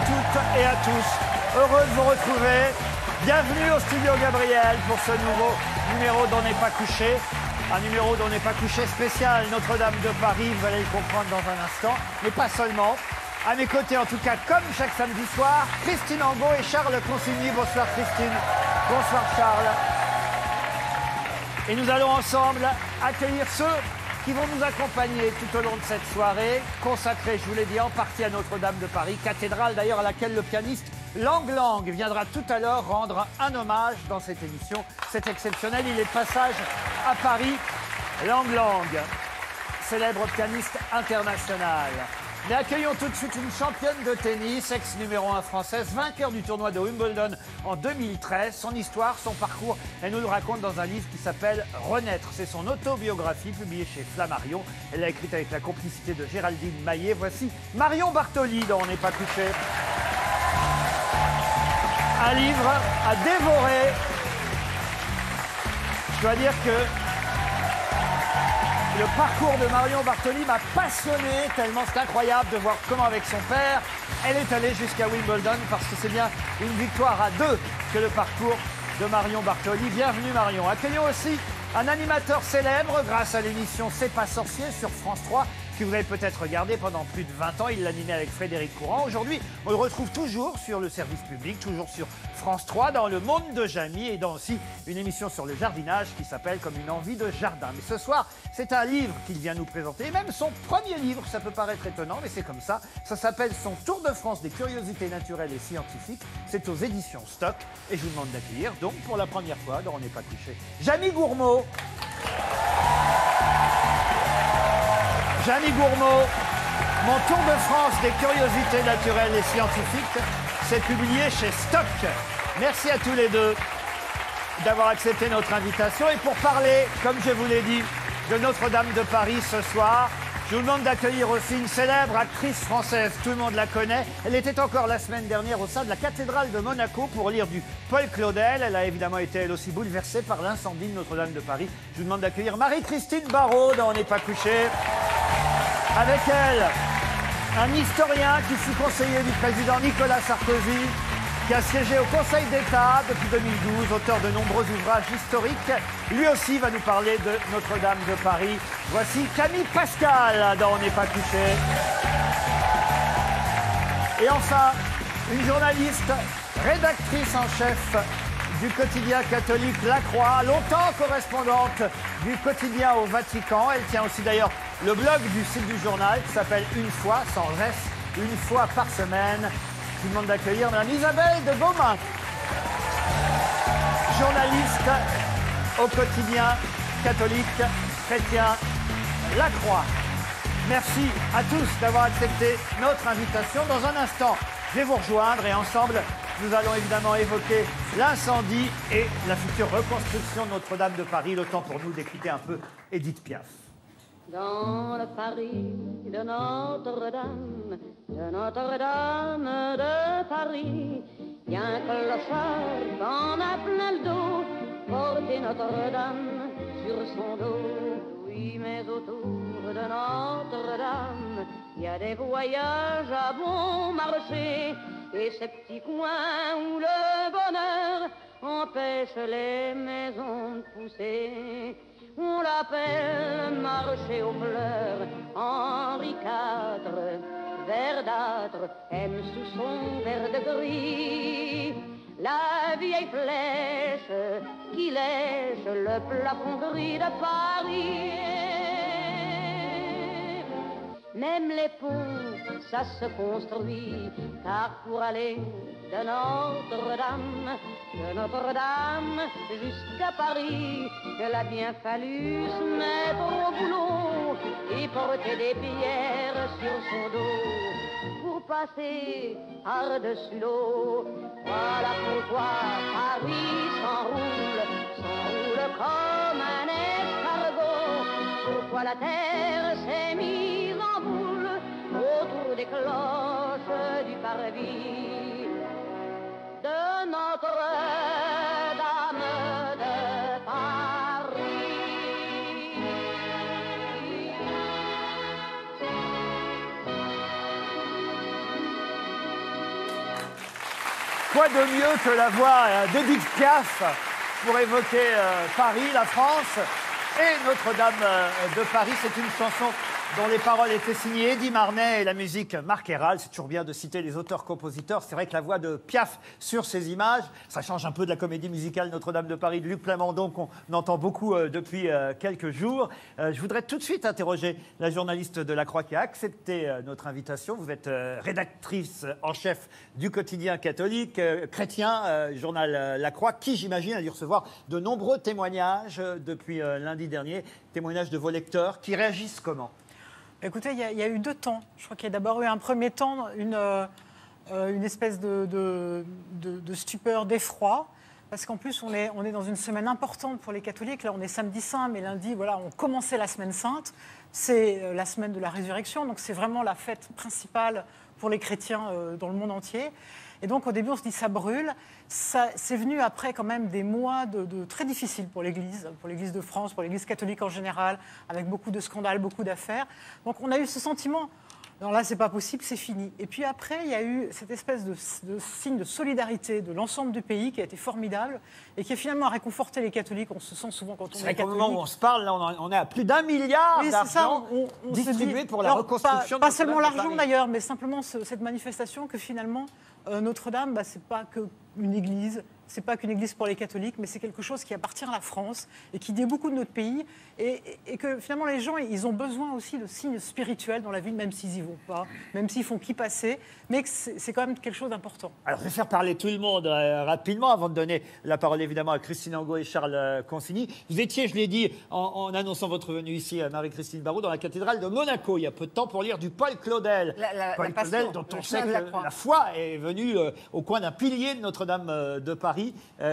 toutes et à tous. Heureux de vous retrouver. Bienvenue au studio Gabriel pour ce nouveau numéro d'On n'est pas couché. Un numéro d'On n'est pas couché spécial Notre-Dame de Paris, vous allez le comprendre dans un instant. Mais pas seulement. À mes côtés, en tout cas, comme chaque samedi soir, Christine Angot et Charles Consigny. Bonsoir Christine. Bonsoir Charles. Et nous allons ensemble accueillir ceux qui vont nous accompagner tout au long de cette soirée, consacrée, je vous l'ai dit, en partie à Notre-Dame de Paris, cathédrale d'ailleurs à laquelle le pianiste Lang Lang viendra tout à l'heure rendre un hommage dans cette émission. C'est exceptionnel, il est de passage à Paris. Lang Lang, célèbre pianiste international. Mais accueillons tout de suite une championne de tennis, ex-numéro 1 française, vainqueur du tournoi de Wimbledon en 2013. Son histoire, son parcours, elle nous le raconte dans un livre qui s'appelle Renaître. C'est son autobiographie publiée chez Flammarion. Elle l'a écrite avec la complicité de Géraldine Maillet. Voici Marion Bartoli dont On n'est pas couché. Un livre à dévorer. Je dois dire que le parcours de Marion Bartoli m'a passionné, tellement c'est incroyable de voir comment avec son père, elle est allée jusqu'à Wimbledon, parce que c'est bien une victoire à deux que le parcours de Marion Bartoli. Bienvenue Marion. Accueillons aussi un animateur célèbre grâce à l'émission C'est pas sorcier sur France 3, que vous avez peut-être regardé pendant plus de 20 ans. Il l'animait avec Frédéric Courant. Aujourd'hui, on le retrouve toujours sur le service public, toujours sur France 3, dans Le Monde de Jamie, et dans aussi une émission sur le jardinage qui s'appelle Comme une envie de jardin. Mais ce soir, c'est un livre qu'il vient nous présenter, et même son premier livre. Ça peut paraître étonnant, mais c'est comme ça. Ça s'appelle Son Tour de France des curiosités naturelles et scientifiques. C'est aux éditions Stock. Et je vous demande d'accueillir, donc pour la première fois, dans On n'est pas couché, Jamie Gourmaud. Jamie Gourmaud, Mon Tour de France des curiosités naturelles et scientifiques, c'est publié chez Stock. Merci à tous les deux d'avoir accepté notre invitation. Et pour parler, comme je vous l'ai dit, de Notre-Dame de Paris ce soir, je vous demande d'accueillir aussi une célèbre actrice française. Tout le monde la connaît. Elle était encore la semaine dernière au sein de la cathédrale de Monaco pour lire du Paul Claudel. Elle a évidemment été elle aussi bouleversée par l'incendie de Notre-Dame de Paris. Je vous demande d'accueillir Marie-Christine Barraud dans On n'est pas couché. Avec elle, un historien qui fut conseiller du président Nicolas Sarkozy, qui a siégé au Conseil d'État depuis 2012, auteur de nombreux ouvrages historiques. Lui aussi va nous parler de Notre-Dame de Paris. Voici Camille Pascal dans On n'est pas couché. Et enfin, une journaliste, rédactrice en chef du quotidien catholique La Croix, longtemps correspondante du quotidien au Vatican. Elle tient aussi d'ailleurs le blog du site du journal qui s'appelle Une fois, sans S, une fois par semaine. Je vous demande d'accueillir Mme Isabelle de Beaumain, journaliste au quotidien catholique chrétien La Croix. Merci à tous d'avoir accepté notre invitation. Dans un instant, je vais vous rejoindre et ensemble, nous allons évidemment évoquer l'incendie et la future reconstruction de Notre-Dame de Paris. Le temps pour nous d'écouter un peu Édith Piaf. Dans le Paris de Notre-Dame de Paris, y a un clochard qu'on a plein le dos, porter Notre-Dame sur son dos. Oui, mais autour de Notre-Dame, y a des voyages à bon marché, et ces petits coins où le bonheur empêche les maisons de pousser. On l'appelle marché aux fleurs, Henri IV, verdâtre, aime sous son vert de gris la vieille flèche qui lèche le plafond gris de Paris. Même les ponts, ça se construit, car pour aller de Notre-Dame jusqu'à Paris, il a bien fallu se mettre au boulot et porter des pierres sur son dos pour passer par-dessus l'eau. Voilà pourquoi Paris s'enroule comme un escargot. Pourquoi la terre s'est mise en boule autour des cloches du parvis de Notre-Dame de Paris. Quoi de mieux que la voix d'Edith Piaf pour évoquer Paris, la France et Notre-Dame de Paris. C'est une chanson dont les paroles étaient signées Eddy Marnay et la musique Marc Herral. C'est toujours bien de citer les auteurs-compositeurs. C'est vrai que la voix de Piaf sur ces images, ça change un peu de la comédie musicale Notre-Dame de Paris de Luc Plamondon qu'on entend beaucoup depuis quelques jours. Je voudrais tout de suite interroger la journaliste de La Croix qui a accepté notre invitation. Vous êtes rédactrice en chef du quotidien catholique chrétien, journal La Croix, qui j'imagine a dû recevoir de nombreux témoignages depuis lundi dernier, témoignages de vos lecteurs qui réagissent comment ? Écoutez, il y a eu deux temps. Je crois qu'il y a d'abord eu un premier temps, une espèce de stupeur, d'effroi, parce qu'en plus, on est dans une semaine importante pour les catholiques. Là, on est samedi saint, mais lundi, voilà, on commençait la semaine sainte. C'est la semaine de la résurrection, donc c'est vraiment la fête principale pour les chrétiens dans le monde entier. Et donc, au début, on se dit, ça brûle. C'est venu après, quand même, des mois de très difficiles pour l'Église de France, pour l'Église catholique en général, avec beaucoup de scandales, beaucoup d'affaires. Donc, on a eu ce sentiment, non, là, c'est pas possible, c'est fini. Et puis après, il y a eu cette espèce de signe de solidarité de l'ensemble du pays qui a été formidable et qui a finalement réconforté les catholiques. On se sent souvent quand on est catholique. Au moment où on se parle, là, on est à plus d'1 milliard d'argent distribué pour la reconstruction. Pas seulement l'argent d'ailleurs, mais simplement cette manifestation que finalement, Notre-Dame, c'est pas qu'une église, c'est pas qu'une église pour les catholiques, mais c'est quelque chose qui appartient à la France et qui dit beaucoup de notre pays et que finalement les gens, ils ont besoin aussi de signes spirituels dans la vie, même s'ils y vont pas, même s'ils font qu'y passer, mais que c'est quand même quelque chose d'important. Alors je vais faire parler tout le monde rapidement avant de donner la parole évidemment à Christine Angot et Charles Consigny. Vous étiez, je l'ai dit, en annonçant votre venue ici à Marie-Christine Barraud, dans la cathédrale de Monaco, il y a peu de temps pour lire du Paul Claudel. Paul Claudel, dont on sait que la foi est venue au coin d'un pilier de Notre-Dame de Paris.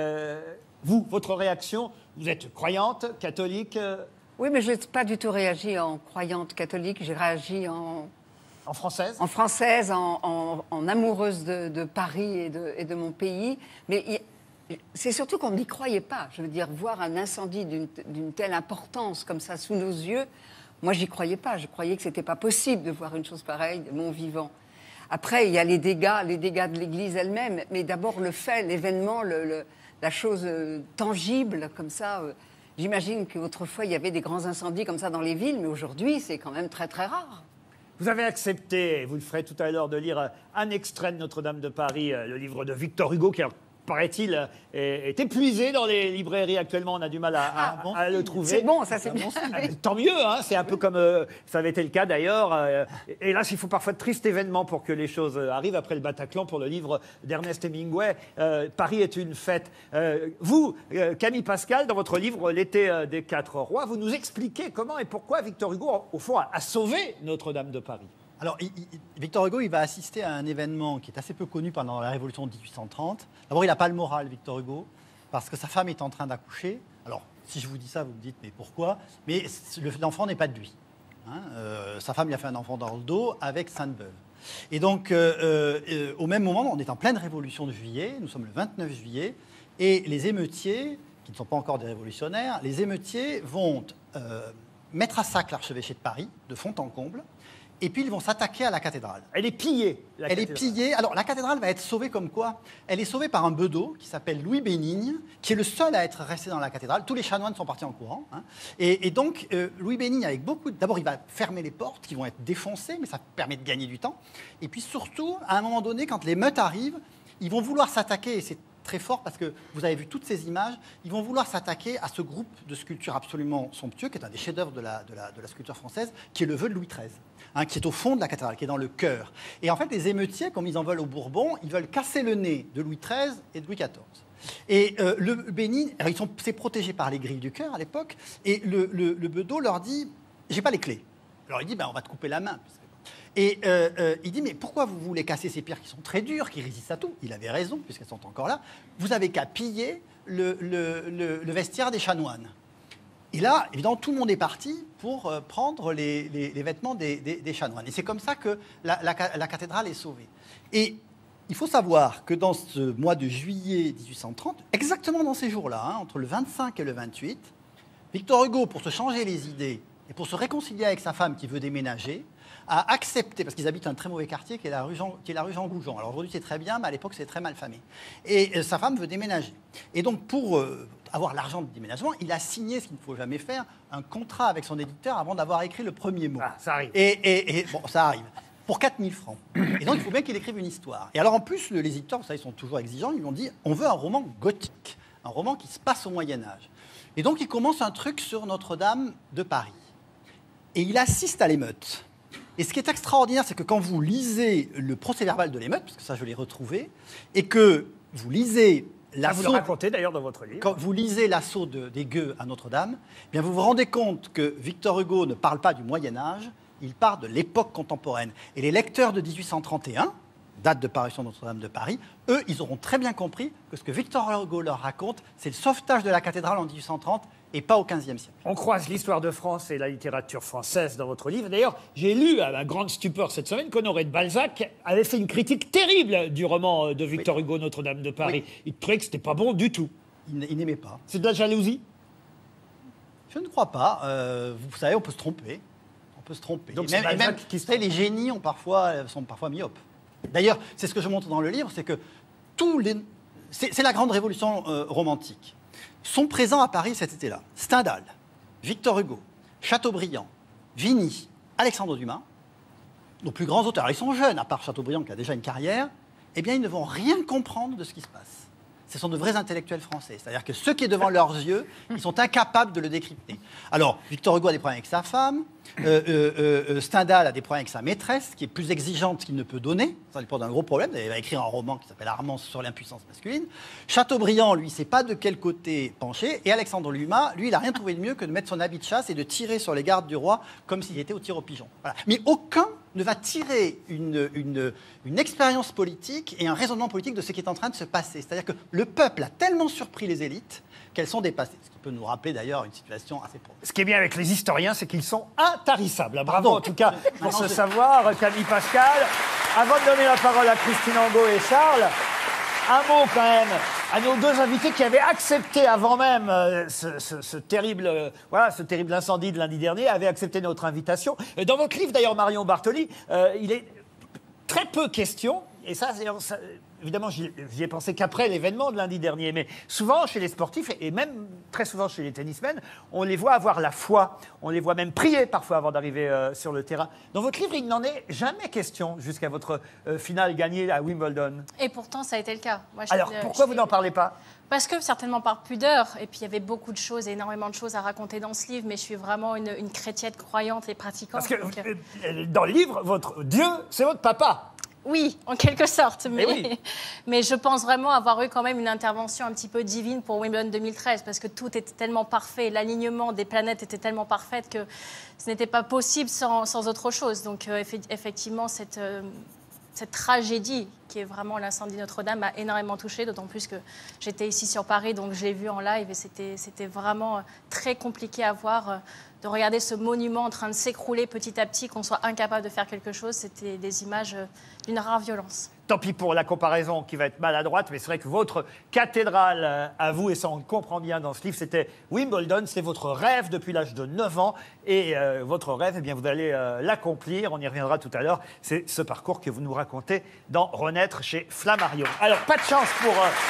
Vous, votre réaction, vous êtes croyante, catholique Oui, mais je n'ai pas du tout réagi en croyante catholique, j'ai réagi en française. En française, en amoureuse de Paris et de mon pays. Mais c'est surtout qu'on n'y croyait pas. Je veux dire, voir un incendie d'une telle importance comme ça sous nos yeux, moi, j'y croyais pas. Je croyais que ce n'était pas possible de voir une chose pareille de mon vivant. Après, il y a les dégâts de l'Église elle-même, mais d'abord le fait, l'événement, la chose tangible comme ça. J'imagine qu'autrefois, il y avait des grands incendies comme ça dans les villes, mais aujourd'hui, c'est quand même très, très rare. Vous avez accepté, et vous le ferez tout à l'heure, de lire un extrait de Notre-Dame de Paris, le livre de Victor Hugo, qui paraît-il, est épuisé dans les librairies actuellement. On a du mal à le trouver. C'est bon, ça c'est bien. Tant mieux, hein, c'est un peu comme ça avait été le cas d'ailleurs. Hélas, il faut parfois de tristes événements pour que les choses arrivent. Après le Bataclan, pour le livre d'Ernest Hemingway, Paris est une fête. Vous, Camille Pascal, dans votre livre L'été des quatre rois, vous nous expliquez comment et pourquoi Victor Hugo, au fond, a sauvé Notre-Dame de Paris. Alors, Victor Hugo, il va assister à un événement qui est assez peu connu pendant la Révolution de 1830. D'abord, il n'a pas le moral, Victor Hugo, parce que sa femme est en train d'accoucher. Alors, si je vous dis ça, vous me dites, mais pourquoi ? Mais l'enfant n'est pas de lui. Hein, sa femme lui a fait un enfant dans le dos avec Sainte-Beuve. Et donc, au même moment, on est en pleine Révolution de juillet, nous sommes le 29 juillet, et les émeutiers, qui ne sont pas encore des révolutionnaires, les émeutiers vont mettre à sac l'archevêché de Paris, de fond en comble, et puis ils vont s'attaquer à la cathédrale. Elle est pillée. Elle est pillée. Alors la cathédrale va être sauvée comme quoi ? Elle est sauvée par un bedeau qui s'appelle Louis Bénigne, qui est le seul à être resté dans la cathédrale. Tous les chanoines sont partis en courant. Hein. Et donc Louis Bénigne, avec beaucoup... D'abord, il va fermer les portes qui vont être défoncées, mais ça permet de gagner du temps. Et puis surtout, à un moment donné, quand les meutes arrivent, ils vont vouloir s'attaquer, et c'est très fort parce que vous avez vu toutes ces images, ils vont vouloir s'attaquer à ce groupe de sculptures absolument somptueux, qui est un des chefs-d'œuvre de la sculpture française, qui est le vœu de Louis XIII, hein, qui est au fond de la cathédrale, qui est dans le chœur. Et en fait, les émeutiers, comme ils en veulent aux Bourbons, ils veulent casser le nez de Louis XIII et de Louis XIV. Et le Bénigne, c'est protégé par les grilles du chœur à l'époque, et le bedeau leur dit « j'ai pas les clés ». Alors il dit on va te couper la main. Et il dit, mais pourquoi vous voulez casser ces pierres qui sont très dures, qui résistent à tout ? Il avait raison, puisqu'elles sont encore là. Vous n'avez qu'à piller le vestiaire des chanoines. Et là, évidemment, tout le monde est parti pour prendre les vêtements des chanoines. Et c'est comme ça que la cathédrale est sauvée. Et il faut savoir que dans ce mois de juillet 1830, exactement dans ces jours-là, hein, entre le 25 et le 28, Victor Hugo, pour se changer les idées, et pour se réconcilier avec sa femme qui veut déménager, a accepté, parce qu'ils habitent un très mauvais quartier qui est la rue Jean Goujon. Alors aujourd'hui c'est très bien, mais à l'époque c'est très mal famé. Et sa femme veut déménager. Et donc pour avoir l'argent de déménagement, il a signé, ce qu'il ne faut jamais faire, un contrat avec son éditeur avant d'avoir écrit le premier mot. Ah, ça arrive. Et bon, ça arrive. Pour 4 000 francs. Et donc il faut bien qu'il écrive une histoire. Et alors en plus, les éditeurs, vous savez, ils sont toujours exigeants, ils lui ont dit, on veut un roman gothique, un roman qui se passe au Moyen-Âge. Et donc il commence un truc sur Notre-Dame de Paris. Et il assiste à l'émeute. Et ce qui est extraordinaire, c'est que quand vous lisez le procès-verbal de l'émeute, parce que ça je l'ai retrouvé, et que vous lisez Vous le racontez d'ailleurs dans votre livre. quand vous lisez l'assaut des gueux à Notre-Dame, eh bien vous vous rendez compte que Victor Hugo ne parle pas du Moyen-Âge, il parle de l'époque contemporaine. Et les lecteurs de 1831, date de parution de Notre-Dame de Paris, eux, ils auront très bien compris que ce que Victor Hugo leur raconte, c'est le sauvetage de la cathédrale en 1830 et pas au XVe siècle. On croise l'histoire de France et la littérature française dans votre livre. D'ailleurs, j'ai lu à ma grande stupeur cette semaine qu'Honoré de Balzac avait fait une critique terrible du roman de Victor Hugo, Notre-Dame de Paris. Oui. Il trouvait que c'était pas bon du tout. Il n'aimait pas. C'est de la jalousie? Je ne crois pas. Vous savez, on peut se tromper. On peut se tromper. Donc Et c'est même, et Balzac même, qui se vous savez, trompe. les génies sont parfois myopes. D'ailleurs, c'est ce que je montre dans le livre, c'est que c'est la grande révolution romantique. Sont présents à Paris cet été-là Stendhal, Victor Hugo, Chateaubriand, Vigny, Alexandre Dumas, nos plus grands auteurs. Ils sont jeunes, à part Chateaubriand qui a déjà une carrière. Eh bien, ils ne vont rien comprendre de ce qui se passe. Ce sont de vrais intellectuels français. C'est-à-dire que ce qui est devant leurs yeux, ils sont incapables de le décrypter. Alors, Victor Hugo a des problèmes avec sa femme. Stendhal a des problèmes avec sa maîtresse, qui est plus exigeante qu'il ne peut donner. Ça lui pose un gros problème. Il va écrire un roman qui s'appelle Armance sur l'impuissance masculine. Chateaubriand, lui, ne sait pas de quel côté pencher. Et Alexandre Dumas, lui, il n'a rien trouvé de mieux que de mettre son habit de chasse et de tirer sur les gardes du roi comme s'il était au tir au pigeon. Voilà. Mais aucun ne va tirer une expérience politique et un raisonnement politique de ce qui est en train de se passer. C'est-à-dire que le peuple a tellement surpris les élites qu'elles sont dépassées. Ce qui peut nous rappeler d'ailleurs une situation assez proche. Ce qui est bien avec les historiens, c'est qu'ils sont intarissables. Bravo Pardon. en tout cas pour Maintenant, ce savoir, Camille Pascal. Avant de donner la parole à Christine Angot et Charles, un mot quand même à nos deux invités qui avaient accepté avant même ce terrible incendie de lundi dernier, avaient accepté notre invitation. Dans votre livre d'ailleurs, Marion Bartoli, il est très peu question, et ça évidemment, j'y ai pensé qu'après l'événement de lundi dernier. Mais souvent, chez les sportifs, et même très souvent chez les tennismen, on les voit avoir la foi. On les voit même prier parfois avant d'arriver sur le terrain. Dans votre livre, il n'en est jamais question jusqu'à votre finale gagnée à Wimbledon. Et pourtant, ça a été le cas. Moi, Alors, pourquoi vous n'en parlez pas? Parce que, certainement par pudeur, et puis il y avait beaucoup de choses, énormément de choses à raconter dans ce livre, mais je suis vraiment une chrétienne croyante et pratiquante. Parce que dans le livre, votre Dieu, c'est votre papa. Oui, en quelque sorte. Mais, oui. mais je pense vraiment avoir eu quand même une intervention un petit peu divine pour Wimbledon 2013, parce que tout était tellement parfait, l'alignement des planètes était tellement parfait que ce n'était pas possible sans autre chose. Donc effectivement, cette tragédie qui est vraiment l'incendie de Notre-Dame m'a énormément touchée, d'autant plus que j'étais ici sur Paris, donc je l'ai vu en live et c'était vraiment très compliqué à voir. De regarder ce monument en train de s'écrouler petit à petit, qu'on soit incapable de faire quelque chose, c'était des images d'une rare violence. Tant pis pour la comparaison qui va être maladroite, mais c'est vrai que votre cathédrale à vous, et ça on le comprend bien dans ce livre, c'était Wimbledon, c'est votre rêve depuis l'âge de 9 ans, et votre rêve, eh bien, vous allez l'accomplir, on y reviendra tout à l'heure, c'est ce parcours que vous nous racontez dans Renaître chez Flammarion. Alors, pas de chance pour...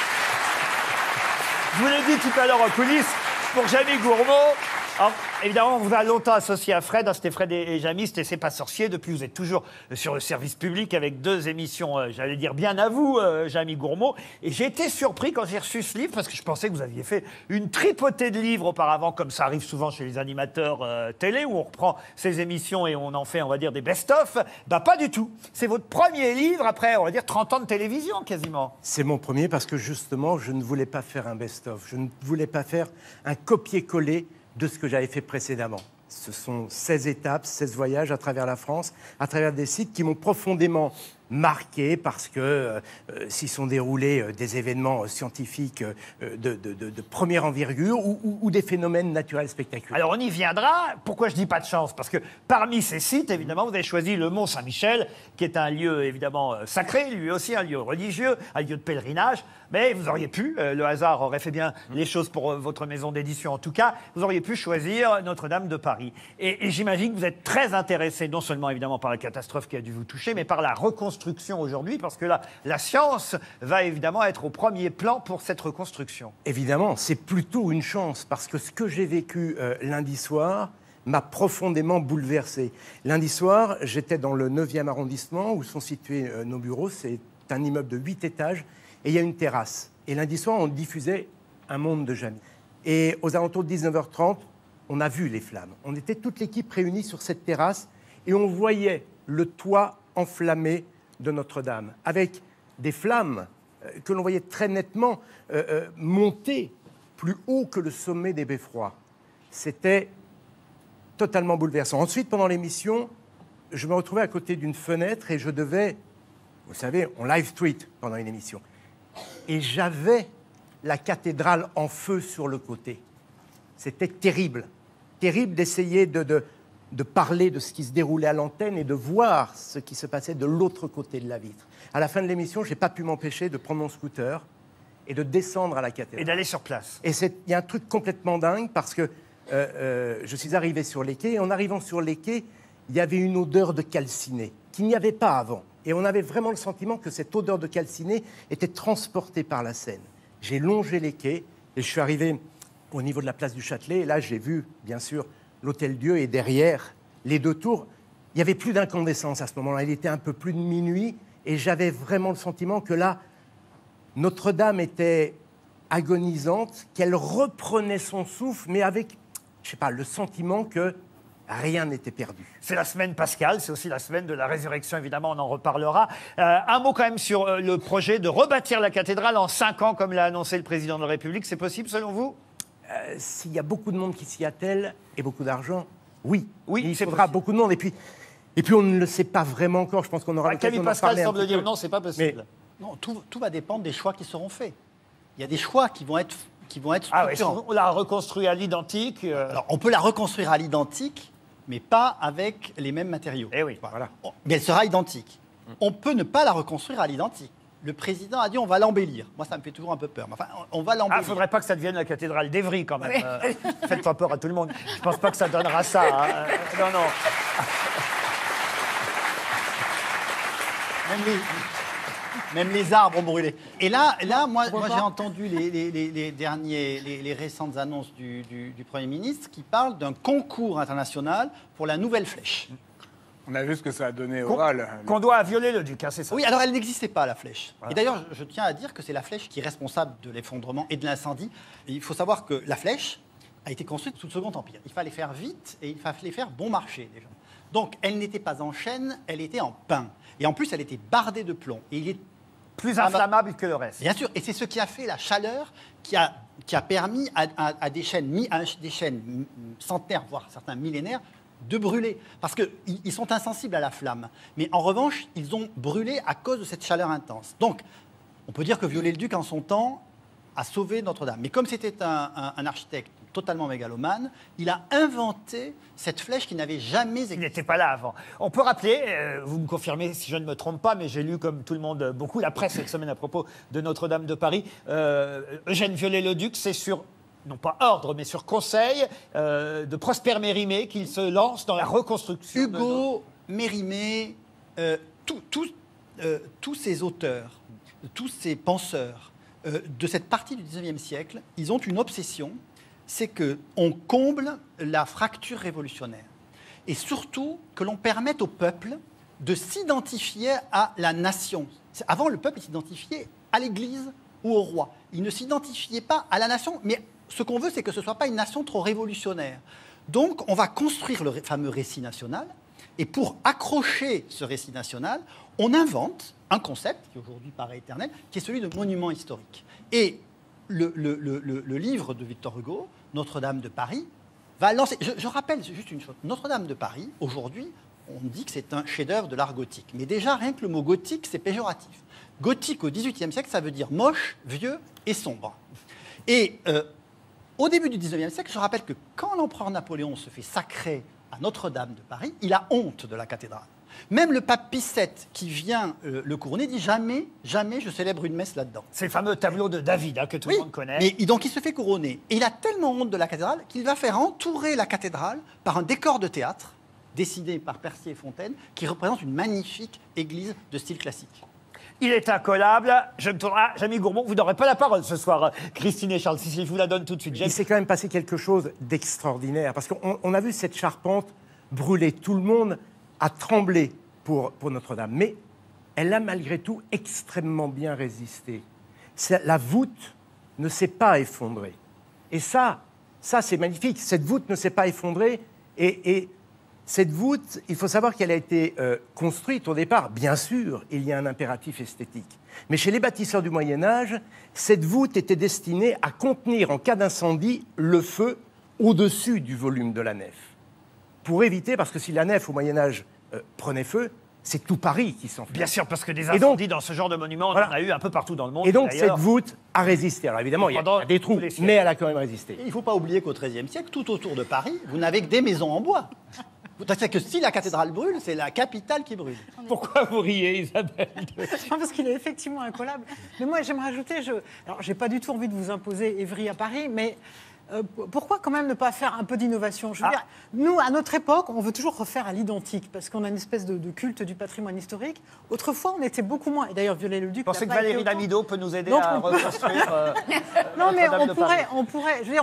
je vous l'ai dit tout à l'heure en coulisses, pour Jamie Gourmaud. Alors, évidemment, on vous a longtemps associé à Fred. C'était Fred et Jamie, c'était C'est pas sorcier. Depuis, vous êtes toujours sur le service public avec 2 émissions, j'allais dire bien à vous, Jamie Gourmaud. Et j'ai été surpris quand j'ai reçu ce livre, parce que je pensais que vous aviez fait une tripotée de livres auparavant, comme ça arrive souvent chez les animateurs télé, où on reprend ces émissions et on en fait, on va dire, des best-of. Bah, pas du tout. C'est votre premier livre après, on va dire, 30 ans de télévision, quasiment. C'est mon premier parce que, justement, je ne voulais pas faire un best-of. Je ne voulais pas faire un copier-coller de ce que j'avais fait précédemment. Ce sont 16 étapes, 16 voyages à travers la France, à travers des sites qui m'ont profondément marquée parce que s'y sont déroulés des événements scientifiques de première envergure ou des phénomènes naturels spectaculaires. Alors on y viendra. Pourquoi je dis pas de chance? Parce que parmi ces sites, évidemment, vous avez choisi le Mont Saint-Michel, qui est un lieu évidemment sacré, lui aussi un lieu religieux, un lieu de pèlerinage. Mais vous auriez pu, le hasard aurait fait bien les choses pour votre maison d'édition en tout cas, vous auriez pu choisir Notre-Dame de Paris. Et j'imagine que vous êtes très intéressé, non seulement évidemment par la catastrophe qui a dû vous toucher, mais par la reconstruction aujourd'hui, parce que là, la science va évidemment être au premier plan pour cette reconstruction. Évidemment, c'est plutôt une chance, parce que ce que j'ai vécu lundi soir m'a profondément bouleversé. Lundi soir, j'étais dans le 9e arrondissement, où sont situés nos bureaux. C'est un immeuble de 8 étages, et il y a une terrasse. Et lundi soir, on diffusait Un monde de Jamie. Et aux alentours de 19h30, on a vu les flammes. On était toute l'équipe réunie sur cette terrasse, et on voyait le toit enflammé de Notre-Dame, avec des flammes que l'on voyait très nettement monter plus haut que le sommet des beffrois. C'était totalement bouleversant. Ensuite, pendant l'émission, je me retrouvais à côté d'une fenêtre et je devais, vous savez, on live tweet pendant une émission. Et j'avais la cathédrale en feu sur le côté. C'était terrible. Terrible d'essayer de parler de ce qui se déroulait à l'antenne et de voir ce qui se passait de l'autre côté de la vitre. À la fin de l'émission, je n'ai pas pu m'empêcher de prendre mon scooter et de descendre à la cathédrale. Et d'aller sur place. Et il y a un truc complètement dingue parce que je suis arrivé sur les quais et en arrivant sur les quais, il y avait une odeur de calciné qu'il n'y avait pas avant. Et on avait vraiment le sentiment que cette odeur de calciné était transportée par la Seine. J'ai longé les quais et je suis arrivé au niveau de la place du Châtelet. Et là, j'ai vu, bien sûr, l'Hôtel-Dieu et derrière les deux tours. Il n'y avait plus d'incandescence à ce moment-là. Il était un peu plus de minuit et j'avais vraiment le sentiment que là, Notre-Dame était agonisante, qu'elle reprenait son souffle, mais avec, je sais pas, le sentiment que rien n'était perdu. C'est la semaine pascale, c'est aussi la semaine de la résurrection, évidemment, on en reparlera. Un mot quand même sur le projet de rebâtir la cathédrale en 5 ans, comme l'a annoncé le président de la République. C'est possible, selon vous? S'il y a beaucoup de monde qui s'y attelle et beaucoup d'argent, oui. Oui, il c'est faudra possible. beaucoup de monde. Et puis, on ne le sait pas vraiment encore. Je pense qu'on aura l'occasion Camille d'en Pascal parler un semble petit dire peu. non, c'est pas possible. Non, tout va dépendre des choix qui seront faits. Il y a des choix qui vont être Ah oui, structurants. on l'a reconstruit à l'identique. Alors, on peut la reconstruire à l'identique, mais pas avec les mêmes matériaux. Eh oui. Voilà. Mais elle sera identique. On peut ne pas la reconstruire à l'identique. Le président a dit on va l'embellir. Moi, ça me fait toujours un peu peur. Mais enfin, on va Ah, l'embellir. il ne faudrait pas que ça devienne la cathédrale d'Évry, quand même. Faites pas peur à tout le monde. Je ne pense pas que ça donnera ça. Hein. Non, non. Même les arbres ont brûlé. Et là moi j'ai entendu les récentes annonces du Premier ministre qui parlent d'un concours international pour la nouvelle flèche. On a vu ce que ça a donné au Hall. Qu'on doit violer le duc, hein, c'est ça? Oui, alors elle n'existait pas, la flèche. Et d'ailleurs, je tiens à dire que c'est la flèche qui est responsable de l'effondrement et de l'incendie. Et il faut savoir que la flèche a été construite sous le Second Empire. Il fallait faire vite et il fallait faire bon marché, déjà. Donc, elle n'était pas en chêne, elle était en pin. Et en plus, elle était bardée de plomb. Et il est Plus inflammable que le reste. Bien sûr, et c'est ce qui a fait la chaleur qui a permis à des chaînes centenaires, voire certains millénaires, de brûler. Parce qu'ils sont insensibles à la flamme. Mais en revanche, ils ont brûlé à cause de cette chaleur intense. Donc, on peut dire que Viollet-le-Duc, en son temps, a sauvé Notre-Dame. Mais comme c'était un architecte totalement mégalomane, il a inventé cette flèche qui n'avait jamais existé. Il n'était pas là avant. On peut rappeler, vous me confirmez si je ne me trompe pas, mais j'ai lu comme tout le monde beaucoup la presse cette semaine à propos de Notre-Dame de Paris. Eugène Viollet-le-Duc, c'est sur, non pas ordre, mais sur conseil de Prosper Mérimée qu'il se lance dans la reconstruction. Hugo, Mérimée, tous ces auteurs, tous ces penseurs de cette partie du XIXe siècle, ils ont une obsession, c'est qu'on comble la fracture révolutionnaire. Et surtout, que l'on permette au peuple de s'identifier à la nation. Avant, le peuple s'identifiait à l'Église ou au roi. Il ne s'identifiait pas à la nation, mais ce qu'on veut, c'est que ce ne soit pas une nation trop révolutionnaire. Donc, on va construire le fameux récit national, et pour accrocher ce récit national, on invente un concept, qui aujourd'hui paraît éternel, qui est celui de monument historique. Et le livre de Victor Hugo, Notre-Dame de Paris, va lancer... Je rappelle juste une chose. Notre-Dame de Paris, aujourd'hui, on dit que c'est un chef-d'œuvre de l'art gothique. Mais déjà, rien que le mot gothique, c'est péjoratif. Gothique au XVIIIe siècle, ça veut dire moche, vieux et sombre. Et au début du XIXe siècle, je rappelle que quand l'empereur Napoléon se fait sacrer à Notre-Dame de Paris, il a honte de la cathédrale. Même le pape Pie VII, qui vient le couronner, dit jamais, jamais je célèbre une messe là-dedans. C'est le fameux tableau de David que tout le monde connaît. Mais donc il se fait couronner. Et il a tellement honte de la cathédrale qu'il va faire entourer la cathédrale par un décor de théâtre dessiné par Percier et Fontaine, qui représente une magnifique église de style classique. Il est incollable. Je me tourne. Jamie Gourmand, vous n'aurez pas la parole ce soir, Christine et Charles. Si je vous la donne tout de suite. Il s'est quand même passé quelque chose d'extraordinaire. Parce qu'on a vu cette charpente brûler. Tout le monde a tremblé pour Notre-Dame. Mais elle a malgré tout extrêmement bien résisté. La voûte ne s'est pas effondrée. Et ça c'est magnifique. Cette voûte ne s'est pas effondrée. Et cette voûte, il faut savoir qu'elle a été construite au départ. Bien sûr, il y a un impératif esthétique. Mais chez les bâtisseurs du Moyen-Âge, cette voûte était destinée à contenir, en cas d'incendie, le feu au-dessus du volume de la nef. Pour éviter, parce que si la nef au Moyen-Âge prenait feu, c'est tout Paris qui s'enflamme. Bien sûr, parce que des incendies dans ce genre de monument, on en a eu un peu partout dans le monde. Et donc cette voûte a résisté. Alors évidemment, il y a des trous, mais elle a quand même résisté. Et il ne faut pas oublier qu'au XIIIe siècle, tout autour de Paris, vous n'avez que des maisons en bois. C'est que si la cathédrale brûle, c'est la capitale qui brûle. Pourquoi vous riez, Isabelle? Parce qu'il est effectivement incollable. Mais moi, j'aimerais rajouter, alors j'ai pas du tout envie de vous imposer Évry à Paris, mais pourquoi quand même ne pas faire un peu d'innovation? Je veux dire, nous, à notre époque, on veut toujours refaire à l'identique, parce qu'on a une espèce de culte du patrimoine historique. Autrefois, on était beaucoup moins. Et d'ailleurs, Viollet-le-Duc... Vous pensez que Valérie Damido peut nous aider à reconstruire non, mais on pourrait... Je veux dire,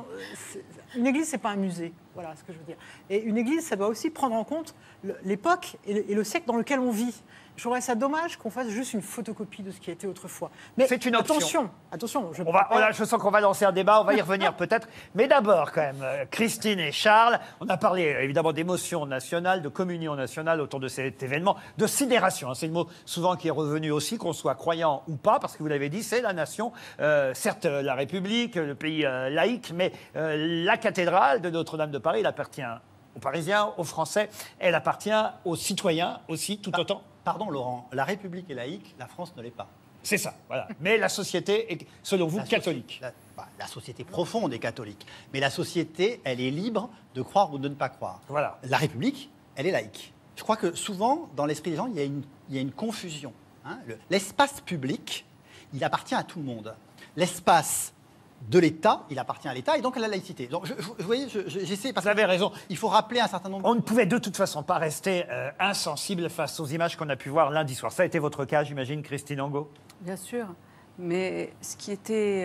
une église, c'est pas un musée. Voilà ce que je veux dire. Et une église, ça doit aussi prendre en compte l'époque et le siècle dans lequel on vit. Je trouverais ça dommage qu'on fasse juste une photocopie de ce qui a été autrefois. Mais c'est une option. Attention. Je sens qu'on va lancer un débat, on va y revenir peut-être. Mais d'abord, quand même, Christine et Charles, on a parlé évidemment d'émotion nationale, de communion nationale autour de cet événement, de sidération. C'est le mot souvent qui est revenu aussi, qu'on soit croyant ou pas, parce que vous l'avez dit, c'est la nation. Certes, la République, le pays laïque, mais la cathédrale de Notre-Dame de Paris, elle appartient aux Parisiens, aux Français, elle appartient aux citoyens aussi, tout autant. Pardon Laurent, la République est laïque, la France ne l'est pas. C'est ça, voilà. Mais la société est, selon vous, catholique. La société profonde est catholique. Mais la société, elle est libre de croire ou de ne pas croire. Voilà. La République, elle est laïque. Je crois que souvent, dans l'esprit des gens, il y a une confusion. L'espace public, il appartient à tout le monde. L'espace de l'État, il appartient à l'État et donc à la laïcité. Donc, vous voyez, j'essaie... Vous avez raison. Il faut rappeler un certain nombre... On ne pouvait de toute façon pas rester insensible face aux images qu'on a pu voir lundi soir. Ça a été votre cas, j'imagine, Christine Angot? Bien sûr. Mais ce qui était...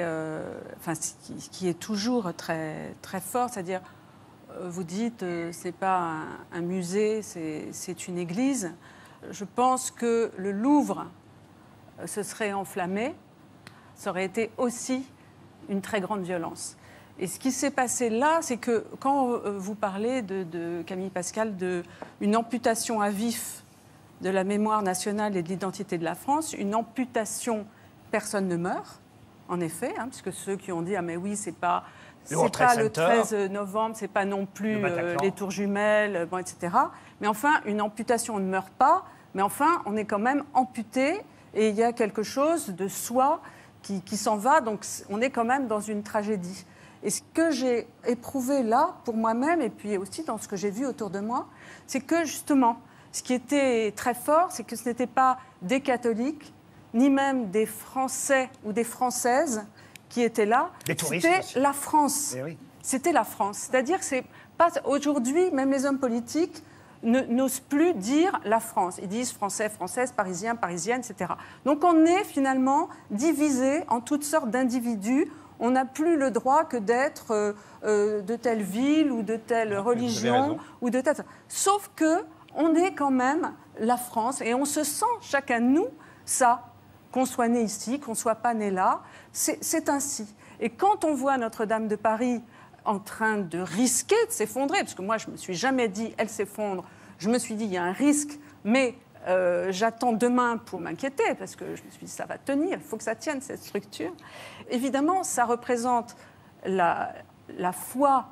ce qui est toujours très, très fort, c'est-à-dire, vous dites, c'est pas un musée, c'est une église. Je pense que le Louvre se serait enflammé. Ça aurait été aussi une très grande violence. Et ce qui s'est passé là, c'est que quand vous parlez de Camille Pascal d'une amputation à vif de la mémoire nationale et de l'identité de la France, une amputation, personne ne meurt, en effet, puisque ceux qui ont dit « Ah mais oui, c'est pas le 13 novembre, c'est pas non plus les tours jumelles, etc. » Mais enfin, une amputation ne meurt pas, mais enfin, on est quand même amputé et il y a quelque chose de soi qui s'en va, donc on est quand même dans une tragédie. Et ce que j'ai éprouvé là, pour moi-même, et puis aussi dans ce que j'ai vu autour de moi, c'est que justement, ce qui était très fort, c'est que ce n'était pas des catholiques, ni même des Français ou des Françaises qui étaient là, c'était la France. Oui. C'était la France. C'est-à-dire que c'est pas... Aujourd'hui, même les hommes politiques n'osent plus dire la France. Ils disent Français, Françaises, Parisiens, Parisiennes, etc. Donc on est finalement divisé en toutes sortes d'individus. On n'a plus le droit que d'être de telle ville ou de telle religion ou de telle... Sauf que on est quand même la France et on se sent chacun de nous ça, qu'on soit né ici, qu'on soit pas né là, c'est ainsi. Et quand on voit Notre-Dame de Paris en train de risquer de s'effondrer, parce que moi, je ne me suis jamais dit, elle s'effondre, je me suis dit, il y a un risque, mais j'attends demain pour m'inquiéter, parce que je me suis dit, ça va tenir, il faut que ça tienne, cette structure. Évidemment, ça représente la foi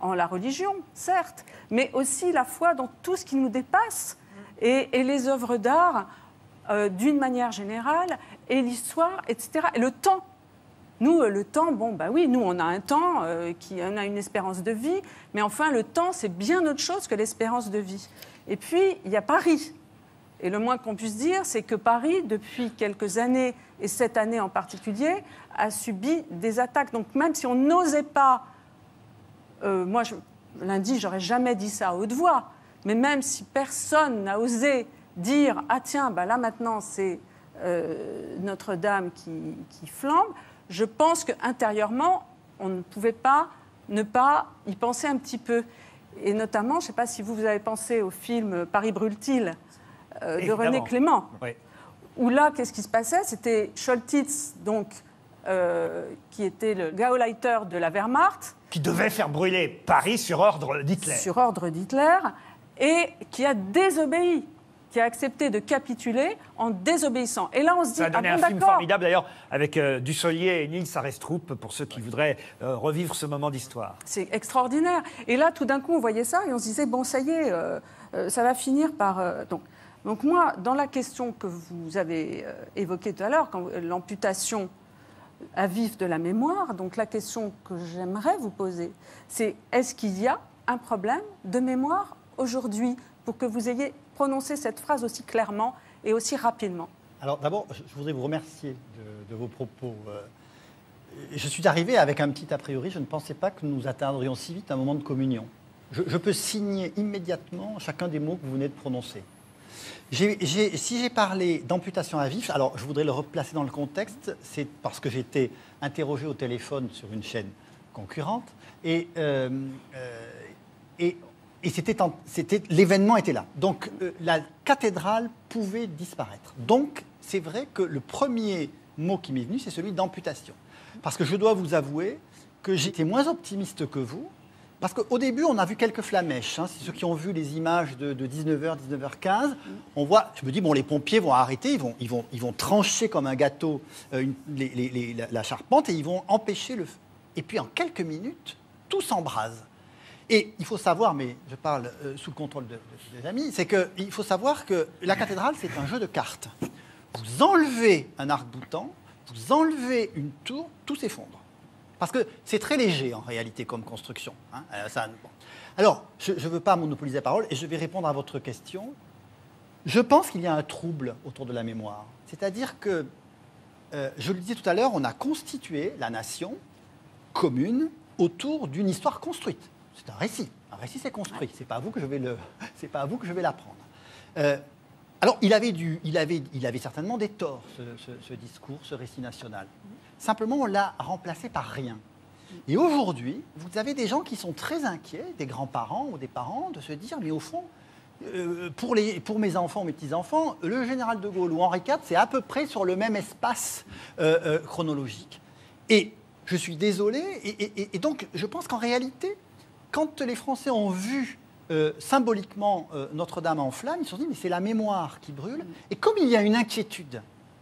en la religion, certes, mais aussi la foi dans tout ce qui nous dépasse et les œuvres d'art d'une manière générale, et l'histoire, etc. Et le temps. Nous, le temps, nous, on a un temps, on a une espérance de vie, mais enfin, le temps, c'est bien autre chose que l'espérance de vie. Et puis, il y a Paris. Et le moins qu'on puisse dire, c'est que Paris, depuis quelques années, et cette année en particulier, a subi des attaques. Donc même si on n'osait pas, lundi, j'aurais jamais dit ça à haute voix, mais même si personne n'a osé dire « Ah tiens, là maintenant c'est Notre-Dame qui flambe », je pense qu'intérieurement, on ne pouvait pas ne pas y penser un petit peu. Et notamment, je ne sais pas si vous avez pensé au film « Paris brûle-t-il » de René Clément. Oui. Où là, qu'est-ce qui se passait? C'était Scholtitz, donc, qui était le Gauleiter de la Wehrmacht. Qui devait faire brûler Paris sur ordre d'Hitler. Sur ordre d'Hitler, et qui a désobéi, qui a accepté de capituler en désobéissant. Et là, on se dit, ça a donné un film formidable, d'ailleurs, avec Dussolier et Nils Arestrup, pour ceux qui voudraient revivre ce moment d'histoire. C'est extraordinaire. Et là, tout d'un coup, on voyait ça et on se disait, bon, ça y est, ça va finir par... Donc moi, dans la question que vous avez évoquée tout à l'heure, l'amputation à vif de la mémoire, donc la question que j'aimerais vous poser, c'est est-ce qu'il y a un problème de mémoire aujourd'hui pour que vous ayez prononcé cette phrase aussi clairement et aussi rapidement? Alors d'abord, je voudrais vous remercier de vos propos. Je suis arrivé avec un petit a priori, je ne pensais pas que nous atteindrions si vite un moment de communion. Je peux signer immédiatement chacun des mots que vous venez de prononcer. Si j'ai parlé d'amputation à vif, alors je voudrais le replacer dans le contexte, c'est parce que j'ai été interrogé au téléphone sur une chaîne concurrente et l'événement était là. Donc la cathédrale pouvait disparaître. Donc c'est vrai que le premier mot qui m'est venu, c'est celui d'amputation. Parce que je dois vous avouer que j'étais moins optimiste que vous. Parce qu'au début, on a vu quelques flamèches. Hein. Ceux qui ont vu les images de 19h, 19h15, on voit, je me dis, bon, les pompiers vont arrêter, ils vont trancher comme un gâteau la charpente et ils vont empêcher le feu. Et puis, en quelques minutes, tout s'embrase. Et il faut savoir, mais je parle sous le contrôle des amis, c'est qu'il faut savoir que la cathédrale, c'est un jeu de cartes. Vous enlevez un arc-boutant, vous enlevez une tour, tout s'effondre. Parce que c'est très léger, en réalité, comme construction. Hein. Alors, je ne veux pas monopoliser la parole et je vais répondre à votre question. Je pense qu'il y a un trouble autour de la mémoire. C'est-à-dire que, je le disais tout à l'heure, on a constitué la nation commune autour d'une histoire construite. C'est un récit. Un récit, c'est construit. Ce n'est pas à vous que je vais l'apprendre. Alors, il avait certainement des torts, ce discours, ce récit national. Simplement, on l'a remplacé par rien. Et aujourd'hui, vous avez des gens qui sont très inquiets, des grands-parents ou des parents, de se dire, mais au fond, pour mes enfants, mes petits-enfants, le général de Gaulle ou Henri IV, c'est à peu près sur le même espace chronologique. Et je suis désolé, et donc je pense qu'en réalité, quand les Français ont vu symboliquement Notre-Dame en flammes, ils se sont dit, mais c'est la mémoire qui brûle. Et comme il y a une inquiétude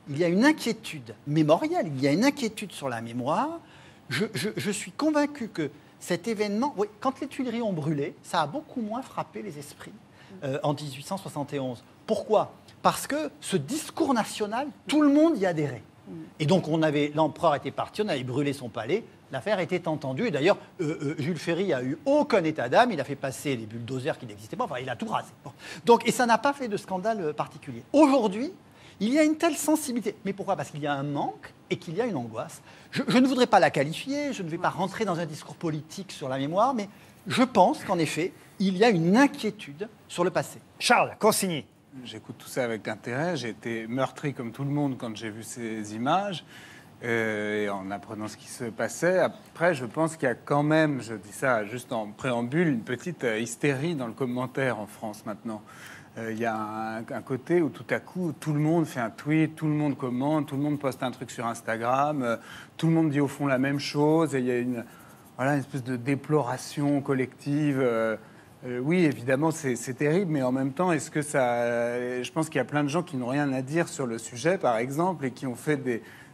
mémorielle, il y a une inquiétude sur la mémoire, je suis convaincu que cet événement, oui, quand les Tuileries ont brûlé, ça a beaucoup moins frappé les esprits en 1871. Pourquoi? Parce que ce discours national, tout le monde y adhérait. Et donc l'empereur était parti, on avait brûlé son palais, l'affaire était entendue. Et d'ailleurs, Jules Ferry a eu aucun état d'âme, il a fait passer les bulldozers qui n'existaient pas, enfin il a tout rasé. Bon. Donc, et ça n'a pas fait de scandale particulier. Aujourd'hui, il y a une telle sensibilité. Mais pourquoi? Parce qu'il y a un manque et qu'il y a une angoisse. Je ne voudrais pas la qualifier, je ne vais pas rentrer dans un discours politique sur la mémoire, mais je pense qu'en effet, il y a une inquiétude sur le passé. Charles, Consigny. J'écoute tout ça avec intérêt. J'ai été meurtri comme tout le monde quand j'ai vu ces images, et en apprenant ce qui se passait. Après, je pense qu'il y a quand même, je dis ça juste en préambule, une petite hystérie dans le commentaire en France maintenant. Il y a un côté où tout à coup, tout le monde fait un tweet, tout le monde commente, tout le monde poste un truc sur Instagram, tout le monde dit au fond la même chose, et il y a une espèce de déploration collective. Oui, évidemment, c'est terrible, mais en même temps, est-ce que ça... Je pense qu'il y a plein de gens qui n'ont rien à dire sur le sujet, par exemple, et qui ont fait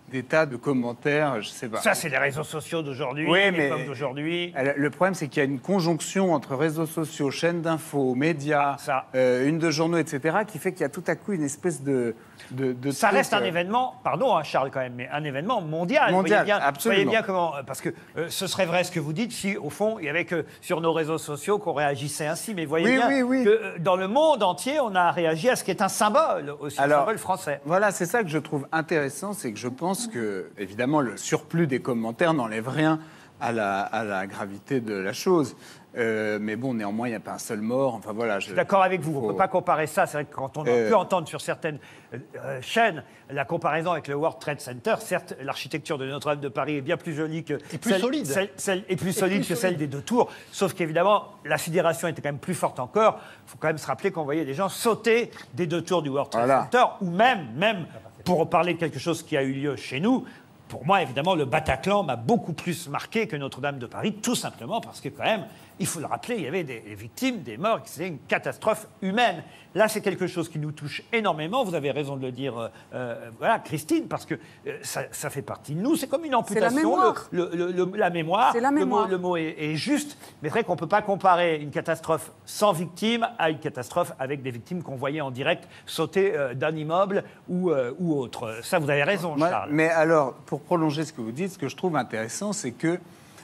des tas de commentaires, je sais pas. Ça, c'est les réseaux sociaux d'aujourd'hui, Oui, l'époque mais d'aujourd'hui. le problème, c'est qu'il y a une conjonction entre réseaux sociaux, chaînes d'infos, médias, Ça. une de journaux, etc., qui fait qu'il y a tout à coup une espèce de Ça truc, reste un événement, pardon hein, Charles quand même, mais un événement mondial. Mondial, voyez absolument. bien comment, parce que ce serait vrai ce que vous dites si au fond il y avait que sur nos réseaux sociaux qu'on réagissait ainsi, mais voyez Oui, bien oui, oui. que dans le monde entier on a réagi à ce qui est un symbole aussi, un Alors, symbole français. Voilà, c'est ça que je trouve intéressant, c'est que je pense que, évidemment, le surplus des commentaires n'enlève rien à la gravité de la chose. Mais bon, néanmoins, il n'y a pas un seul mort. Enfin, voilà, Je suis d'accord avec vous, on ne peut pas comparer ça. C'est vrai que quand on a pu entendre sur certaines chaînes la comparaison avec le World Trade Center, certes, l'architecture de Notre-Dame de Paris est bien plus jolie que Et plus solide. Est plus solide que celle des deux tours. Sauf qu'évidemment, la sidération était quand même plus forte encore. Il faut quand même se rappeler qu'on voyait des gens sauter des deux tours du World Trade Voilà. Center, ou même, pour parler de quelque chose qui a eu lieu chez nous, pour moi, évidemment, le Bataclan m'a beaucoup plus marqué que Notre-Dame de Paris, tout simplement parce que, quand même, il faut le rappeler, il y avait des victimes, des morts, c'était une catastrophe humaine. Là, c'est quelque chose qui nous touche énormément. Vous avez raison de le dire, voilà, Christine, parce que ça fait partie de nous. C'est comme une amputation. mémoire. La mémoire. C'est la mémoire. Le mot est juste, mais c'est vrai qu'on ne peut pas comparer une catastrophe sans victimes à une catastrophe avec des victimes qu'on voyait en direct sauter d'un immeuble ou autre. Ça, vous avez raison, Ouais, Charles. mais alors, pour prolonger ce que vous dites, ce que je trouve intéressant, c'est que,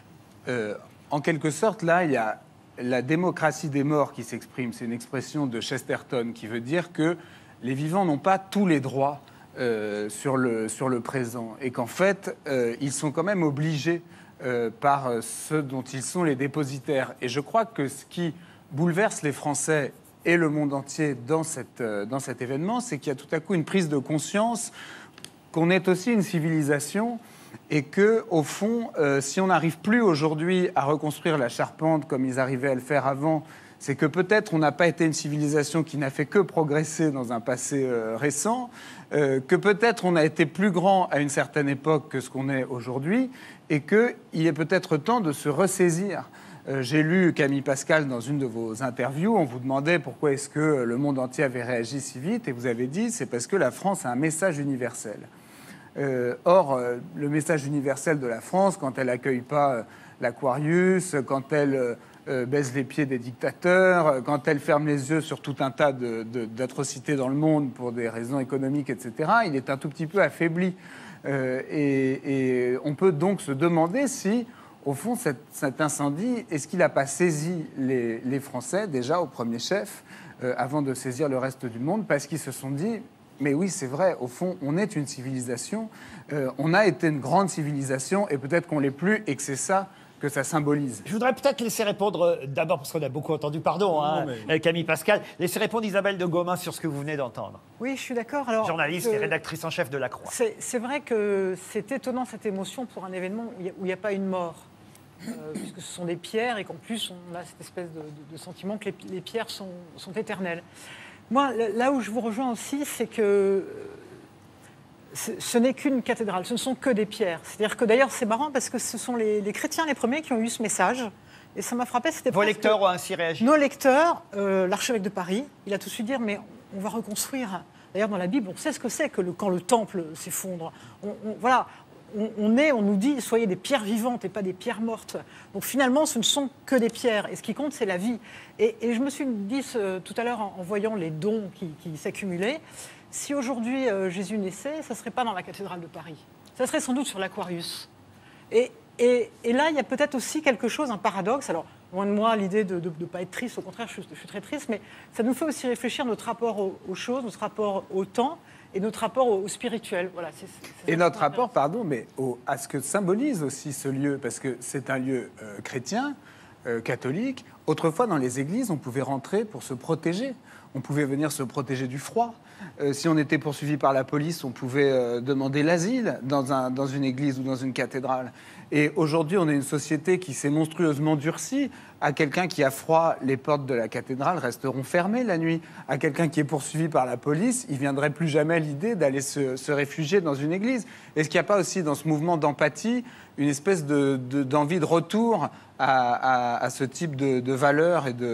en quelque sorte, là, il y a la démocratie des morts qui s'exprime. C'est une expression de Chesterton qui veut dire que les vivants n'ont pas tous les droits sur le présent et qu'en fait, ils sont quand même obligés par ceux dont ils sont les dépositaires. Et je crois que ce qui bouleverse les Français et le monde entier dans cet événement, c'est qu'il y a tout à coup une prise de conscience qu'on est aussi une civilisation et que, au fond, si on n'arrive plus aujourd'hui à reconstruire la charpente comme ils arrivaient à le faire avant, c'est que peut-être on n'a pas été une civilisation qui n'a fait que progresser dans un passé récent, que peut-être on a été plus grand à une certaine époque que ce qu'on est aujourd'hui, et qu'il est peut-être temps de se ressaisir. J'ai lu Camille Pascal dans une de vos interviews, on vous demandait pourquoi est-ce que le monde entier avait réagi si vite, et vous avez dit c'est parce que la France a un message universel. Or, le message universel de la France, quand elle n'accueille pas l'Aquarius, quand elle baise les pieds des dictateurs, quand elle ferme les yeux sur tout un tas d'atrocités dans le monde pour des raisons économiques, etc., il est un tout petit peu affaibli. Et on peut donc se demander si, au fond, cet incendie, est-ce qu'il n'a pas saisi les Français, déjà au premier chef, avant de saisir le reste du monde, parce qu'ils se sont dit... Mais oui, c'est vrai, au fond, on est une civilisation, on a été une grande civilisation, et peut-être qu'on ne l'est plus, et que c'est ça que ça symbolise. Je voudrais peut-être laisser répondre d'abord, parce qu'on a beaucoup entendu, pardon, Camille Pascal, laisser répondre Isabelle de Gaumain sur ce que vous venez d'entendre. Oui, je suis d'accord. Alors, Journaliste et rédactrice en chef de La Croix. c'est vrai que c'est étonnant cette émotion pour un événement où il n'y a pas une mort. Puisque ce sont des pierres et qu'en plus on a cette espèce de sentiment que les pierres sont éternelles. Moi, là où je vous rejoins aussi, c'est que ce n'est qu'une cathédrale, ce ne sont que des pierres. C'est-à-dire que d'ailleurs, c'est marrant parce que ce sont les chrétiens les premiers qui ont eu ce message. Et ça m'a frappé, c'était Vos lecteurs ont ainsi réagi? Nos lecteurs, l'archevêque de Paris, il a tout de suite dit, mais on va reconstruire. D'ailleurs, dans la Bible, on sait ce que c'est que quand le temple s'effondre. Voilà. On nous dit, soyez des pierres vivantes et pas des pierres mortes. Donc finalement, ce ne sont que des pierres. Et ce qui compte, c'est la vie. Et je me suis dit tout à l'heure, en voyant les dons qui s'accumulaient, si aujourd'hui Jésus naissait, ça ne serait pas dans la cathédrale de Paris. Ça serait sans doute sur l'Aquarius. Et là, il y a peut-être aussi quelque chose, un paradoxe. Alors, loin de moi, l'idée de ne pas être triste, au contraire, je suis très triste, mais ça nous fait aussi réfléchir notre rapport aux choses, notre rapport au temps, et notre rapport au spirituel. Voilà, et notre rapport, pardon, mais à ce que symbolise aussi ce lieu, parce que c'est un lieu chrétien, catholique. Autrefois, dans les églises, on pouvait rentrer pour se protéger. On pouvait venir se protéger du froid. Si on était poursuivi par la police, on pouvait demander l'asile dans une église ou dans une cathédrale. Et aujourd'hui, on est une société qui s'est monstrueusement durcie. À quelqu'un qui a froid, les portes de la cathédrale resteront fermées la nuit. À quelqu'un qui est poursuivi par la police, il ne viendrait plus jamais l'idée d'aller se réfugier dans une église. Est-ce qu'il n'y a pas aussi dans ce mouvement d'empathie une espèce d'envie de retour à ce type de valeurs et de...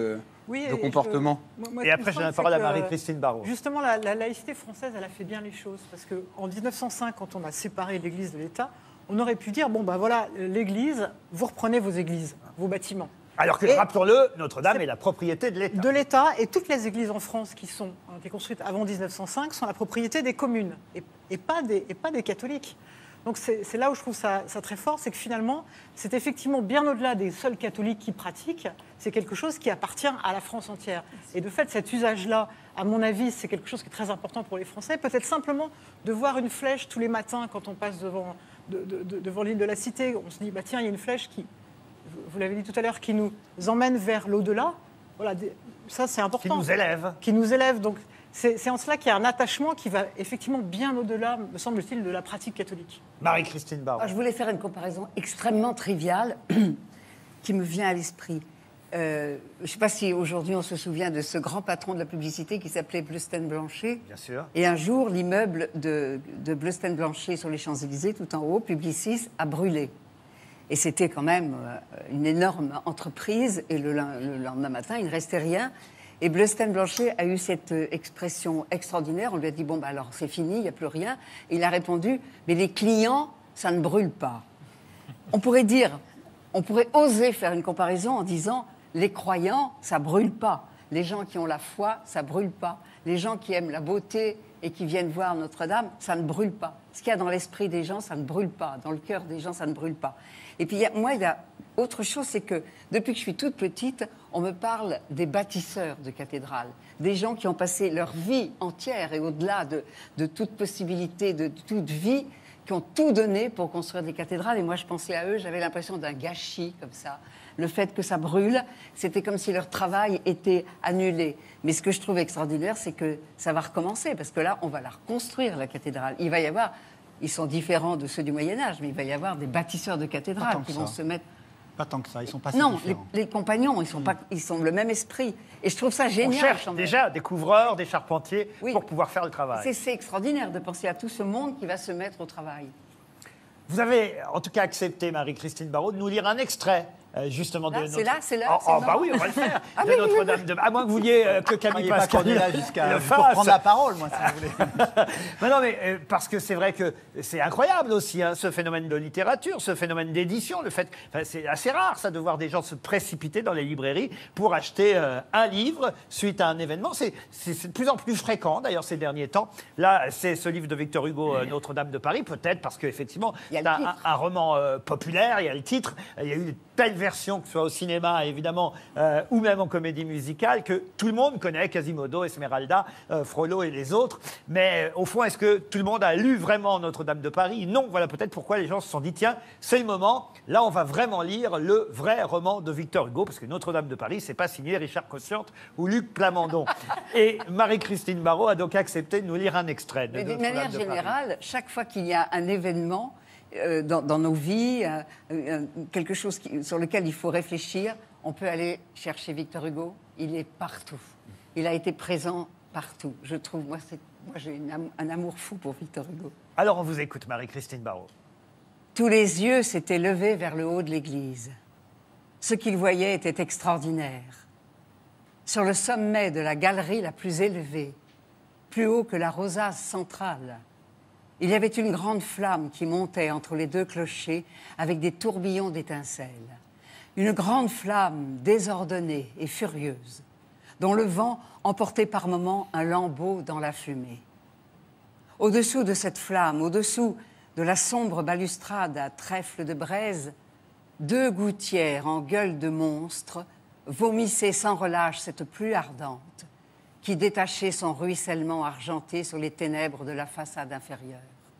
Oui, de comportement. Et après, j'ai la parole à Marie-Christine Barraud. Justement, la laïcité française, elle a fait bien les choses. Parce qu'en 1905, quand on a séparé l'Église de l'État, on aurait pu dire, bon, ben voilà, l'Église, vous reprenez vos églises, vos bâtiments. Alors que, rappelons-le, Notre-Dame est la propriété de l'État. De l'État, et toutes les églises en France qui ont été construites avant 1905 sont la propriété des communes, et pas des catholiques. Donc c'est là où je trouve ça très fort, c'est que finalement, c'est effectivement bien au-delà des seuls catholiques qui pratiquent, c'est quelque chose qui appartient à la France entière. Et de fait, cet usage-là, à mon avis, c'est quelque chose qui est très important pour les Français. Peut-être simplement de voir une flèche tous les matins quand on passe devant l'île de la Cité, on se dit, bah, tiens, il y a une flèche qui, vous l'avez dit tout à l'heure, qui nous emmène vers l'au-delà. Voilà, ça c'est important. Qui nous élève. Qui nous élève. Donc c'est en cela qu'il y a un attachement qui va effectivement bien au-delà, me semble-t-il, de la pratique catholique. Marie-Christine Barraud. Je voulais faire une comparaison extrêmement triviale qui me vient à l'esprit. Je ne sais pas si aujourd'hui on se souvient de ce grand patron de la publicité qui s'appelait Bleustein-Blanchet. Bien sûr. Et un jour, l'immeuble de Bleustein-Blanchet sur les Champs-Élysées, tout en haut, Publicis, a brûlé. Et c'était quand même une énorme entreprise. Et le lendemain matin, il ne restait rien. Et Bleustein-Blanchet a eu cette expression extraordinaire. On lui a dit, bon, bah alors c'est fini, il n'y a plus rien. Et il a répondu, mais les clients, ça ne brûle pas. On pourrait oser faire une comparaison en disant, les croyants, ça ne brûle pas. Les gens qui ont la foi, ça ne brûle pas. Les gens qui aiment la beauté et qui viennent voir Notre-Dame, ça ne brûle pas. Ce qu'il y a dans l'esprit des gens, ça ne brûle pas. Dans le cœur des gens, ça ne brûle pas. Et puis, il y a autre chose, c'est que depuis que je suis toute petite, on me parle des bâtisseurs de cathédrales, des gens qui ont passé leur vie entière et au-delà de toute possibilité, de toute vie, qui ont tout donné pour construire des cathédrales. Et moi, je pensais à eux, j'avais l'impression d'un gâchis comme ça. Le fait que ça brûle, c'était comme si leur travail était annulé. Mais ce que je trouve extraordinaire, c'est que ça va recommencer, parce que là, on va la reconstruire, la cathédrale. Il va y avoir, ils sont différents de ceux du Moyen-Âge, mais il va y avoir des bâtisseurs de cathédrales qui vont se mettre... Pas tant que ça, ils sont pas si Non, différents. les compagnons, ils sont le même esprit. Et je trouve ça génial. On cherche déjà des couvreurs, des charpentiers Oui. pour pouvoir faire le travail. C'est extraordinaire de penser à tout ce monde qui va se mettre au travail. Vous avez en tout cas accepté, Marie-Christine Barraud, de nous lire un extrait. Justement Là, de c'est là, c'est là. bah oui, on va le faire. Ah de oui, Notre-Dame de... À moins que vous vouliez que Camille Soyez pas Pascal qu'on est là jusqu'à le pour fasse. prendre la parole, moi, si vous voulez. Non, mais parce que c'est vrai que c'est incroyable aussi, hein, ce phénomène de littérature, ce phénomène d'édition. Le fait, c'est assez rare, ça, de voir des gens se précipiter dans les librairies pour acheter un livre suite à un événement. C'est de plus en plus fréquent, d'ailleurs, ces derniers temps. Là, c'est ce livre de Victor Hugo, Notre-Dame de Paris, peut-être parce qu'effectivement, c'est un roman populaire, il y a le titre, il y a eu de telles versions, que ce soit au cinéma, évidemment, ou même en comédie musicale, que tout le monde connaît, Quasimodo, Esmeralda, Frollo et les autres. Mais au fond, est-ce que tout le monde a lu vraiment Notre-Dame de Paris? Non. Voilà peut-être pourquoi les gens se sont dit, tiens, c'est le moment, là on va vraiment lire le vrai roman de Victor Hugo, parce que Notre-Dame de Paris, c'est pas signé Richard Cossiante ou Luc Plamondon. Et Marie-Christine Barraud a donc accepté de nous lire un extrait de Mais d'une Notre-Dame manière de Paris. générale, chaque fois qu'il y a un événement dans nos vies, quelque chose sur lequel il faut réfléchir, on peut aller chercher Victor Hugo. Il est partout. Il a été présent partout. Je trouve, moi j'ai un amour fou pour Victor Hugo. Alors on vous écoute, Marie-Christine Barraud. Tous les yeux s'étaient levés vers le haut de l'église. Ce qu'ils voyaient était extraordinaire. Sur le sommet de la galerie la plus élevée, plus haut que la rosace centrale, il y avait une grande flamme qui montait entre les deux clochers avec des tourbillons d'étincelles. Une grande flamme désordonnée et furieuse, dont le vent emportait par moments un lambeau dans la fumée. Au-dessous de cette flamme, au-dessous de la sombre balustrade à trèfle de braise, deux gouttières en gueule de monstre vomissaient sans relâche cette pluie ardente qui détachait son ruissellement argenté sur les ténèbres de la façade inférieure.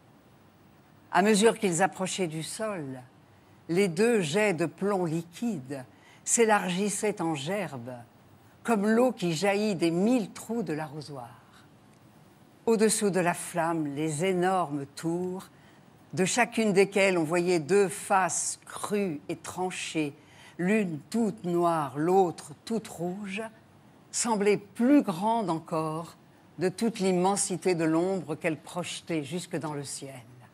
À mesure qu'ils approchaient du sol, les deux jets de plomb liquide s'élargissaient en gerbes, comme l'eau qui jaillit des 1000 trous de l'arrosoir. Au-dessous de la flamme, les énormes tours, de chacune desquelles on voyait deux faces crues et tranchées, l'une toute noire, l'autre toute rouge, semblaient plus grandes encore de toute l'immensité de l'ombre qu'elles projetaient jusque dans le ciel.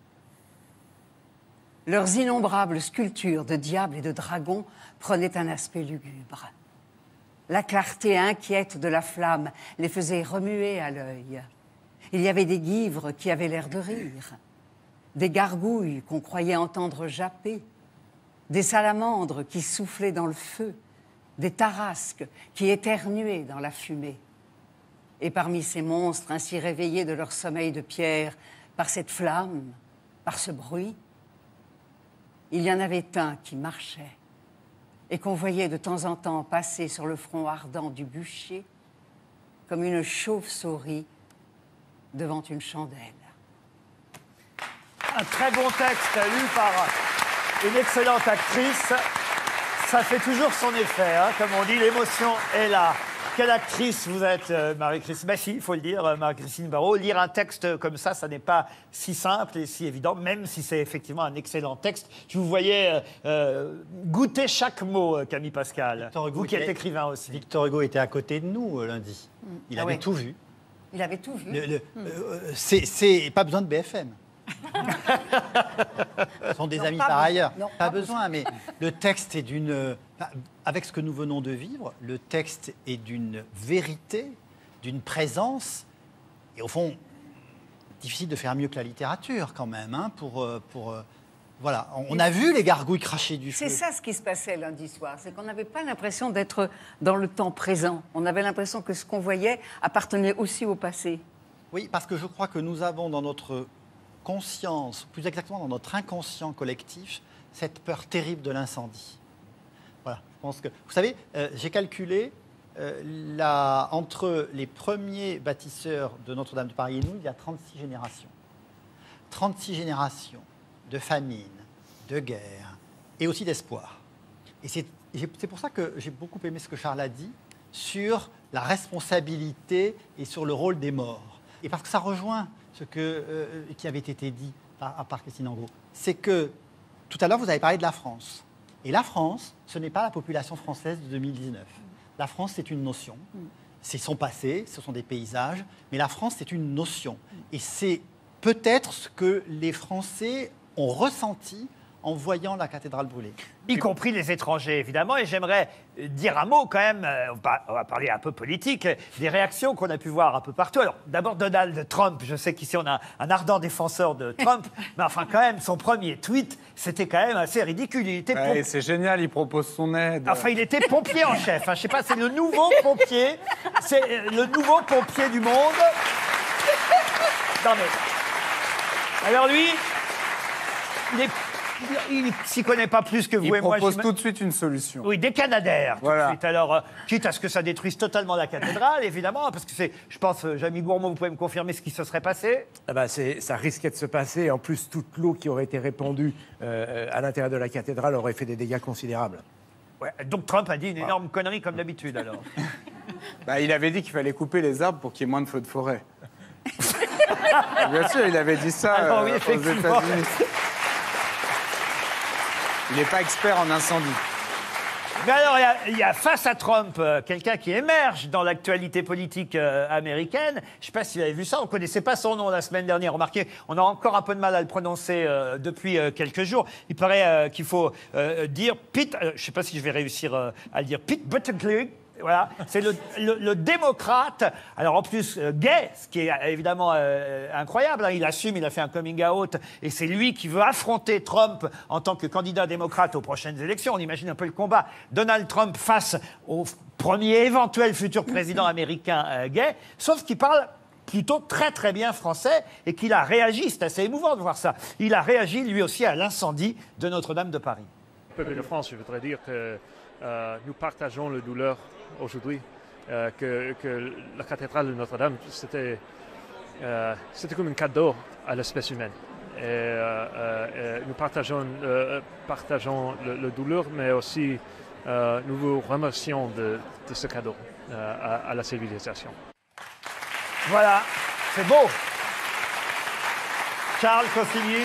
Leurs innombrables sculptures de diables et de dragons prenaient un aspect lugubre. La clarté inquiète de la flamme les faisait remuer à l'œil. Il y avait des guivres qui avaient l'air de rire, des gargouilles qu'on croyait entendre japper, des salamandres qui soufflaient dans le feu, des tarasques qui éternuaient dans la fumée. Et parmi ces monstres ainsi réveillés de leur sommeil de pierre par cette flamme, par ce bruit, il y en avait un qui marchait et qu'on voyait de temps en temps passer sur le front ardent du bûcher comme une chauve-souris devant une chandelle. Un très bon texte lu par une excellente actrice. Ça fait toujours son effet, hein, comme on dit, l'émotion est là. Quelle actrice vous êtes, Marie-Christine? Ben si, il faut le dire, Marie-Christine Barraud. Lire un texte comme ça n'est pas si simple et si évident, même si c'est effectivement un excellent texte. Je vous voyais goûter chaque mot, Camille Pascal. Vous qui êtes écrivain aussi. Victor Hugo était à côté de nous lundi. Il avait tout vu. Il avait tout vu. C'est pas besoin de BFM. Ce sont des amis par ailleurs. Pas besoin, mais le texte est d'une... Avec ce que nous venons de vivre, le texte est d'une vérité, d'une présence, et au fond, difficile de faire mieux que la littérature quand même, hein, voilà, on a vu les gargouilles cracher du feu. C'est ça ce qui se passait lundi soir, c'est qu'on n'avait pas l'impression d'être dans le temps présent. On avait l'impression que ce qu'on voyait appartenait aussi au passé. Oui, parce que je crois que nous avons dans notre conscience, plus exactement dans notre inconscient collectif, cette peur terrible de l'incendie. Voilà, je pense que... Vous savez, j'ai calculé, entre les premiers bâtisseurs de Notre-Dame de Paris et nous, il y a 36 générations. 36 générations de famine, de guerre et aussi d'espoir. Et c'est pour ça que j'ai beaucoup aimé ce que Charles a dit sur la responsabilité et sur le rôle des morts. Et parce que ça rejoint ce qui avait été dit par Christine Angot. C'est que, tout à l'heure, vous avez parlé de la France. Et la France, ce n'est pas la population française de 2019. La France, c'est une notion. C'est son passé, ce sont des paysages. Mais la France, c'est une notion. Et c'est peut-être ce que les Français ont ressenti en voyant la cathédrale brûler. Y compris les étrangers, évidemment. Et j'aimerais dire un mot quand même, on va parler un peu politique, des réactions qu'on a pu voir un peu partout. Alors, d'abord Donald Trump, je sais qu'ici on a un ardent défenseur de Trump, mais enfin quand même, son premier tweet, c'était quand même assez ridicule. Il était c'est génial, il propose son aide. Enfin, il était pompier en chef. Hein. Je sais pas, c'est le nouveau pompier. C'est le nouveau pompier du monde. Non mais... Alors lui, il s'y connaît pas plus que vous et moi. Il propose tout de suite une solution. Oui, des Canadaires, voilà. Tout de suite. Alors, quitte à ce que ça détruise totalement la cathédrale, évidemment, parce que c'est, je pense, Jamie Gourmand, vous pouvez me confirmer ce qui se serait passé? Ah bah ça risquait de se passer. En plus, toute l'eau qui aurait été répandue à l'intérieur de la cathédrale aurait fait des dégâts considérables. Ouais, donc Trump a dit une énorme connerie comme d'habitude, alors. Il avait dit qu'il fallait couper les arbres pour qu'il y ait moins de feux de forêt. Bien sûr, il avait dit ça oui, aux États-Unis. Il n'est pas expert en incendie. Mais alors, il y a face à Trump quelqu'un qui émerge dans l'actualité politique américaine. Je ne sais pas si vous avez vu ça, on ne connaissait pas son nom la semaine dernière. Remarquez, on a encore un peu de mal à le prononcer depuis quelques jours. Il paraît qu'il faut dire Pete, je ne sais pas si je vais réussir à le dire, Pete Buttigieg. Voilà, c'est le démocrate, alors en plus gay, ce qui est évidemment incroyable, hein. Il assume, il a fait un coming out, et c'est lui qui veut affronter Trump en tant que candidat démocrate aux prochaines élections. On imagine un peu le combat. Donald Trump face au premier éventuel futur président américain gay, sauf qu'il parle plutôt très très bien français et qu'il a réagi, c'est assez émouvant de voir ça, il a réagi lui aussi à l'incendie de Notre-Dame de Paris. Peuple de France, je voudrais dire que nous partageons la douleur aujourd'hui, que la cathédrale de Notre-Dame, c'était comme un cadeau à l'espèce humaine. Et nous partageons le douleur, mais aussi nous vous remercions de ce cadeau à la civilisation. Voilà, c'est beau. Charles Consigny.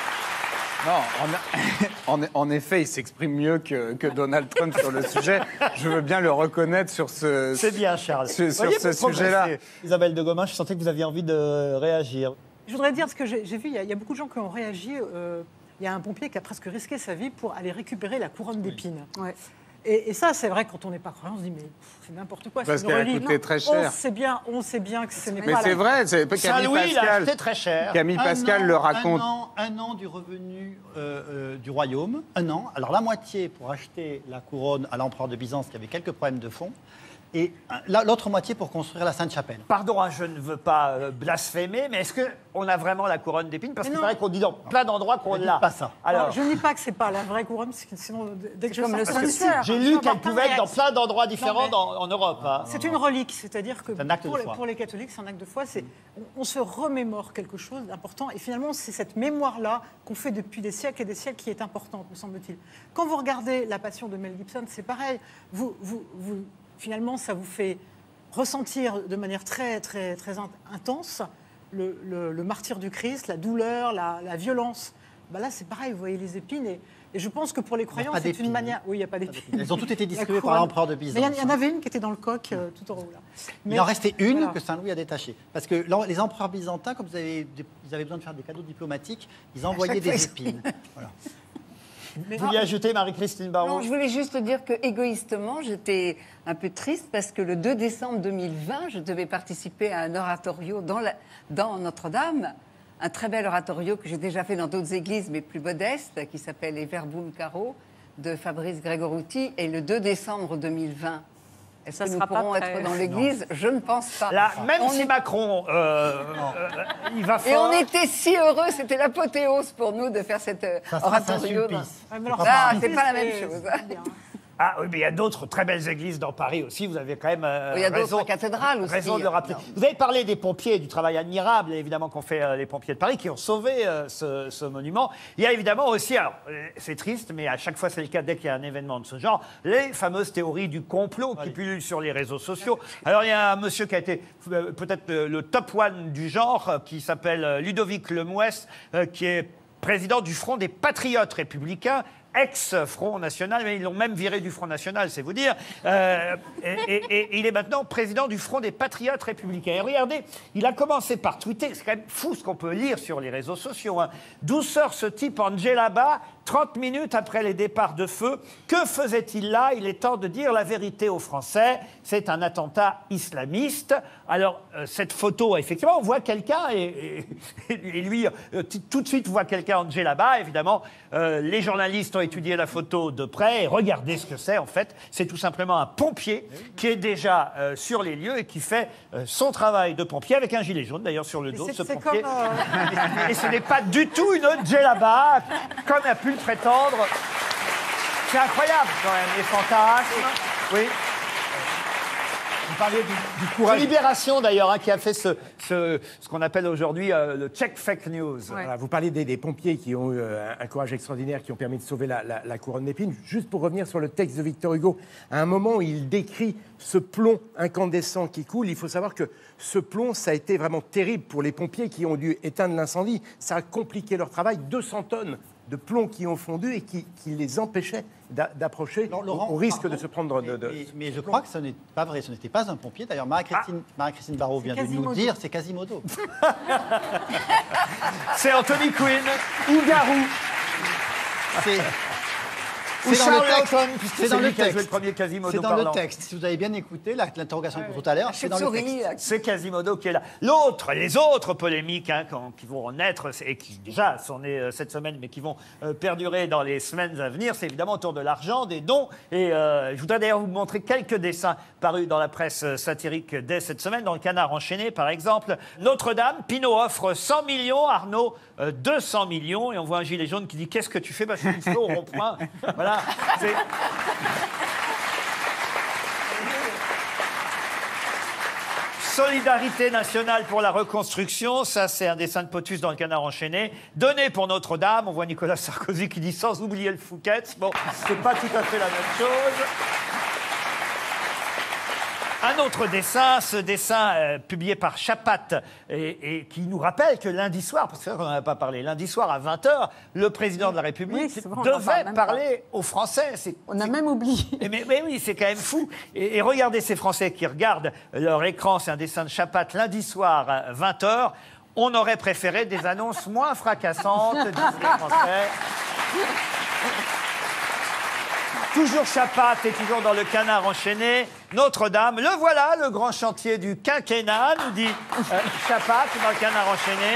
Non, en effet, il s'exprime mieux que Donald Trump sur le sujet. Je veux bien le reconnaître sur ce... C'est bien, Charles. Sur ce sujet-là. Isabelle de Gomin, je sentais que vous aviez envie de réagir. Je voudrais dire ce que j'ai vu, il y a beaucoup de gens qui ont réagi. Il y a un pompier qui a presque risqué sa vie pour aller récupérer la couronne d'épines. Ouais. Et ça, c'est vrai, quand on n'est pas croyant, on se dit, mais c'est n'importe quoi. Parce c'est qu'elle a relique. coûté très cher. On sait bien que ce n'est Mais pas c'est la... vrai, c'est Saint-Louis, il a acheté très cher. Camille Pascal le raconte. Un an du revenu du royaume, un an. Alors la moitié pour acheter la couronne à l'empereur de Byzance qui avait quelques problèmes de fonds, et l'autre moitié pour construire la Sainte-Chapelle. Pardon, je ne veux pas blasphémer, mais est-ce qu'on a vraiment la couronne d'épines? Parce qu'il paraît qu'on dit dans plein d'endroits qu'on l'a. Pas ça. Alors, je ne dis pas que c'est pas la vraie couronne, parce que sinon, dès que je comme le sors- sanctuaire. J'ai lu qu'elle pouvait être dans plein d'endroits différents en Europe. Hein. C'est une relique, c'est-à-dire que C'est un acte de foi. pour les catholiques, c'est un acte de foi. On se remémore quelque chose d'important, et finalement, c'est cette mémoire-là qu'on fait depuis des siècles et des siècles qui est importante, me semble-t-il. Quand vous regardez La Passion de Mel Gibson, c'est pareil. Finalement, ça vous fait ressentir de manière très, très, très intense le martyre du Christ, la douleur, la violence. Là, c'est pareil, vous voyez les épines. Et je pense que pour les croyants, c'est une manière... Oui, il n'y a pas d'épines. Elles ont toutes été La distribuées par couronne. l'empereur de Byzance. Mais il y en avait une qui était dans le coq, tout en haut, là. Il en restait une voilà. que Saint-Louis a détachée. Parce que les empereurs byzantins, comme ils avaient besoin de faire des cadeaux diplomatiques, ils envoyaient des épines. Voilà. Vous vouliez ajouter, Marie-Christine Barraud? Non, je voulais juste dire que égoïstement, j'étais un peu triste parce que le 2 décembre 2020, je devais participer à un oratorio dans Notre-Dame, un très bel oratorio que j'ai déjà fait dans d'autres églises, mais plus modestes, qui s'appelle Les Verbum Caro de Fabrice Grégorouti, et le 2 décembre 2020. Est-ce Ça que nous sera pas pourrons prêt. être dans l'église? Je ne pense pas. Là, même On si est- Macron, il va Et on fort. était si heureux, c'était l'apothéose pour nous de faire cet Ça sera un oratorio. sulpice. Ouais, mais alors, Ah, ça, c'est pas la même c'est- chose. c'est bien. Ah oui, mais il y a d'autres très belles églises dans Paris aussi. Vous avez quand même Il y a d'autres raison, cathédrales aussi. raison de le rappeler. Vous avez parlé des pompiers, du travail admirable, évidemment, qu'ont fait les pompiers de Paris, qui ont sauvé ce monument. Il y a évidemment aussi, alors c'est triste, mais à chaque fois c'est le cas dès qu'il y a un événement de ce genre, les fameuses théories du complot qui pullulent sur les réseaux sociaux. Alors il y a un monsieur qui a été peut-être le top one du genre, qui s'appelle Ludovic Lemouès, qui est président du Front des Patriotes Républicains, ex-Front National, mais ils l'ont même viré du Front National, c'est vous dire. Et il est maintenant président du Front des Patriotes Républicains. Et regardez, il a commencé par tweeter, c'est quand même fou ce qu'on peut lire sur les réseaux sociaux. Hein. D'où sort ce type en djellaba 30 minutes après les départs de feu? Que faisait-il là? Il est temps de dire la vérité aux Français. C'est un attentat islamiste. Alors, cette photo, effectivement, on voit quelqu'un, et lui, tout de suite, voit quelqu'un en djellaba. Évidemment, les journalistes ont étudié la photo de près, et regardez ce que c'est, en fait. C'est tout simplement un pompier qui est déjà sur les lieux et qui fait son travail de pompier, avec un gilet jaune, d'ailleurs, sur le dos de ce C'est pompier. comme... Et ce n'est pas du tout une djellaba, comme a pu le prétendre. C'est incroyable, quand même, les fantasmes. Oui. Vous parliez du courage. C'est Libération, d'ailleurs, hein, qui a fait ce qu'on appelle aujourd'hui le check fake news. Voilà, vous parlez des pompiers qui ont eu un courage extraordinaire, qui ont permis de sauver la couronne d'épines. Juste pour revenir sur le texte de Victor Hugo, à un moment où il décrit ce plomb incandescent qui coule, il faut savoir que ce plomb, ça a été vraiment terrible pour les pompiers qui ont dû éteindre l'incendie. Ça a compliqué leur travail. 200 tonnes de plomb qui ont fondu et qui les empêchaient d'approcher au risque de se prendre Mais je crois que ce n'est pas vrai, ce n'était pas un pompier. D'ailleurs, Marie-Christine Barraud vient de nous Quasimodo. dire, c'est Quasimodo. C'est Anthony Quinn ou Garou. Ou C'est dans le Charles texte. Lawton, puisque C'est c'est dans lui le qui a joué le texte. premier Quasimodo C'est dans parlant. le texte. Si vous avez bien écouté l'interrogation pour tout à l'heure, c'est dans le Chauve-souris, texte. C'est Quasimodo qui est là. Les autres polémiques qui vont naître et qui déjà sont nées cette semaine, mais qui vont perdurer dans les semaines à venir, c'est évidemment autour de l'argent, des dons. Et je voudrais d'ailleurs vous montrer quelques dessins parus dans la presse satirique dès cette semaine, dans le Canard enchaîné par exemple. Notre-Dame, Pinault offre 100 millions, Arnaud 200 millions. Et on voit un gilet jaune qui dit « Qu'est-ce que tu fais ?» Je suis au rond-point. Voilà. C'est... Solidarité nationale pour la reconstruction, ça c'est un dessin de Potus dans le Canard enchaîné. Donné pour Notre-Dame, on voit Nicolas Sarkozy qui dit sans oublier le Fouquet. Bon, c'est pas tout à fait la même chose. Un autre dessin, ce dessin publié par Chapat et qui nous rappelle que lundi soir, parce qu'on n'en a pas parlé, lundi soir à 20h, le président de la République Oui, c'est vrai, on en devait parle même parler aux Français. On a même oublié. Mais oui, c'est quand même fou. Et regardez ces Français qui regardent leur écran, c'est un dessin de Chapat, lundi soir à 20h. On aurait préféré des annonces moins fracassantes, disent les Français. Toujours Chapat et toujours dans le canard enchaîné. Notre-Dame, le voilà, le grand chantier du quinquennat, nous dit Chapat dans le canard enchaîné.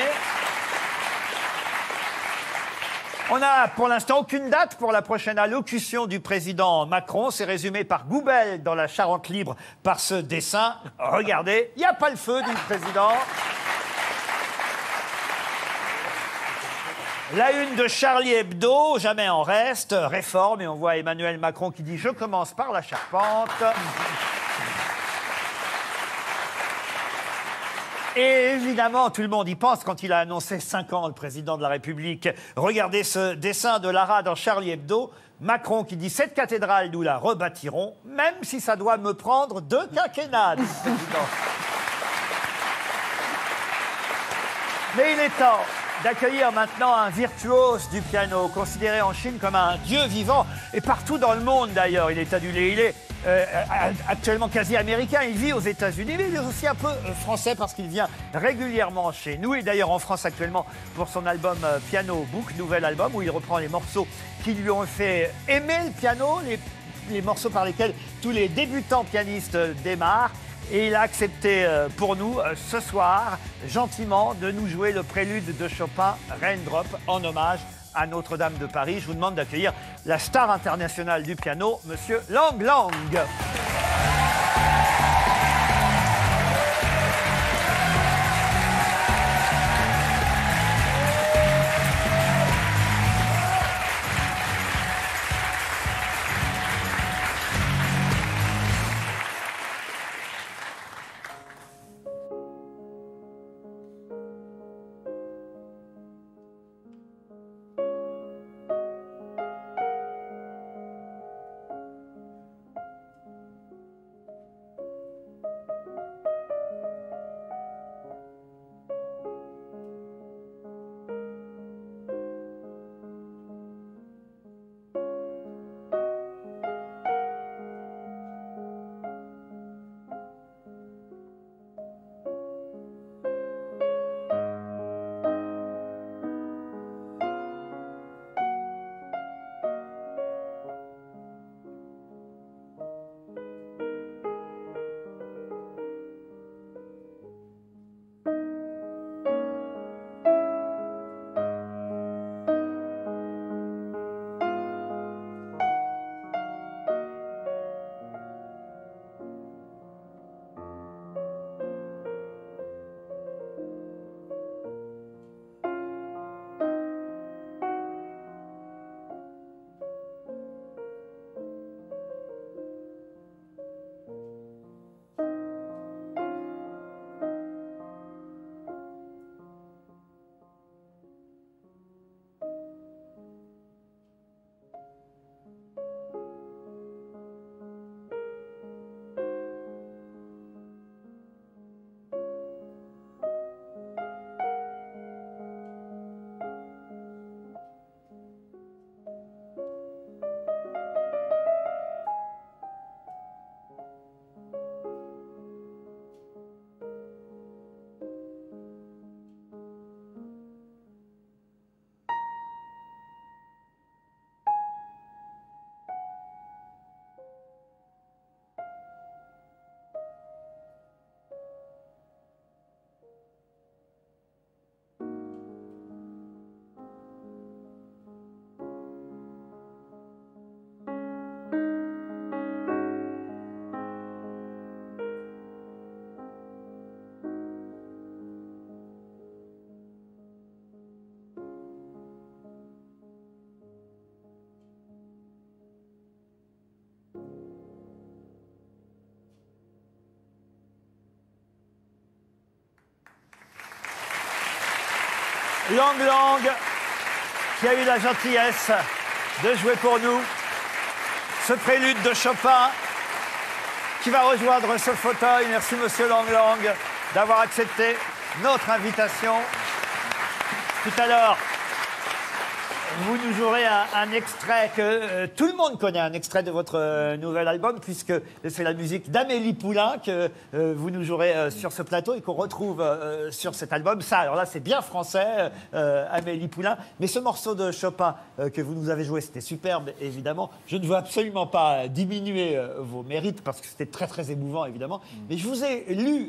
On n'a pour l'instant aucune date pour la prochaine allocution du président Macron. C'est résumé par Goubel dans la Charente libre par ce dessin. Regardez, il n'y a pas le feu, dit le président. La une de Charlie Hebdo, jamais en reste, réforme, et on voit Emmanuel Macron qui dit « Je commence par la charpente ». Et évidemment, tout le monde y pense quand il a annoncé 5 ans, le président de la République. Regardez ce dessin de Lara dans Charlie Hebdo. Macron qui dit « Cette cathédrale, nous la rebâtirons, même si ça doit me prendre 2 quinquennats », dit le président. Mais il est temps d'accueillir maintenant un virtuose du piano, considéré en Chine comme un dieu vivant, et partout dans le monde d'ailleurs. Il est adulé, il est actuellement quasi américain, il vit aux États-Unis, mais il est aussi un peu français parce qu'il vient régulièrement chez nous, et d'ailleurs en France actuellement pour son album Piano Book, nouvel album où il reprend les morceaux qui lui ont fait aimer le piano, les morceaux par lesquels tous les débutants pianistes démarrent. Et il a accepté pour nous, ce soir, gentiment, de nous jouer le prélude de Chopin, Raindrop, en hommage à Notre-Dame de Paris. Je vous demande d'accueillir la star internationale du piano, Monsieur Lang Lang. Lang Lang, qui a eu la gentillesse de jouer pour nous ce prélude de Chopin, qui va rejoindre ce fauteuil. Merci Monsieur Lang Lang d'avoir accepté notre invitation. Tout à l'heure, Vous nous jouerez un extrait que tout le monde connaît, un extrait de votre nouvel album, puisque c'est la musique d'Amélie Poulain que vous nous jouerez sur ce plateau et qu'on retrouve sur cet album. Ça, alors là, c'est bien français, Amélie Poulain. Mais ce morceau de Chopin que vous nous avez joué, c'était superbe, évidemment. Je ne veux absolument pas diminuer vos mérites, parce que c'était très, très émouvant, évidemment. Mais je vous ai lu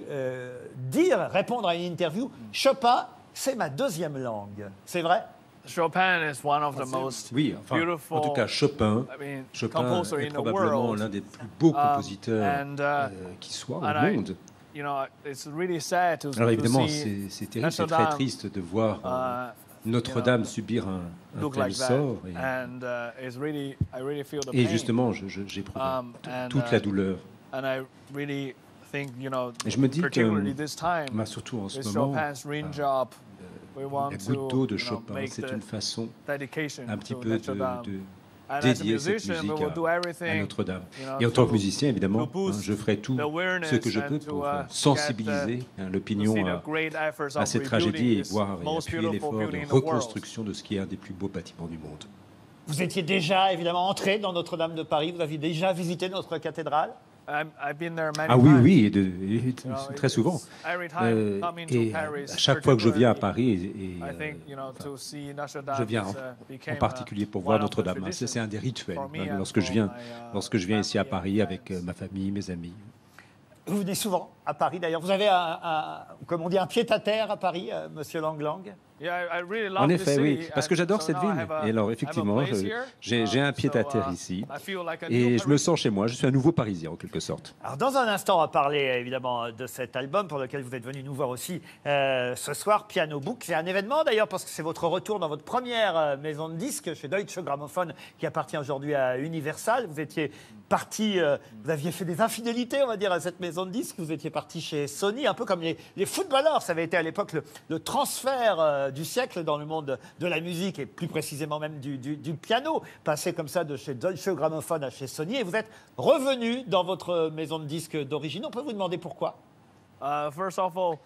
répondre à une interview, Chopin, c'est ma deuxième langue. C'est vrai? Chopin is one of the most Oui, enfin, beautiful, en tout cas, Chopin composer est in the probablement world. l'un des plus beaux compositeurs qui soit au monde. You know, it's really sad to Alors évidemment, see c'est terrible, c'est très Notre-Dame, triste de voir Notre-Dame subir un look tel like that. sort. And it's really, I really feel the Et pain. justement, j'éprouve And, toute la douleur. And I really think, you know, Et je me dis particularly this time, surtout en ce with moment, Chopin's Ring Job, we want la goutte d'eau de to, you know, Chopin, make c'est the une façon dedication un petit to peu Notre-Dame. de And as a dédier cette musician, we musique will do à everything, Notre-Dame. you know, Et en tant que to- musicien, évidemment, to boost je ferai tout the awareness ce que je peux and to, pour get, sensibiliser to see l'opinion the great efforts à of cette rebuilding tragédie et this voir et most appuyer beautiful l'effort building de in the world. reconstruction de ce qui est un des plus beaux bâtiments du monde. Vous étiez déjà, évidemment, entré dans Notre-Dame de Paris. Vous aviez déjà visité notre cathédrale. I've been there many Ah oui, times. oui, You know, très souvent. every time coming to Et Paris, à chaque fois que je viens à particularly, Paris, I think, you know, to see Notre-Dame je viens is, en became, particulier pour voir one of the Notre-Dame. traditions C'est un des rituels for me and lorsque je for viens, my, ici à family and Paris avec friends. ma famille, mes amis. Vous venez souvent à Paris, d'ailleurs. Vous avez, comme on dit, un pied-à-terre à Paris, Monsieur Lang Lang. Yeah, I really love En the effet, oui, city, parce que and j'adore so cette now I ville. have a- Et alors, I have a effectivement, place here. j'ai un pied-à-terre So, ici. I feel like a Et new je me sens chez moi. Je suis un nouveau Parisien, en quelque sorte. Alors, dans un instant, on va parler évidemment de cet album pour lequel vous êtes venu nous voir aussi ce soir, Piano Book. C'est un événement d'ailleurs parce que c'est votre retour dans votre première maison de disques chez Deutsche Grammophon qui appartient aujourd'hui à Universal. Vous étiez parti, vous aviez fait des infidélités, on va dire, à cette maison de disques. Vous étiez parti chez Sony, un peu comme les footballeurs. Ça avait été à l'époque le transfert du siècle dans le monde de la musique et plus précisément même du piano. Passé comme ça de chez Deutsche Grammophon à chez Sony et vous êtes revenu dans votre maison de disques d'origine. On peut vous demander pourquoi? First of all,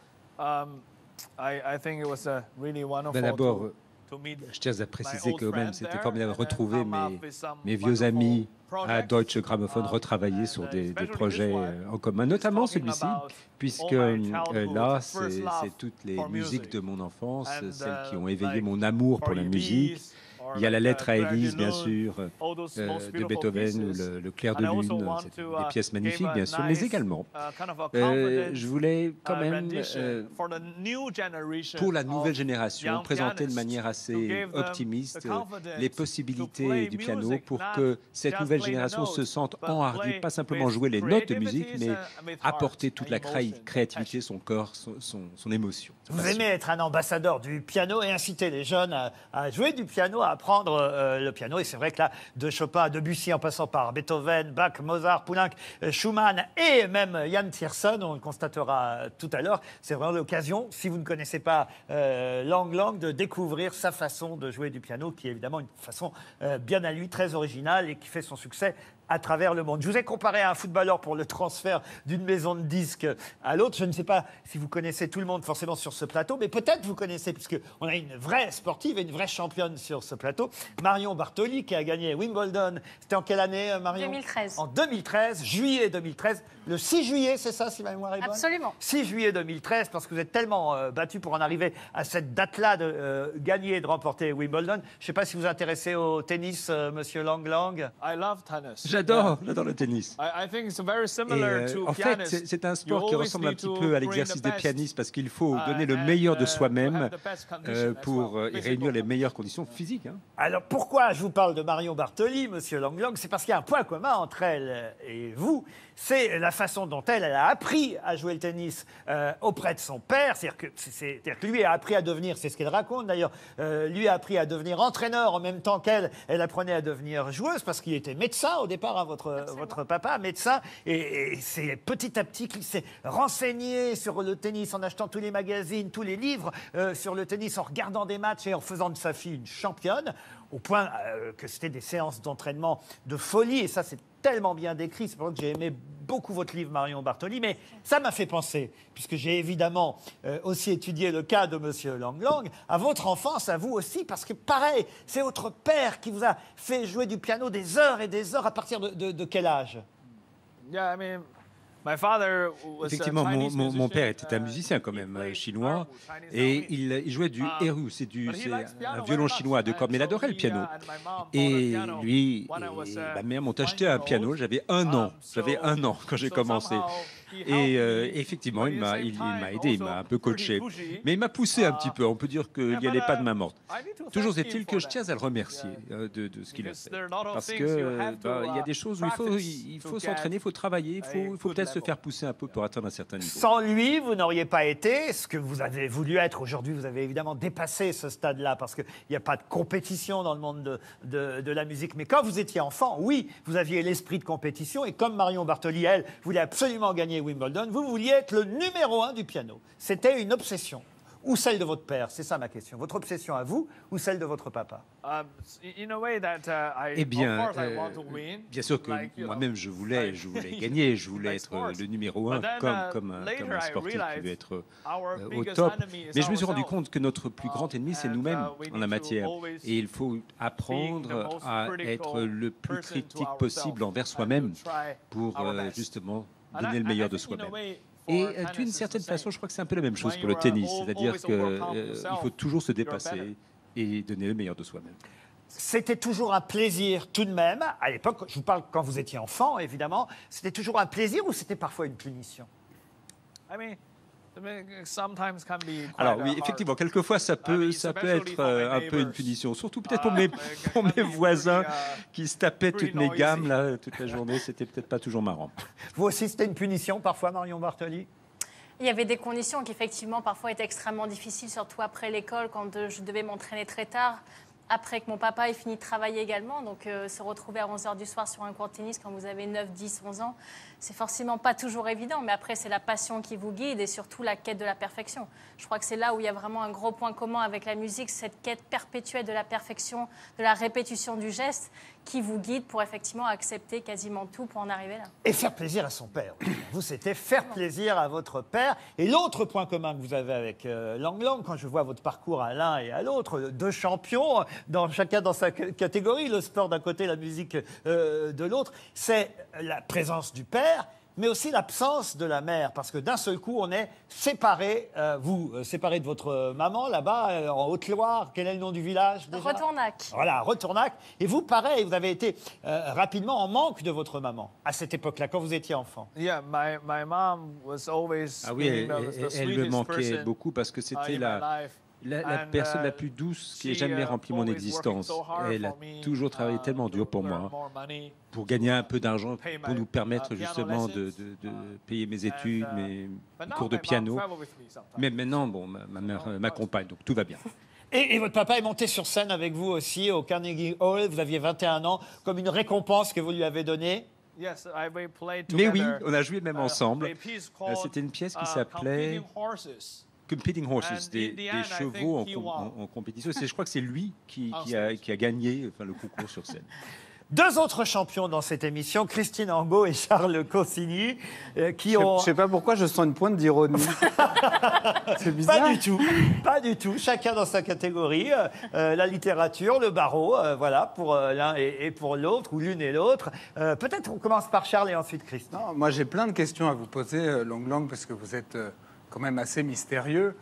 I think it was really wonderful D'abord, to meet je tiens à préciser my que old même friends c'était there formidable de and then retrouver come up with some mes vieux wonderful amis à projects. Deutsche Grammophon, retravailler sur des especially projets this one, en commun, notamment talking celui-ci, about puisque all my childhood là, first c'est love toutes les for musiques music. de mon enfance, And, celles qui ont like éveillé mon amour pour la musique. Il y a la lettre à Élise, bien sûr, de Beethoven, ou le clair de lune, c'est des pièces magnifiques, bien sûr, mais également, je voulais quand même, pour la nouvelle génération, présenter de manière assez optimiste les possibilités du piano pour que cette nouvelle génération se sente enhardie, pas simplement jouer les notes de musique, mais apporter toute la créativité, son corps, son émotion. Vous aimez être un ambassadeur du piano et inciter les jeunes à jouer du piano, à apprendre le piano. Et c'est vrai que là, de Chopin à Debussy, en passant par Beethoven, Bach, Mozart, Poulenc, Schumann et même Yann Tiersen, on le constatera tout à l'heure, c'est vraiment l'occasion, si vous ne connaissez pas Lang Lang, de découvrir sa façon de jouer du piano, qui est évidemment une façon bien à lui, très originale et qui fait son succès à travers le monde. Je vous ai comparé à un footballeur pour le transfert d'une maison de disques à l'autre. Je ne sais pas si vous connaissez tout le monde forcément sur ce plateau, mais peut-être vous connaissez, puisqu'on a une vraie sportive et une vraie championne sur ce plateau, Marion Bartoli, qui a gagné Wimbledon. C'était en quelle année, Marion? 2013. En 2013, juillet 2013. Le 6 juillet, c'est ça, si ma mémoire est bonne? Absolument. 6 juillet 2013, parce que vous êtes tellement battu pour en arriver à cette date-là de gagner et de remporter Wimbledon. Je ne sais pas si vous vous intéressez au tennis, Monsieur Lang Lang. I love tennis. J'adore le tennis. I think it's very similar to En fait, pianist. c'est un You sport qui always ressemble un need petit to peu à bring l'exercice the des best, pianistes parce qu'il faut donner le and, meilleur de to soi-même have the best condition as pour well, y physical réunir les meilleures conditions physiques. Hein. Alors pourquoi je vous parle de Marion Bartoli, Monsieur Lang Lang? C'est parce qu'il y a un point commun entre elle et vous. C'est la façon dont elle a appris à jouer le tennis auprès de son père. C'est-à-dire que lui a appris à devenir, c'est ce qu'elle raconte d'ailleurs, lui a appris à devenir entraîneur en même temps qu'elle. Elle apprenait à devenir joueuse parce qu'il était médecin au départ, hein, votre papa, médecin. Et c'est petit à petit qu'il s'est renseigné sur le tennis en achetant tous les magazines, tous les livres sur le tennis, en regardant des matchs et en faisant de sa fille une championne, au point que c'était des séances d'entraînement de folie. Et ça, c'est tellement bien décrit. C'est pour ça que j'ai aimé beaucoup votre livre, Marion Bartoli, mais ça m'a fait penser, puisque j'ai évidemment aussi étudié le cas de Monsieur Lang Lang, à votre enfance, à vous aussi, parce que pareil, c'est votre père qui vous a fait jouer du piano des heures et des heures. À partir de quel âge? Yeah, I mean, my father was Effectivement, a Chinese mon père musician, était un musicien quand même chinois, Chinese et violin. il jouait du erhu, c'est But he likes piano un violon very chinois de much. cordes, mais il And so adorait le he, piano. and my mom bought a Et piano lui when I was, et ma mère m'ont 1 acheté un year piano, old. j'avais un an, j'avais So- un an quand j'ai so commencé. somehow he Et helped me, effectivement, but il at the m'a same il time, m'a aidé, il also m'a un peu pretty coaché. pushy. Mais il m'a poussé un petit peu, on peut dire qu'il n'y avait pas de main morte. I need to Toujours thank him est-il que for je that. tiens à le remercier de ce qu'il a Because fait. there are a lot of Parce things que you have to, il y a des choses où il faut to s'entraîner, il faut travailler, il faut good peut-être se level. faire pousser un peu pour atteindre un certain niveau. Sans lui, vous n'auriez pas été ce que vous avez voulu être. Aujourd'hui, vous avez évidemment dépassé ce stade-là parce qu'il n'y a pas de compétition dans le monde de la musique. Mais quand vous étiez enfant, oui, vous aviez l'esprit de compétition. Et comme Marion Bartoli, elle, voulait absolument gagner Wimbledon, vous vouliez être le numéro 1 du piano. C'était une obsession. Ou celle de votre père? C'est ça ma question. Votre obsession à vous ou celle de votre papa? In a way that, Eh bien, of course I want to win, bien sûr que like, you moi-même know, je voulais like- gagner, je voulais like être sports. le numéro 1 But then, comme later un I sportif qui realized veut être our au biggest top. enemy is Mais je me suis rendu ourselves. compte que notre plus grand ennemi, c'est And, nous-mêmes we en la need to matière. always Et il faut being apprendre the most à critical être le plus person to critique ourselves possible envers and soi-même to try pour our best. justement And donner I- le meilleur I de think in a soi-même. way, Et for tennis, d'une it's the certaine same. façon, je crois que c'est un peu la même chose When pour le you are tennis, c'est-à-dire always overcome qu'il yourself, faut toujours se you're dépasser better. et donner le meilleur de soi-même. C'était toujours un plaisir tout de même. À l'époque, je vous parle quand vous étiez enfant, évidemment. C'était toujours un plaisir ou c'était parfois une punition? I mean, sometimes can be quite Alors oui, hard. effectivement, quelquefois ça peut especially être for my un peu une neighbors. punition, surtout peut-être pour mes voisins qui se tapaient toutes mes gammes là, toute la journée, c'était peut-être pas toujours marrant. Vous aussi, c'était une punition parfois, Marion Bartoli? Il y avait des conditions qui, effectivement, parfois étaient extrêmement difficiles, surtout après l'école, quand je devais m'entraîner très tard. Après que mon papa ait fini de travailler également, donc se retrouver à 11h du soir sur un court de tennis quand vous avez 9, 10, 11 ans, c'est forcément pas toujours évident. Mais après, c'est la passion qui vous guide et surtout la quête de la perfection. Je crois que c'est là où il y a vraiment un gros point commun avec la musique, cette quête perpétuelle de la perfection, de la répétition du geste qui vous guide pour effectivement accepter quasiment tout pour en arriver là. Et faire plaisir à son père. Vous, c'était faire plaisir à votre père. Et l'autre point commun que vous avez avec Lang Lang, quand je vois votre parcours à l'un et à l'autre, deux champions, chacun dans sa catégorie, le sport d'un côté, la musique de l'autre, c'est la présence du père, mais aussi l'absence de la mère. Parce que d'un seul coup, on est séparés, séparés de votre maman, là-bas, en Haute-Loire. Quel est le nom du village déjà? Retournac. Voilà, Retournac. Et vous, pareil, vous avez été rapidement en manque de votre maman à cette époque-là, quand vous étiez enfant. Yeah, my mom was always Ah oui, being the elle me sweetest manquait person, beaucoup parce que c'était in my life. la personne la plus douce qui ait jamais rempli mon existence. Elle a toujours travaillé tellement dur pour moi, pour gagner un peu d'argent, pour nous permettre justement de payer mes études, mes cours de piano. Mais maintenant, bon, ma mère m'accompagne, donc tout va bien. Et votre papa est monté sur scène avec vous aussi au Carnegie Hall. Vous aviez 21 ans, comme une récompense que vous lui avez donnée. Mais oui, on a joué même ensemble. C'était une pièce qui s'appelait Competing Horses, des chevaux en compétition. Je crois que c'est lui qui a gagné le concours sur scène. Deux autres champions dans cette émission, Christine Angot et Charles Consigny, qui ont... Je ne sais pas pourquoi je sens une pointe d'ironie. C'est bizarre. Pas du tout. Chacun dans sa catégorie. La littérature, le barreau, voilà, pour l'un et pour l'autre, ou l'une et l'autre. Peut-être on commence par Charles et ensuite Christine. Non, moi, j'ai plein de questions à vous poser, Lang Lang, parce que vous êtes quand même assez mystérieux.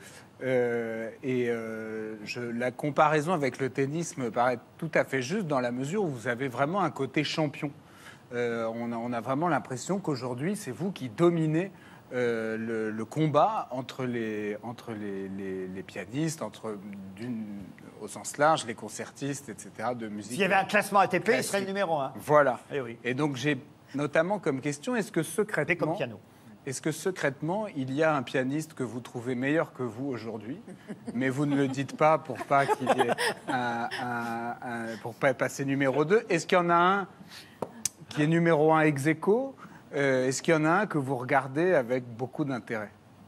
La comparaison avec le tennis me paraît tout à fait juste dans la mesure où vous avez vraiment un côté champion. On a vraiment l'impression qu'aujourd'hui, c'est vous qui dominez le combat entre les pianistes, au sens large, les concertistes, etc., de musique. S'il y avait un classement ATP, il serait le numéro 1. Voilà. Eh oui. Et donc, j'ai notamment comme question, est-ce que secrètement... comme piano. Est-ce que secrètement, il y a un pianiste que vous trouvez meilleur que vous aujourd'hui, mais vous ne le dites pas pour pas qu'il y ait pour pas passer numéro 2? Est-ce qu'il y en a un qui est numéro 1 ex aequo? Est-ce qu'il y en a un que vous regardez avec beaucoup d'intérêt?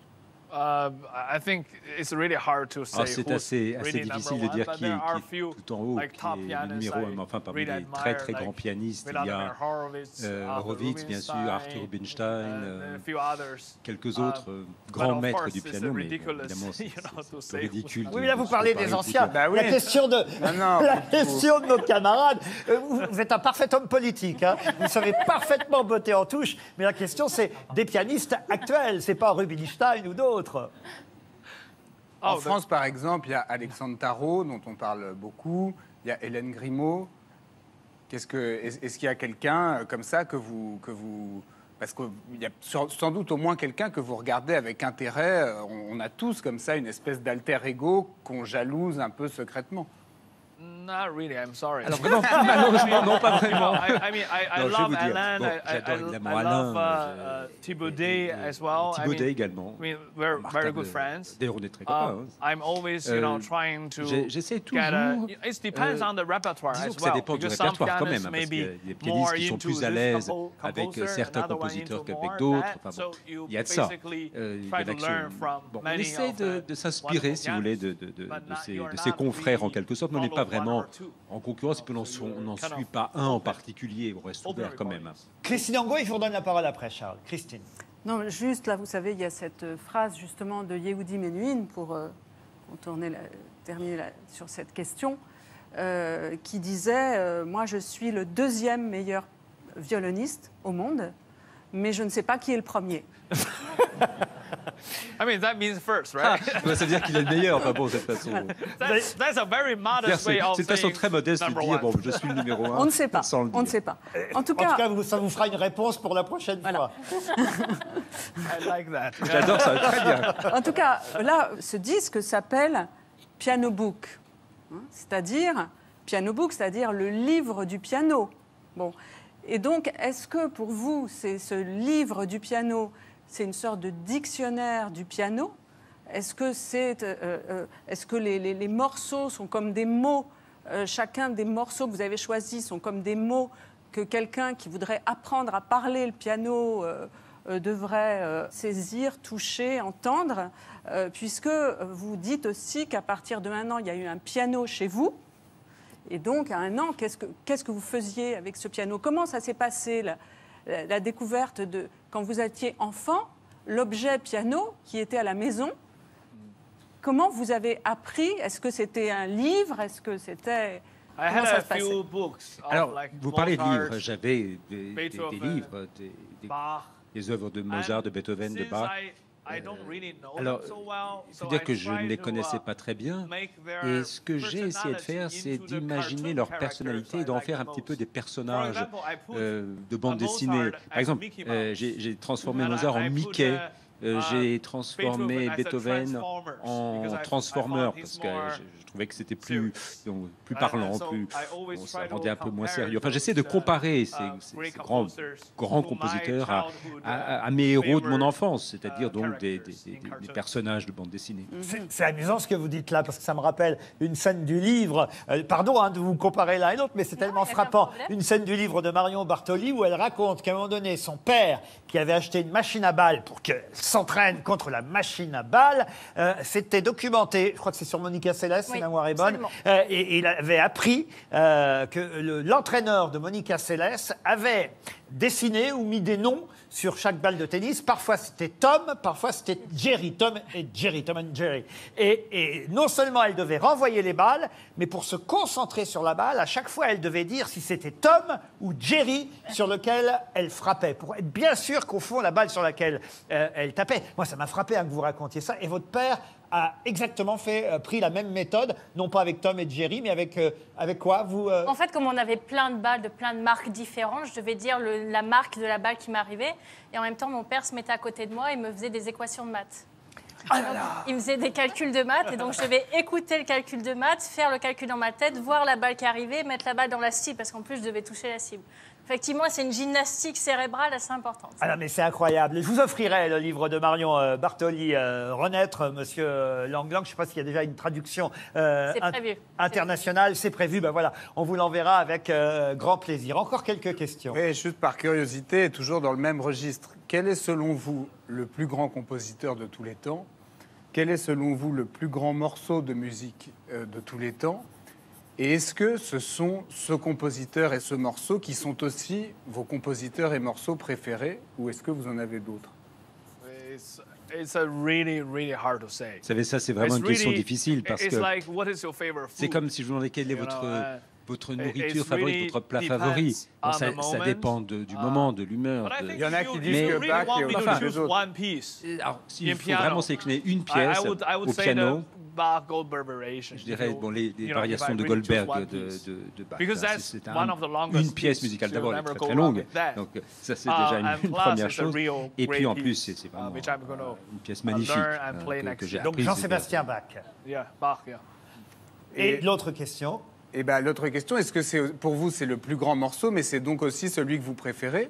I think it's really hard to say. C'est assez difficile de dire qui est tout en haut, qui est le numéro 1. Enfin, parmi les très très grands pianistes, il y a Horowitz, bien sûr, Arthur Rubinstein, quelques autres grands maîtres du piano, mais évidemment c'est ridicule. Oui, mais là vous parlez des anciens. La question de nos camarades, vous êtes un parfait homme politique, hein. Vous savez parfaitement botter en touche, mais la question c'est des pianistes actuels, c'est pas Rubinstein ou d'autres. En France, par exemple, il y a Alexandre Tarot, dont on parle beaucoup. Il y a Hélène Grimaud. Est-ce qu'il y a quelqu'un comme ça que vous... Parce qu'il y a sans doute au moins quelqu'un que vous regardez avec intérêt. On a tous comme ça une espèce d'alter ego qu'on jalouse un peu secrètement. Not really, I'm sorry. Alors vraiment, malheureusement, non, pas vraiment. I love Alain, I love Thibaudet as well. Thibaudet également. I mean, we're very good friends. D'ailleurs, on est très copains. I'm always, trying to j'essaie toujours. It depends on the repertoire as well. Disons que ça dépend du répertoire quand même, parce qu'il y a des pianistes qui sont plus à l'aise avec certains compositeurs qu'avec d'autres. Enfin, bon, il y a de ça. On essaie de s'inspirer, si vous voulez, de ses confrères en quelque sorte, mais on n'est pas vraiment en concurrence, et puis on n'en suit pas un en particulier, on reste ouvert quand même. Christine Angot, je vous redonne la parole après, Charles. Christine. Non, juste là, vous savez, il y a cette phrase justement de Yehudi Menuhin, pour terminer sur cette question, qui disait moi je suis le 2e meilleur violoniste au monde, mais je ne sais pas qui est le premier. I mean, that means first, right? Ça veut dire qu'il est le meilleur, enfin bon, de cette façon. That's a very modest way of c'est une façon très modeste de dire, bon, je suis le numéro 1. On ne sait pas, on ne sait pas. En tout cas, ça vous fera une réponse pour la prochaine fois. I like that. J'adore ça, très bien. En tout cas, là, ce disque s'appelle Piano Book, c'est-à-dire le livre du piano. Bon. Et donc, est-ce que pour vous, ce livre du piano, c'est une sorte de dictionnaire du piano? Est-ce que les morceaux sont comme des mots? Chacun des morceaux que vous avez choisis sont comme des mots que quelqu'un qui voudrait apprendre à parler le piano devrait saisir, toucher, entendre, puisque vous dites aussi qu'à partir de maintenant, il y a eu un piano chez vous. Et donc, à un an, qu'est-ce que vous faisiez avec ce piano? Comment ça s'est passé, la découverte de, quand vous étiez enfant, l'objet piano qui était à la maison? Comment vous avez appris? Est-ce que c'était un livre? Est-ce que c'était... Comment ça se passait? Alors, vous parlez de livres. J'avais des livres, des œuvres de Mozart, de Beethoven, de Bach. Alors, il faut dire que je ne les connaissais pas très bien. Et ce que j'ai essayé de faire, c'est d'imaginer leur personnalité et d'en faire un petit peu des personnages de bande dessinée. Par exemple, j'ai transformé Mozart en Mickey. J'ai transformé Beethoven en Transformer parce que je trouvais que c'était plus parlant, ça rendait un peu moins sérieux. Enfin, j'essaie de comparer ces grands compositeurs à mes héros de mon enfance, c'est-à-dire donc des personnages de bande dessinée. C'est amusant ce que vous dites là, parce que ça me rappelle une scène du livre, pardon de vous comparer l'un et l'autre, mais c'est tellement frappant, une scène du livre de Marion Bartoli où elle raconte qu'à un moment donné, son père, qui avait acheté une machine à balles pour qu'elle s'entraîne contre la machine à balles, s'était documenté, je crois que c'est sur Monica Seles, si la mémoire est bonne, et il avait appris que l'entraîneur de Monica Seles avait dessiné ou mis des noms sur chaque balle de tennis. Parfois c'était Tom, parfois c'était Jerry, Tom and Jerry. Et non seulement elle devait renvoyer les balles, mais pour se concentrer sur la balle, à chaque fois elle devait dire si c'était Tom ou Jerry sur lequel elle frappait, pour être bien sûr qu'au fond la balle sur laquelle elle tapait. Moi ça m'a frappé que vous racontiez ça. Et votre père a exactement pris la même méthode, non pas avec Tom et Jerry, mais avec quoi vous En fait, comme on avait plein de balles de plein de marques différentes, je devais dire la marque de la balle qui m'arrivait. Et en même temps, mon père se mettait à côté de moi et me faisait des équations de maths. Il me faisait des calculs de maths et donc je devais écouter le calcul de maths, faire le calcul dans ma tête, voir la balle qui arrivait, mettre la balle dans la cible parce qu'en plus je devais toucher la cible. Effectivement, c'est une gymnastique cérébrale assez importante. Ah non, mais c'est incroyable. Je vous offrirai le livre de Marion Bartoli, Renaître, Monsieur Lang-Lang. Je ne sais pas s'il y a déjà une traduction internationale. C'est prévu. Ben voilà, on vous l'enverra avec grand plaisir. Encore quelques questions. Oui, juste par curiosité, toujours dans le même registre. Quel est, selon vous, le plus grand compositeur de tous les temps quel est selon vous le plus grand morceau de musique de tous les temps? Et est-ce que ce sont ce compositeur et ce morceau qui sont aussi vos compositeurs et morceaux préférés, ou est-ce que vous en avez d'autres? It's a really, really hard to say. Vous savez, ça, c'est vraiment une question difficile parce que like, what is your favorite food? c'est comme si je vous demandais quelle est votre nourriture favorite, votre plat favori. Bon, ça dépend du moment, de l'humeur. Il y en a qui disent que Bach et les autres. Alors, s'il faut vraiment sélectionner une pièce au piano, je dirais les variations de Goldberg de Bach. C'est une pièce musicale. D'abord, elle est très très longue, donc ça c'est déjà une première chose. Et puis en plus, c'est vraiment une pièce magnifique que j'ai apprise. Donc Jean-Sébastien Bach. Et l'autre question? Eh ben, l'autre question, est-ce que pour vous c'est le plus grand morceau, mais c'est donc aussi celui que vous préférez?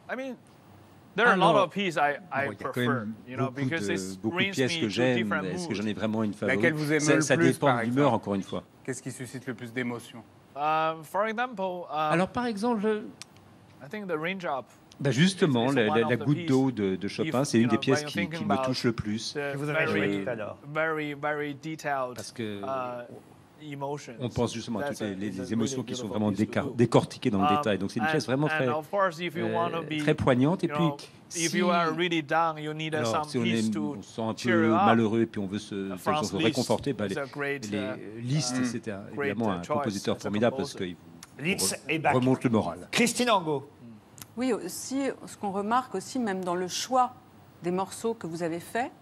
There are a lot of pieces I il y a quand prefer, même beaucoup de pièces que me to j'aime. different Est-ce que moods. j'en ai vraiment une favorite? Laquelle vous aimez le Ça plus, dépend par de l'humeur, exemple encore une fois. Qu'est-ce qui suscite le plus d'émotions? For example, Alors, par exemple, I think the raindrop. justement, It's one la of the goutte pieces. d'eau de Chopin, c'est une des pièces qui thinking me about touche le plus. the Vous avez joué tout à l'heure. Very, very detailed Parce que emotions. on pense justement à toutes It's a les émotions qui sont beautiful vraiment piece to do. décortiquées dans le détail. Donc, c'est une pièce vraiment And of course, if you want to be, très poignante. Et you puis, know, if you are really down, you need alors, some si piece to on se sent un cheer peu you up. malheureux et puis on veut se Franz Liszt réconforter, is a great, Liszt, c'était évidemment un choice compositeur as a formidable composer. parce qu'il Liszt et Bach. remonte le moral. Christine Angot. Oui, aussi, ce qu'on remarque aussi, même dans le choix des morceaux que vous avez faits,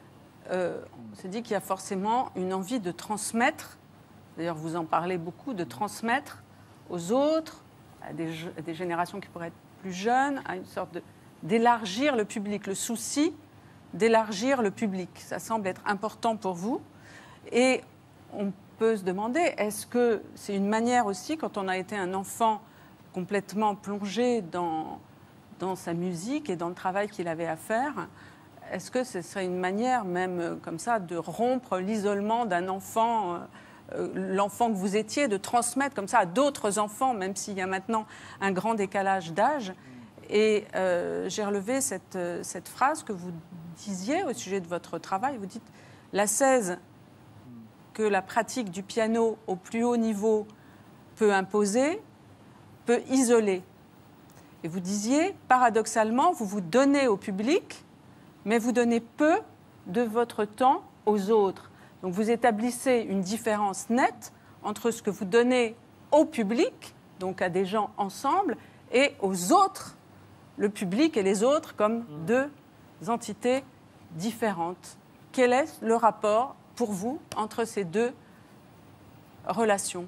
on s'est dit qu'il y a forcément une envie de transmettre, d'ailleurs vous en parlez beaucoup, de transmettre aux autres, à des générations qui pourraient être plus jeunes, à une sorte d'élargir le public, le souci d'élargir le public. Ça semble être important pour vous. Et on peut se demander, est-ce que c'est une manière aussi, quand on a été un enfant complètement plongé dans sa musique et dans le travail qu'il avait à faire, est-ce que ce serait une manière même comme ça de rompre l'isolement d'un enfant, l'enfant que vous étiez, de transmettre comme ça à d'autres enfants, même s'il y a maintenant un grand décalage d'âge? Et j'ai relevé cette phrase que vous disiez au sujet de votre travail. Vous dites « La 16 que la pratique du piano au plus haut niveau peut imposer, peut isoler. » Et vous disiez, paradoxalement, vous vous donnez au public, mais vous donnez peu de votre temps aux autres. Donc vous établissez une différence nette entre ce que vous donnez au public, donc à des gens ensemble, et aux autres, le public et les autres comme deux entités différentes. Quel est le rapport pour vous entre ces deux relations?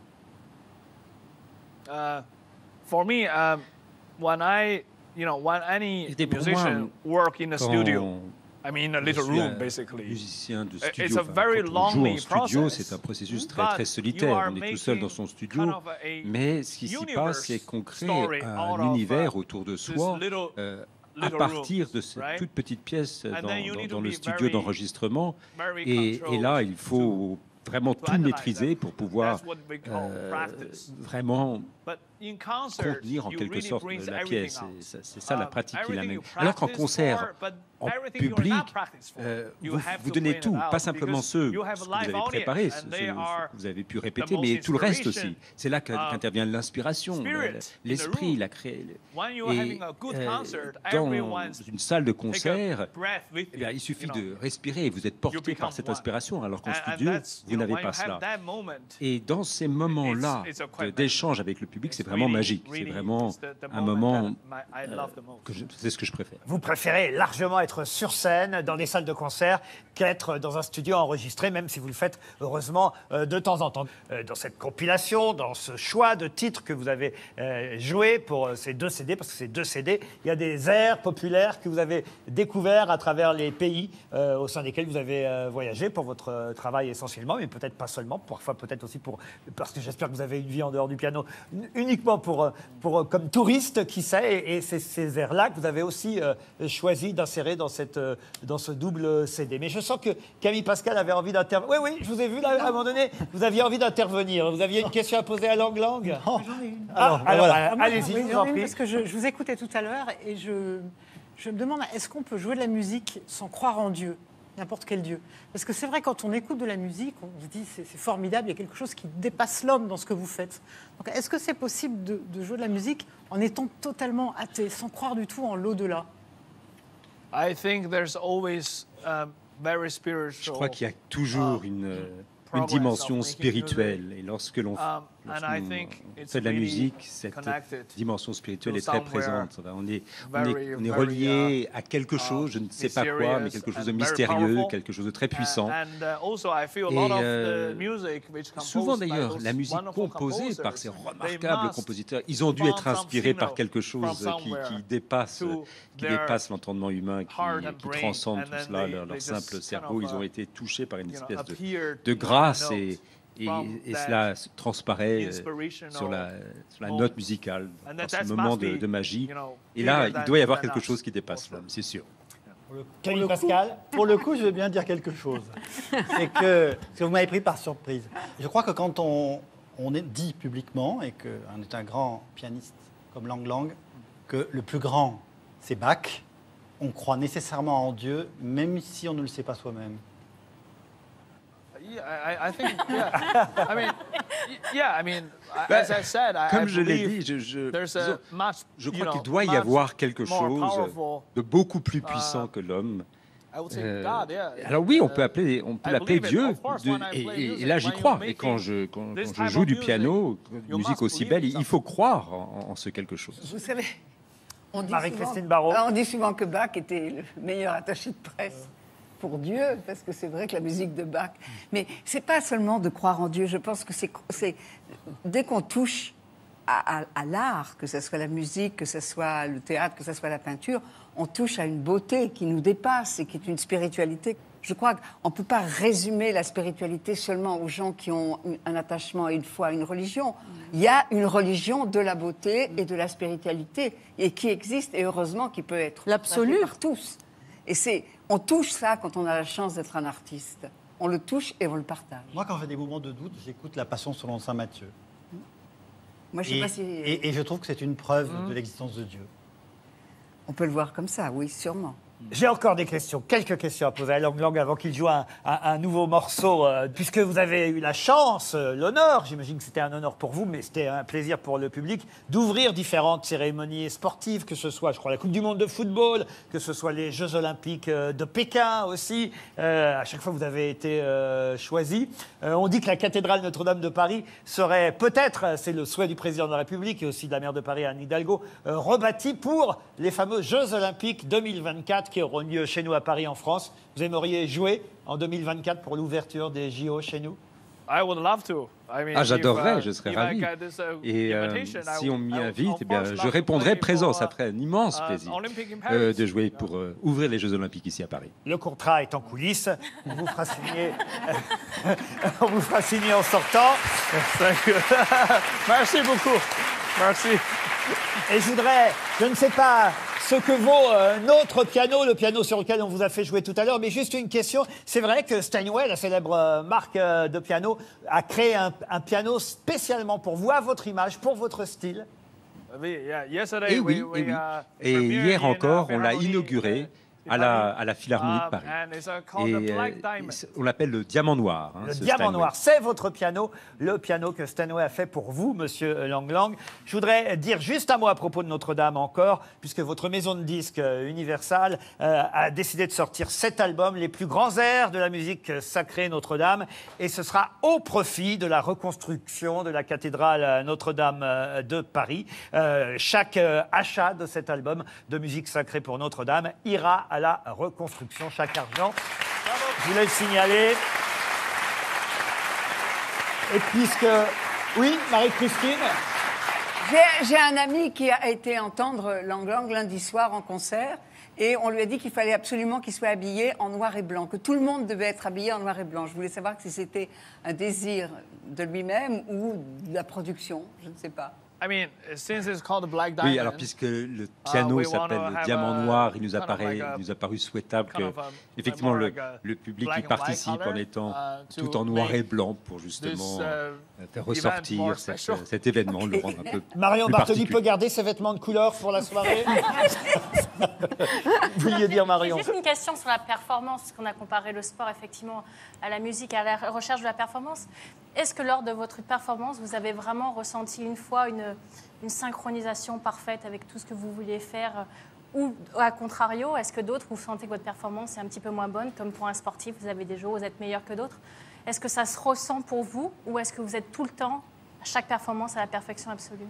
For me, when any C'était pour musician work in a studio, I mean a little room, basically. Musicien de It's studio. a very Quand on joue en lonely studio, process. c'est un processus But très you solitaire. are On est tout seul dans son studio. making kind of a Mais ce qui s'y passe, c'est qu'on crée story out un of, univers autour de this soi à little partir rooms, de cette right? toute petite pièce And then you need dans to le be studio very- d'enregistrement. very Et là, il faut vraiment tout analyze maîtriser that. pour pouvoir That's what we call practice. vraiment But in concert, contenir en you quelque really sorte brings la everything pièce. out. C'est ça la pratique qui Everything l'amène. you Alors qu'en practice concert, for, but en everything you're public, not practiced for, you have vous to donnez bring tout, it out pas simplement because ce you have que a vous live avez audience, préparé, and they ce are que vous avez pu the répéter, most mais tout le reste inspiration, aussi. C'est là qu'intervient l'inspiration, spirit l'esprit, in the la création. When you are having a good concert, Dans everyone's une salle de take a concert, breath with eh bien, you, il suffit you know. de respirer et vous êtes porté become par cette one. inspiration, alors qu'en And studio, that's, vous you know, n'avez when pas you have cela. that moment, Et dans ces moments-là it's quite d'échange avec le public, c'est it's vraiment really, magique. C'est really, vraiment it's the un moment moment that I love the most. c'est ce que je préfère. Vous préférez largement être sur scène, dans des salles de concert, qu'être dans un studio enregistré, même si vous le faites, heureusement, de temps en temps. Dans cette compilation, dans ce choix de titres que vous avez joué pour ces deux CD, parce que c'est deux CD, il y a des airs populaires que vous avez découverts à travers les pays au sein desquels vous avez voyagé pour votre travail essentiellement, mais peut-être pas seulement, parfois peut-être aussi parce que j'espère que vous avez une vie en dehors du piano, uniquement comme touriste, qui sait, et c'est ces airs-là que vous avez aussi choisi d'insérer dans ce double CD. Mais je sens que Camille Pascal avait envie d'intervenir. Oui, je vous ai vu là, à un moment donné, vous aviez envie d'intervenir. Vous aviez une question à poser à Lang Lang? J'en ai une. Alors, allez-y, Oui, je vous j'en en ai une prie. parce que je vous écoutais tout à l'heure et je me demande, est-ce qu'on peut jouer de la musique sans croire en Dieu? n'importe quel dieu. Parce que c'est vrai, quand on écoute de la musique, on se dit c'est formidable, il y a quelque chose qui dépasse l'homme dans ce que vous faites. Donc est-ce que c'est possible de jouer de la musique en étant totalement athée, sans croire du tout en l'au-delà? I think there's always very spiritual. Je crois qu'il y a toujours une dimension spirituelle. Et lorsque l'on fait de la musique, cette dimension spirituelle est très présente. On est relié à quelque chose, je ne sais pas quoi, mais quelque chose de mystérieux, quelque chose de très puissant. Et souvent d'ailleurs, la musique composée par ces remarquables compositeurs, ils ont dû être inspirés par quelque chose qui dépasse l'entendement humain, qui transcende tout cela, leur simple cerveau. Ils ont été touchés par une espèce de grâce et cela transparaît sur la note musicale, dans ce moment de magie. Et là, il doit y avoir quelque chose qui dépasse l'homme, c'est sûr. Camille Pascal. Pour le coup, je veux bien dire quelque chose. C'est que vous m'avez pris par surprise. Je crois que quand on dit publiquement, et qu'on est un grand pianiste comme Lang Lang, que le plus grand, c'est Bach, on croit nécessairement en Dieu, même si on ne le sait pas soi-même. I think, as I said, comme je l'ai dit, je crois qu'il doit y avoir quelque chose de beaucoup plus puissant que l'homme. Alors oui, on peut l'appeler Dieu, et là j'y crois. Et quand je joue du piano, une musique aussi belle, il faut croire en ce quelque chose. Vous savez, Marie-Christine Barraud. On dit souvent que Bach était le meilleur attaché de presse pour Dieu, parce que c'est vrai que la musique de Bach... Mais c'est pas seulement de croire en Dieu, je pense que c'est dès qu'on touche à l'art, que ce soit la musique, que ce soit le théâtre, que ce soit la peinture, on touche à une beauté qui nous dépasse et qui est une spiritualité. Je crois qu'on ne peut pas résumer la spiritualité seulement aux gens qui ont un attachement à une foi, à une religion. Il y a une religion de la beauté et de la spiritualité, et qui existe, et heureusement qui peut être l'absolu par tous. Et on touche ça quand on a la chance d'être un artiste. On le touche et on le partage. Moi, quand j'ai des moments de doute, j'écoute La Passion selon saint Matthieu. Moi, je sais pas si... et je trouve que c'est une preuve de l'existence de Dieu. On peut le voir comme ça, oui, sûrement. J'ai encore des questions, quelques questions à poser à Lang Lang avant qu'il joue un nouveau morceau, puisque vous avez eu la chance, l'honneur, j'imagine que c'était un honneur pour vous, mais c'était un plaisir pour le public, d'ouvrir différentes cérémonies sportives, que ce soit, je crois, la Coupe du Monde de football, que ce soit les Jeux Olympiques de Pékin aussi. À chaque fois, vous avez été choisi. On dit que la cathédrale Notre-Dame de Paris serait peut-être, c'est le souhait du président de la République et aussi de la maire de Paris, Anne Hidalgo, rebâtie pour les fameux Jeux Olympiques 2024 qui auront lieu chez nous à Paris, en France. Vous aimeriez jouer en 2024 pour l'ouverture des JO chez nous? I would love to. J'adorerais, je serais ravi. Et si on m'y invite, eh bien, je répondrai présent. Ça ferait un immense plaisir de jouer pour ouvrir les Jeux Olympiques ici à Paris. Le contrat est en coulisses. On vous fera signer, on vous fera signer en sortant. Merci beaucoup. Merci. Et je ne sais pas ce que vaut notre piano, le piano sur lequel on vous a fait jouer tout à l'heure, mais juste une question. C'est vrai que Steinway, la célèbre marque de piano, a créé un piano spécialement pour vous, à votre image, pour votre style. Et oui. Et hier encore, on l'a inauguré à la Philharmonie de Paris. Et on l'appelle le Diamant Noir. Le Diamant Noir, c'est votre piano, le piano que Steinway a fait pour vous, monsieur Lang Lang. Je voudrais dire juste un mot à propos de Notre-Dame encore, puisque votre maison de disques Universal a décidé de sortir 7 albums, les plus grands airs de la musique sacrée Notre-Dame, et ce sera au profit de la reconstruction de la cathédrale Notre-Dame de Paris. Chaque achat de cet album de musique sacrée pour Notre-Dame ira à la reconstruction, chaque argent. Je voulais le signaler. Et puisque... Oui, Marie-Christine? J'ai un ami qui a été entendre Lang Lang lundi soir en concert, et on lui a dit qu'il fallait absolument qu'il soit habillé en noir et blanc, que tout le monde devait être habillé en noir et blanc. Je voulais savoir si c'était un désir de lui-même ou de la production, je ne sais pas. Oui, alors puisque le piano s'appelle le diamant noir, il nous a paru souhaitable que, effectivement, le public y participe en étant tout en noir et blanc pour justement faire ressortir cet événement, le rendre un peu Marion plus Bartoli particulier. peut garder ses vêtements de couleur pour la soirée. Vous vouliez dire, Marion? Juste une question sur la performance, parce qu'on a comparé le sport effectivement à la musique, à la recherche de la performance. Est-ce que lors de votre performance, vous avez vraiment ressenti une fois une synchronisation parfaite avec tout ce que vous vouliez faire? Ou à contrario, est-ce que d'autres, vous sentez que votre performance est un petit peu moins bonne? Comme pour un sportif, vous avez des jours où vous êtes meilleur que d'autres. Est-ce que ça se ressent pour vous? Ou est-ce que vous êtes tout le temps, à chaque performance, à la perfection absolue?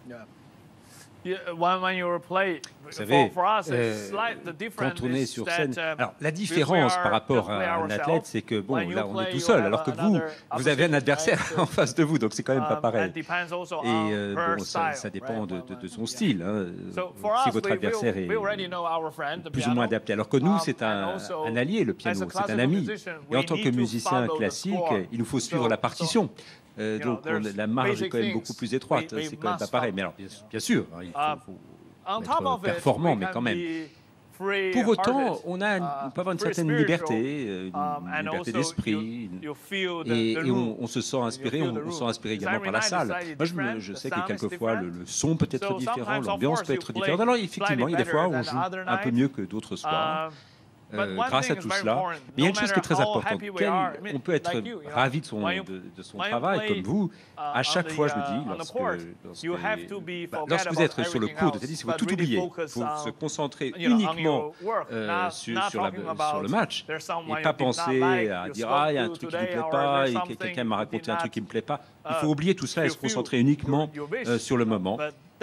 Vous savez, quand on est sur scène, alors la différence par rapport à un athlète, c'est que bon, là on est tout seul, alors que vous avez un adversaire en face de vous, donc c'est quand même pas pareil. Et bon, ça dépend de son style. Hein. Si votre adversaire est plus ou moins adapté, alors que nous c'est un allié, le piano, c'est un ami. Et en tant que musicien classique, il nous faut suivre la partition. Donc la marge est quand même beaucoup plus étroite, c'est quand même pas pareil. Mais alors bien sûr, hein, il faut être performant, mais quand même. Pour autant, on peut avoir une certaine liberté, une liberté d'esprit, et on se sent inspiré, on se sent inspiré également par la salle. Moi, je sais que quelquefois, le son peut être différent, l'ambiance peut être différente. Alors effectivement, il y a des fois où on joue un peu mieux que d'autres soirs. Grâce à tout cela. Mais il y a une chose qui est très importante. On peut être ravi de son travail, comme vous. À chaque fois, je me dis, lorsque vous êtes sur le court de tennis, il faut tout oublier. Il faut se concentrer uniquement sur le match et pas penser à dire « Ah, il y a un truc qui ne me plaît pas, et quelqu'un m'a raconté un truc qui ne me plaît pas ». Il faut oublier tout cela et se concentrer uniquement sur le moment.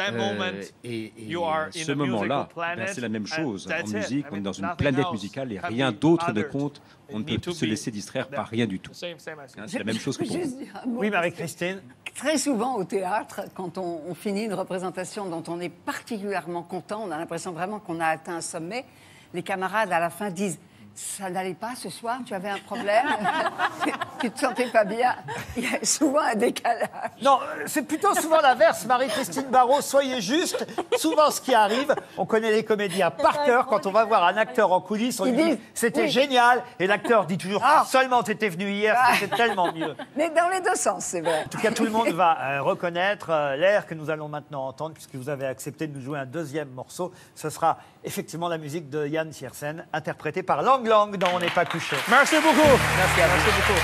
Et ce moment-là, c'est la même chose. En musique, on est dans une planète musicale et rien d'autre ne compte. On ne peut se laisser distraire par rien du tout. C'est la même chose que pour vous. Oui, Marie-Christine. Très souvent au théâtre, quand on finit une représentation dont on est particulièrement content, on a l'impression vraiment qu'on a atteint un sommet, les camarades à la fin disent « Ça n'allait pas ce soir, tu avais un problème, tu te sentais pas bien ». Il y a souvent un décalage. Non, c'est plutôt souvent l'inverse, Marie-Christine Barraud, soyez juste. Souvent, ce qui arrive, on connaît les comédiens par cœur. Quand on va voir un acteur en coulisses, on lui dit « C'était génial ». Et l'acteur dit toujours « Seulement, t'étais venu hier, c'était tellement mieux ». Mais dans les deux sens, c'est vrai. En tout cas, tout le monde va reconnaître l'air que nous allons maintenant entendre, puisque vous avez accepté de nous jouer un deuxième morceau. Ce sera effectivement la musique de Yann Tiersen, interprétée par Lang Lang dans On n'est pas couché. Merci beaucoup. Merci à vous. Merci beaucoup.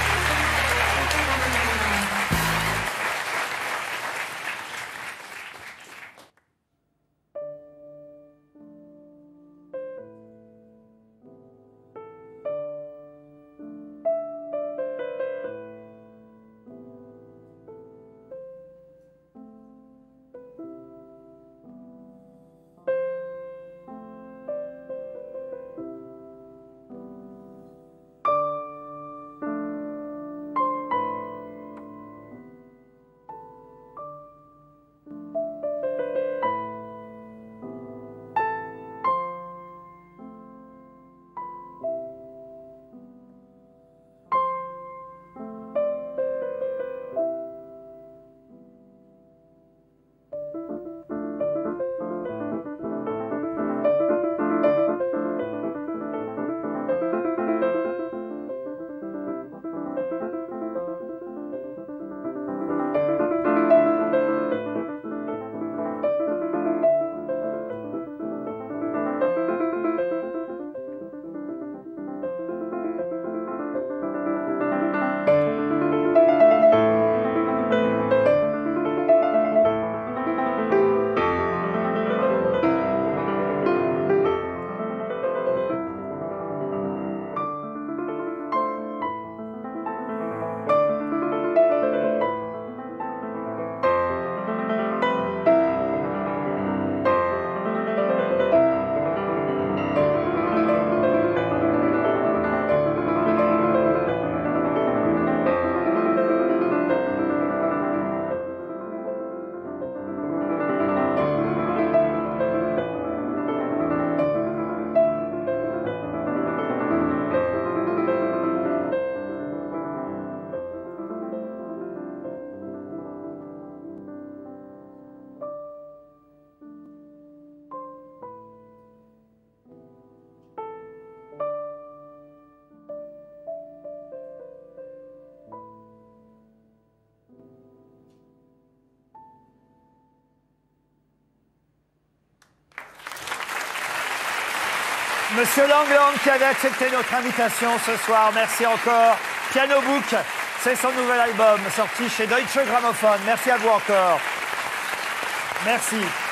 Monsieur Lang Lang qui avait accepté notre invitation ce soir. Merci encore. Piano Book, c'est son nouvel album sorti chez Deutsche Grammophon. Merci à vous encore. Merci.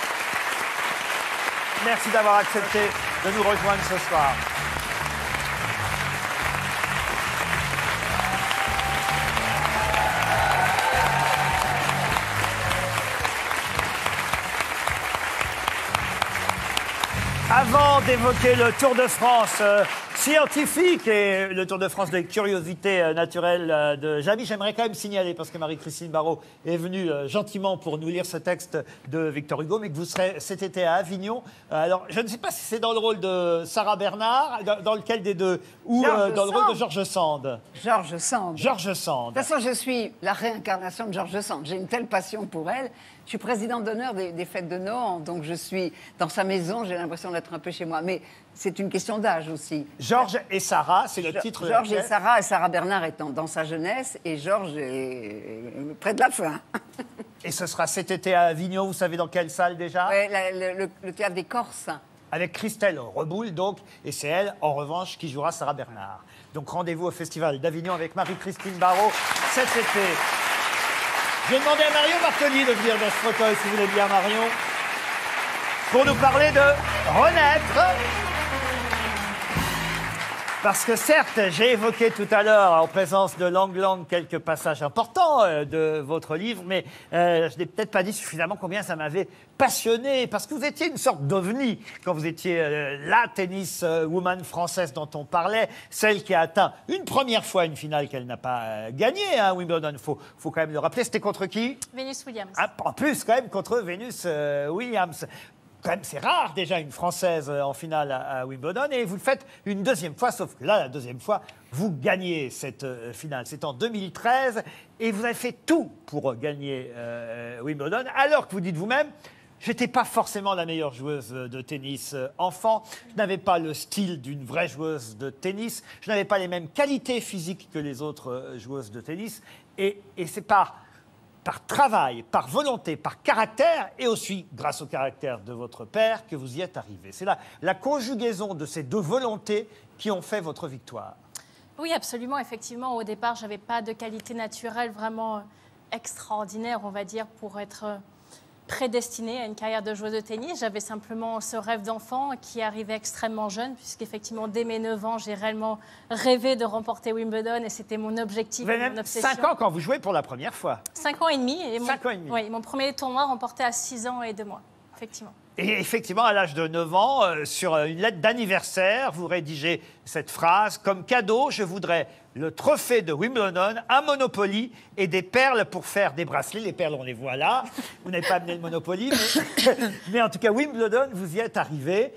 Merci d'avoir accepté de nous rejoindre ce soir. Avant d'évoquer le Tour de France scientifique et le Tour de France des curiosités naturelles de Jamy, j'aimerais quand même signaler, parce que Marie-Christine Barrault est venue gentiment pour nous lire ce texte de Victor Hugo, mais que vous serez cet été à Avignon. Alors, je ne sais pas si c'est dans le rôle de Sarah Bernard, dans lequel des deux, ou dans le rôle de George Sand. George Sand. George Sand. De toute façon, je suis la réincarnation de George Sand. J'ai une telle passion pour elle. Je suis présidente d'honneur des fêtes de Nohant, donc je suis dans sa maison, j'ai l'impression d'être un peu chez moi. Mais c'est une question d'âge aussi. Georges et Sarah, c'est le titre. Georges et Sarah Bernard est dans sa jeunesse, et Georges est près de la fin. Et ce sera cet été à Avignon, vous savez dans quelle salle déjà? Oui, le Théâtre des Corses. Avec Christelle Reboul, donc, et c'est elle, en revanche, qui jouera Sarah Bernard. Donc rendez-vous au Festival d'Avignon avec Marie-Christine Barrault cet été. Je vais demander à Marion Bartoli de venir dans ce fauteuil, si vous voulez bien, Marion, pour nous parler de Renaître. Parce que certes, j'ai évoqué tout à l'heure, en présence de Lang Lang, quelques passages importants de votre livre, mais je n'ai peut-être pas dit suffisamment combien ça m'avait passionné, parce que vous étiez une sorte d'ovni quand vous étiez la tennis woman française dont on parlait, celle qui a atteint une première fois une finale qu'elle n'a pas gagnée, hein, Wimbledon, faut quand même le rappeler. C'était contre qui? Venus Williams. Ah, en plus, quand même, contre Venus Williams. Quand même, c'est rare déjà une Française en finale à Wimbledon, et vous le faites une deuxième fois, sauf que là, la deuxième fois, vous gagnez cette finale. C'est en 2013, et vous avez fait tout pour gagner Wimbledon, alors que vous dites vous-même, j'étais pas forcément la meilleure joueuse de tennis enfant, je n'avais pas le style d'une vraie joueuse de tennis, je n'avais pas les mêmes qualités physiques que les autres joueuses de tennis, et c'est par travail, par volonté, par caractère, et aussi grâce au caractère de votre père, que vous y êtes arrivé. C'est la conjugaison de ces deux volontés qui ont fait votre victoire. Oui, absolument. Effectivement, au départ, je n'avais pas de qualité naturelle vraiment extraordinaire, on va dire, pour être prédestinée à une carrière de joueuse de tennis. J'avais simplement ce rêve d'enfant qui arrivait extrêmement jeune, puisqu'effectivement, dès mes 9 ans, j'ai réellement rêvé de remporter Wimbledon, et c'était mon objectif, vous avez mon même obsession. 5 ans quand vous jouez pour la première fois. 5 ans et demi. Et 5 ans et demi. Oui, mon premier tournoi remporté à 6 ans et 2 mois, effectivement. Et effectivement, à l'âge de 9 ans, sur une lettre d'anniversaire, vous rédigez cette phrase: « Comme cadeau, je voudrais le trophée de Wimbledon, un Monopoly et des perles pour faire des bracelets. » Les perles, on les voit là. Vous n'avez pas amené le Monopoly, mais en tout cas, Wimbledon, vous y êtes arrivé.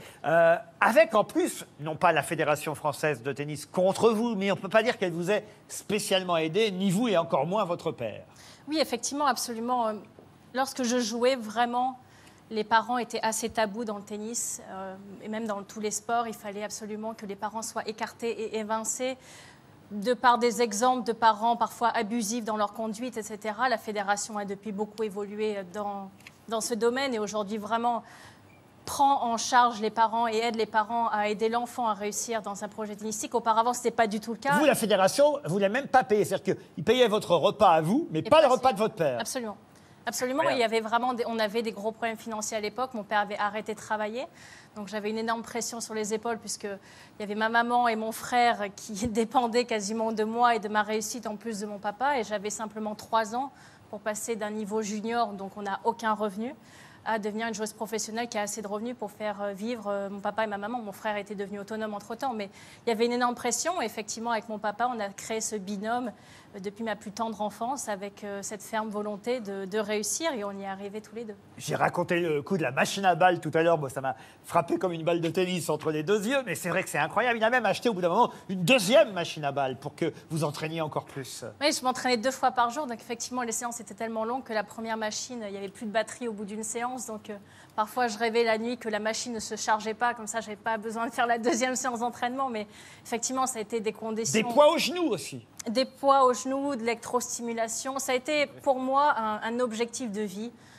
Avec en plus, non pas la Fédération française de tennis contre vous, mais on ne peut pas dire qu'elle vous ait spécialement aidé, ni vous et encore moins votre père. Oui, effectivement, absolument. Lorsque je jouais, vraiment, les parents étaient assez tabous dans le tennis, et même dans tous les sports. Il fallait absolument que les parents soient écartés et évincés. De par des exemples de parents parfois abusifs dans leur conduite, etc., la fédération a depuis beaucoup évolué dans ce domaine, et aujourd'hui vraiment prend en charge les parents et aide les parents à aider l'enfant à réussir dans un projet tennistique. Auparavant, ce n'était pas du tout le cas. Vous, la fédération, vous ne l'avez même pas payé. C'est-à-dire qu'ils payaient votre repas à vous, mais pas le repas de votre père. Absolument. Absolument, il y avait vraiment on avait des gros problèmes financiers à l'époque. Mon père avait arrêté de travailler, donc j'avais une énorme pression sur les épaules, puisqu'il y avait ma maman et mon frère qui dépendaient quasiment de moi et de ma réussite en plus de mon papa, et j'avais simplement 3 ans pour passer d'un niveau junior, donc on n'a aucun revenu, à devenir une joueuse professionnelle qui a assez de revenus pour faire vivre mon papa et ma maman. Mon frère était devenu autonome entre-temps, mais il y avait une énorme pression. Et effectivement, avec mon papa, on a créé ce binôme depuis ma plus tendre enfance, avec cette ferme volonté de réussir, et on y est arrivés tous les deux. J'ai raconté le coup de la machine à balles tout à l'heure. Moi, ça m'a frappé comme une balle de tennis entre les deux yeux, mais c'est vrai que c'est incroyable. Il a même acheté au bout d'un moment une deuxième machine à balles pour que vous entraîniez encore plus. Oui, je m'entraînais 2 fois par jour, donc effectivement, les séances étaient tellement longues que la première machine, il n'y avait plus de batterie au bout d'une séance, donc parfois je rêvais la nuit que la machine ne se chargeait pas, comme ça, je n'avais pas besoin de faire la deuxième séance d'entraînement, mais effectivement, ça a été des conditions... Des poids aux genoux aussi. Des poids aux genoux, de l'électrostimulation. Ça a été pour moi un objectif de vie,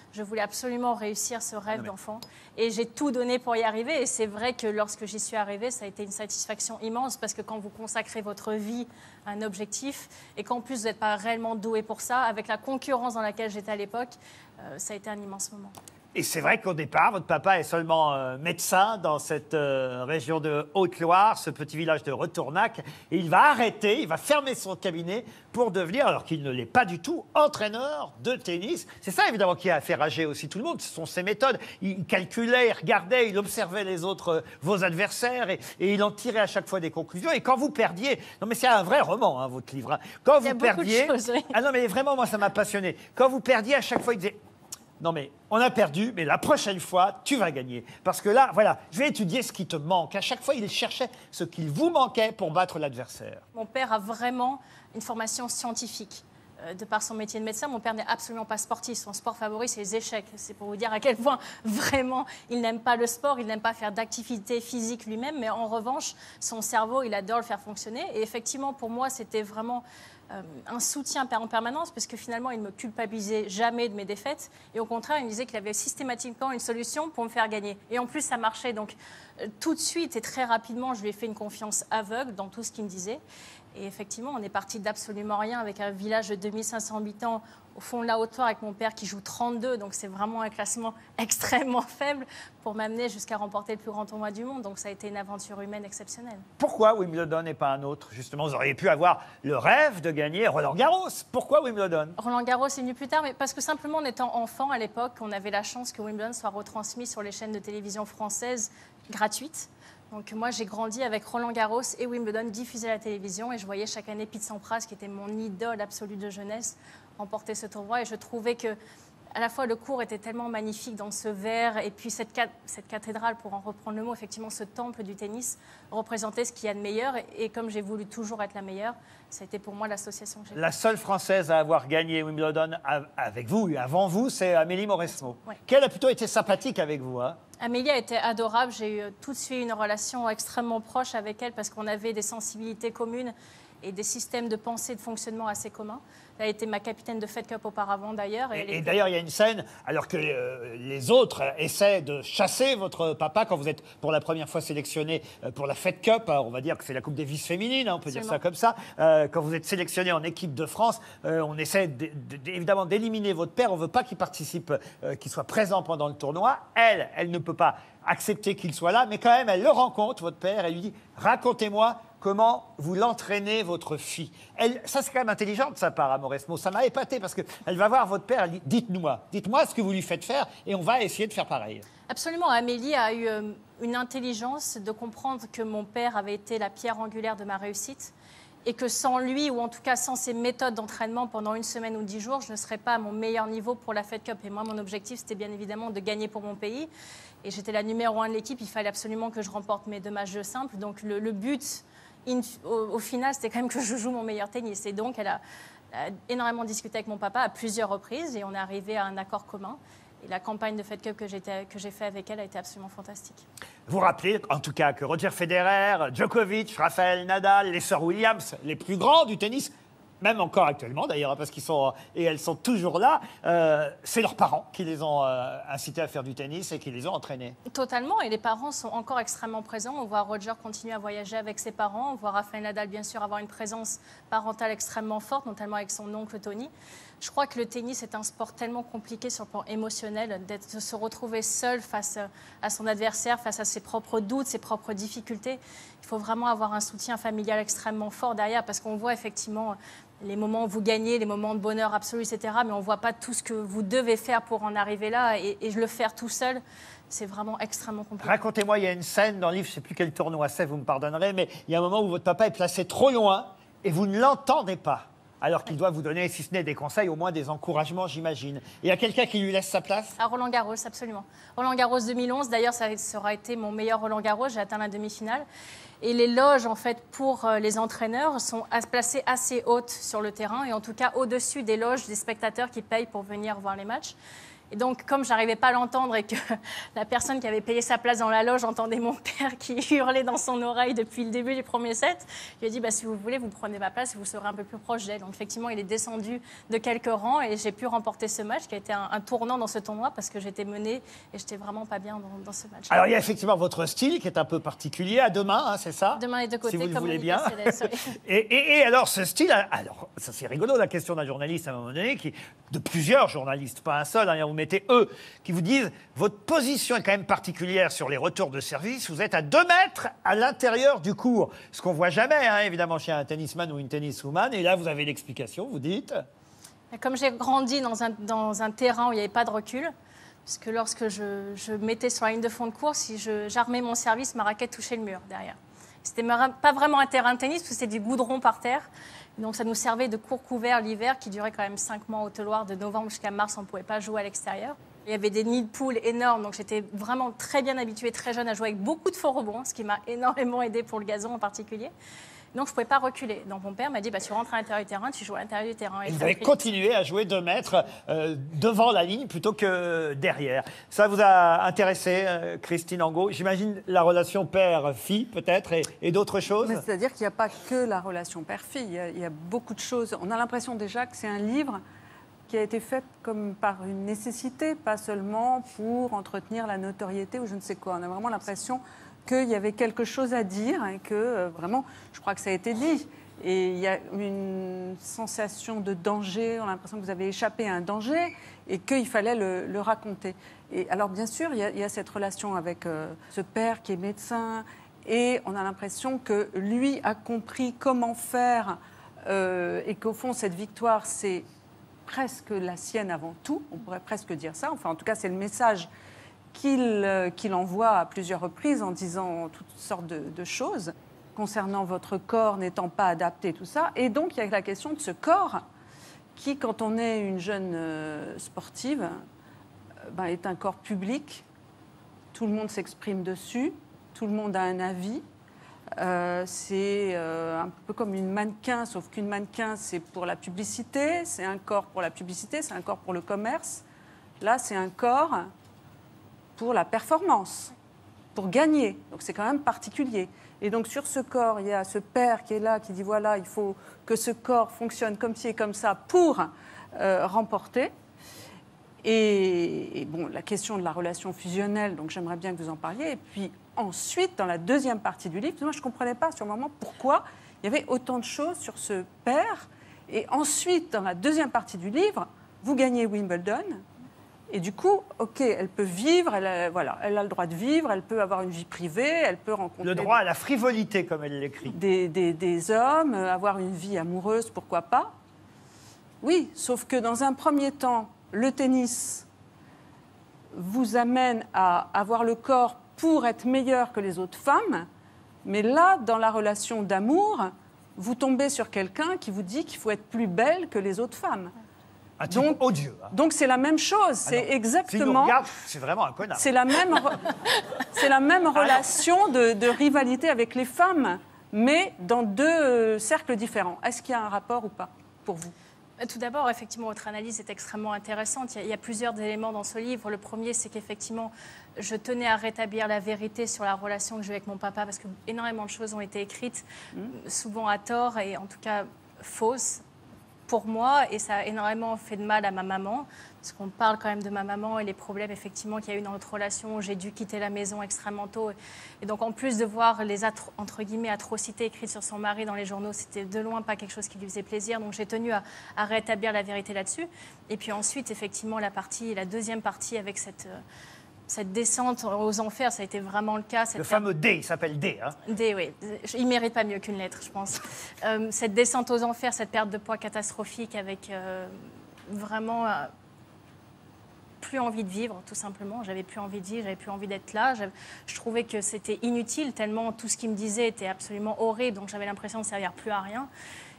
Je voulais absolument réussir ce rêve d'enfant. Et j'ai tout donné pour y arriver. Et c'est vrai que lorsque j'y suis arrivée, ça a été une satisfaction immense parce que quand vous consacrez votre vie à un objectif et qu'en plus vous n'êtes pas réellement doué pour ça, avec la concurrence dans laquelle j'étais à l'époque, ça a été un immense moment. Et c'est vrai qu'au départ, votre papa est seulement médecin dans cette région de Haute-Loire, ce petit village de Retournac. Et il va arrêter, il va fermer son cabinet pour devenir, alors qu'il ne l'est pas du tout, entraîneur de tennis. C'est ça, évidemment, qui a fait rager aussi tout le monde. Ce sont ses méthodes. Il calculait, il regardait, il observait les autres, vos adversaires, et il en tirait à chaque fois des conclusions. Et quand vous perdiez... Non, mais c'est un vrai roman, hein, votre livre. Hein. Quand vous perdiez... Choses, oui. Ah non, mais vraiment, moi, ça m'a passionné. Quand vous perdiez, à chaque fois, il disait... Non mais on a perdu, mais la prochaine fois, tu vas gagner. Parce que là, voilà, je vais étudier ce qui te manque. À chaque fois, il cherchait ce qu'il vous manquait pour battre l'adversaire. Mon père a vraiment une formation scientifique. De par son métier de médecin, mon père n'est absolument pas sportif. Son sport favori, c'est les échecs. C'est pour vous dire à quel point, vraiment, il n'aime pas le sport, il n'aime pas faire d'activité physique lui-même. Mais en revanche, son cerveau, il adore le faire fonctionner. Et effectivement, pour moi, c'était vraiment... un soutien en permanence, parce que finalement, il ne me culpabilisait jamais de mes défaites. Et au contraire, il me disait qu'il avait systématiquement une solution pour me faire gagner. Et en plus, ça marchait. Donc, tout de suite et très rapidement, je lui ai fait une confiance aveugle dans tout ce qu'il me disait. Et effectivement, on est parti d'absolument rien, avec un village de 2500 habitants au fond de la Haute-Loire, avec mon père qui joue 32. Donc, c'est vraiment un classement extrêmement faible pour m'amener jusqu'à remporter le plus grand tournoi du monde. Donc, ça a été une aventure humaine exceptionnelle. Pourquoi Wimbledon et pas un autre? Justement, vous auriez pu avoir le rêve de gagner Roland-Garros. Pourquoi Wimbledon? Roland-Garros est venu plus tard, mais parce que simplement, en étant enfant à l'époque, on avait la chance que Wimbledon soit retransmis sur les chaînes de télévision françaises gratuites. Donc moi, j'ai grandi avec Roland-Garros et Wimbledon diffusés à la télévision, et je voyais chaque année Pete Sampras, qui était mon idole absolue de jeunesse, remporter ce tournoi. Et je trouvais que à la fois le cours était tellement magnifique dans ce verre, et puis cette cathédrale, pour en reprendre le mot, effectivement ce temple du tennis représentait ce qu'il y a de meilleur. Et comme j'ai voulu toujours être la meilleure, ça a été pour moi l'association que j'ai faite. La seule Française à avoir gagné Wimbledon avec vous et avant vous, c'est Amélie Mauresmo, ouais, qui elle a plutôt été sympathique avec vous. Hein. Amélie a été adorable. J'ai eu tout de suite une relation extrêmement proche avec elle parce qu'on avait des sensibilités communes et des systèmes de pensée et de fonctionnement assez communs. Elle a été ma capitaine de Fed Cup auparavant d'ailleurs. Et d'ailleurs, il y a une scène, alors que les autres essaient de chasser votre papa quand vous êtes pour la première fois sélectionné pour la Fed Cup. Alors, on va dire que c'est la Coupe Davis féminine, hein, on peut dire ça comme ça. Quand vous êtes sélectionné en équipe de France, on essaie évidemment d'éliminer votre père. On ne veut pas qu'il participe, qu'il soit présent pendant le tournoi. Elle ne peut pas accepter qu'il soit là, mais quand même, elle le rencontre, votre père, elle lui dit « Racontez-moi comment vous l'entraînez, votre fille ». Ça, c'est quand même intelligent de sa part, à Mauresmo. Ça m'a épaté parce qu'elle va voir votre père, elle dit « Dites-moi ce que vous lui faites faire et on va essayer de faire pareil ». Absolument. Amélie a eu une intelligence de comprendre que mon père avait été la pierre angulaire de ma réussite et que sans lui, ou en tout cas sans ses méthodes d'entraînement pendant une semaine ou 10 jours, je ne serais pas à mon meilleur niveau pour la Fed Cup. Et moi, mon objectif, c'était bien évidemment de gagner pour mon pays. Et j'étais la numéro 1 de l'équipe. Il fallait absolument que je remporte mes 2 matchs de simple. Donc le but, au final, c'était quand même que je joue mon meilleur tennis. Et donc, elle a énormément discuté avec mon papa à plusieurs reprises. Et on est arrivé à un accord commun. Et la campagne de Fed Cup que j'ai fait avec elle a été absolument fantastique. Vous rappelez en tout cas que Roger Federer, Djokovic, Rafael Nadal, les sœurs Williams, les plus grands du tennis, même encore actuellement d'ailleurs, parce qu'ils sont et elles sont toujours là, c'est leurs parents qui les ont incités à faire du tennis et qui les ont entraînés. Totalement, et les parents sont encore extrêmement présents. On voit Roger continuer à voyager avec ses parents, on voit Rafael Nadal bien sûr avoir une présence parentale extrêmement forte, notamment avec son oncle Tony. Je crois que le tennis est un sport tellement compliqué sur le plan émotionnel, de se retrouver seul face à son adversaire, face à ses propres doutes, ses propres difficultés. Il faut vraiment avoir un soutien familial extrêmement fort derrière, parce qu'on voit effectivement les moments où vous gagnez, les moments de bonheur absolu, etc. Mais on ne voit pas tout ce que vous devez faire pour en arriver là. Et le faire tout seul, c'est vraiment extrêmement compliqué. Racontez-moi, il y a une scène dans le livre, je ne sais plus quel tournoi c'est, vous me pardonnerez, mais il y a un moment où votre papa est placé trop loin et vous ne l'entendez pas. Alors qu'il doit vous donner, si ce n'est des conseils, au moins des encouragements, j'imagine. Et il y a quelqu'un qui lui laisse sa place? À Roland-Garros, absolument. Roland-Garros 2011, d'ailleurs, ça aura été mon meilleur Roland-Garros. J'ai atteint la demi-finale. Et les loges, en fait, pour les entraîneurs, sont placées assez hautes sur le terrain, et en tout cas au-dessus des loges des spectateurs qui payent pour venir voir les matchs. Et donc, comme j'arrivais pas à l'entendre et que la personne qui avait payé sa place dans la loge entendait mon père qui hurlait dans son oreille depuis le début du premier set, je lui ai dit, si vous voulez, vous prenez ma place et vous serez un peu plus proche d'elle. Donc, effectivement, il est descendu de quelques rangs et j'ai pu remporter ce match qui a été un tournant dans ce tournoi parce que j'étais menée et j'étais vraiment pas bien dans ce match. Alors, il y a effectivement votre style qui est un peu particulier. À demain, hein, c'est ça? Demain les deux côtés, si vous le comme voulez on dit, bien. Et alors, ce style, alors, ça c'est rigolo, la question d'un journaliste à un moment donné, de plusieurs journalistes, pas un seul, hein, vous mettez eux, qui vous disent, votre position est quand même particulière sur les retours de service, vous êtes à 2 mètres à l'intérieur du court. Ce qu'on voit jamais, hein, évidemment, chez un tennisman ou une tenniswoman. Et là, vous avez l'explication, vous dites... Comme j'ai grandi dans un terrain où il n'y avait pas de recul, parce que lorsque je mettais sur la ligne de fond de cours, si j'armais mon service, ma raquette touchait le mur derrière. C'était pas vraiment un terrain de tennis, parce que c'était du goudron par terre. Donc ça nous servait de cours couverts l'hiver, qui durait quand même 5 mois au Toloir, de novembre jusqu'à mars, on ne pouvait pas jouer à l'extérieur. Il y avait des nids de poules énormes, donc j'étais vraiment très bien habituée, très jeune, à jouer avec beaucoup de faux rebonds, ce qui m'a énormément aidée pour le gazon en particulier. Donc je ne pouvais pas reculer. Donc mon père m'a dit, tu rentres à l'intérieur du terrain, tu joues à l'intérieur du terrain. Et vous avez continué à jouer 2 mètres devant la ligne plutôt que derrière. Ça vous a intéressé, Christine Angot? J'imagine la relation père-fille peut-être et d'autres choses. C'est-à-dire qu'il n'y a pas que la relation père-fille, il y a beaucoup de choses. On a l'impression déjà que c'est un livre qui a été fait comme par une nécessité, pas seulement pour entretenir la notoriété ou je ne sais quoi. On a vraiment l'impression qu'il y avait quelque chose à dire et que vraiment, je crois que ça a été dit. Et il y a une sensation de danger, on a l'impression que vous avez échappé à un danger et qu'il fallait le raconter. Et alors bien sûr, il y a cette relation avec ce père qui est médecin et on a l'impression que lui a compris comment faire et qu'au fond, cette victoire, c'est presque la sienne avant tout, on pourrait presque dire ça. Enfin, en tout cas, c'est le message qu'il envoie à plusieurs reprises en disant toutes sortes de choses concernant votre corps n'étant pas adapté, tout ça. Et donc, il y a la question de ce corps qui, quand on est une jeune sportive, est un corps public. Tout le monde s'exprime dessus, tout le monde a un avis. C'est un peu comme une mannequin, sauf qu'une mannequin, c'est pour la publicité, c'est un corps pour la publicité, c'est un corps pour le commerce. Là, c'est un corps pour la performance, pour gagner. Donc c'est quand même particulier. Et donc sur ce corps, il y a ce père qui est là, qui dit voilà, il faut que ce corps fonctionne comme ci et comme ça pour remporter. Et bon, la question de la relation fusionnelle, donc j'aimerais bien que vous en parliez. Et puis ensuite, dans la deuxième partie du livre, moi je ne comprenais pas sur le moment pourquoi il y avait autant de choses sur ce père. Et ensuite, dans la deuxième partie du livre, vous gagnez Wimbledon. Et du coup, OK, elle peut vivre, elle a le droit de vivre, elle peut avoir une vie privée, elle peut rencontrer... Le droit à la frivolité, comme elle l'écrit. Des hommes, avoir une vie amoureuse, pourquoi pas. Oui, sauf que dans un premier temps, le tennis vous amène à avoir le corps pour être meilleur que les autres femmes, mais là, dans la relation d'amour, vous tombez sur quelqu'un qui vous dit qu'il faut être plus belle que les autres femmes. Un type odieux. Hein. Donc c'est la même chose, c'est exactement... C'est vraiment un connard. C'est la même relation de rivalité avec les femmes, mais dans 2 cercles différents. Est-ce qu'il y a un rapport ou pas, pour vous ? Tout d'abord, effectivement, votre analyse est extrêmement intéressante. Il y a plusieurs éléments dans ce livre. Le premier, c'est qu'effectivement, je tenais à rétablir la vérité sur la relation que j'ai avec mon papa, parce que énormément de choses ont été écrites, souvent à tort et en tout cas fausses pour moi, et ça a énormément fait de mal à ma maman, parce qu'on parle quand même de ma maman et les problèmes effectivement qu'il y a eu dans notre relation. J'ai dû quitter la maison extrêmement tôt, et donc en plus de voir les entre guillemets atrocités écrites sur son mari dans les journaux, c'était de loin pas quelque chose qui lui faisait plaisir, donc j'ai tenu à rétablir la vérité là-dessus. Et puis ensuite, effectivement, la deuxième partie avec cette descente aux enfers, ça a été vraiment le cas. Le fameux D, il s'appelle D. Hein. D, oui. Il ne mérite pas mieux qu'une lettre, je pense. Cette descente aux enfers, cette perte de poids catastrophique avec vraiment plus envie de vivre, tout simplement. J'avais plus envie de vivre, j'avais plus envie d'être là. Je trouvais que c'était inutile, tellement tout ce qu'il me disait était absolument horrible, donc j'avais l'impression de ne servir plus à rien.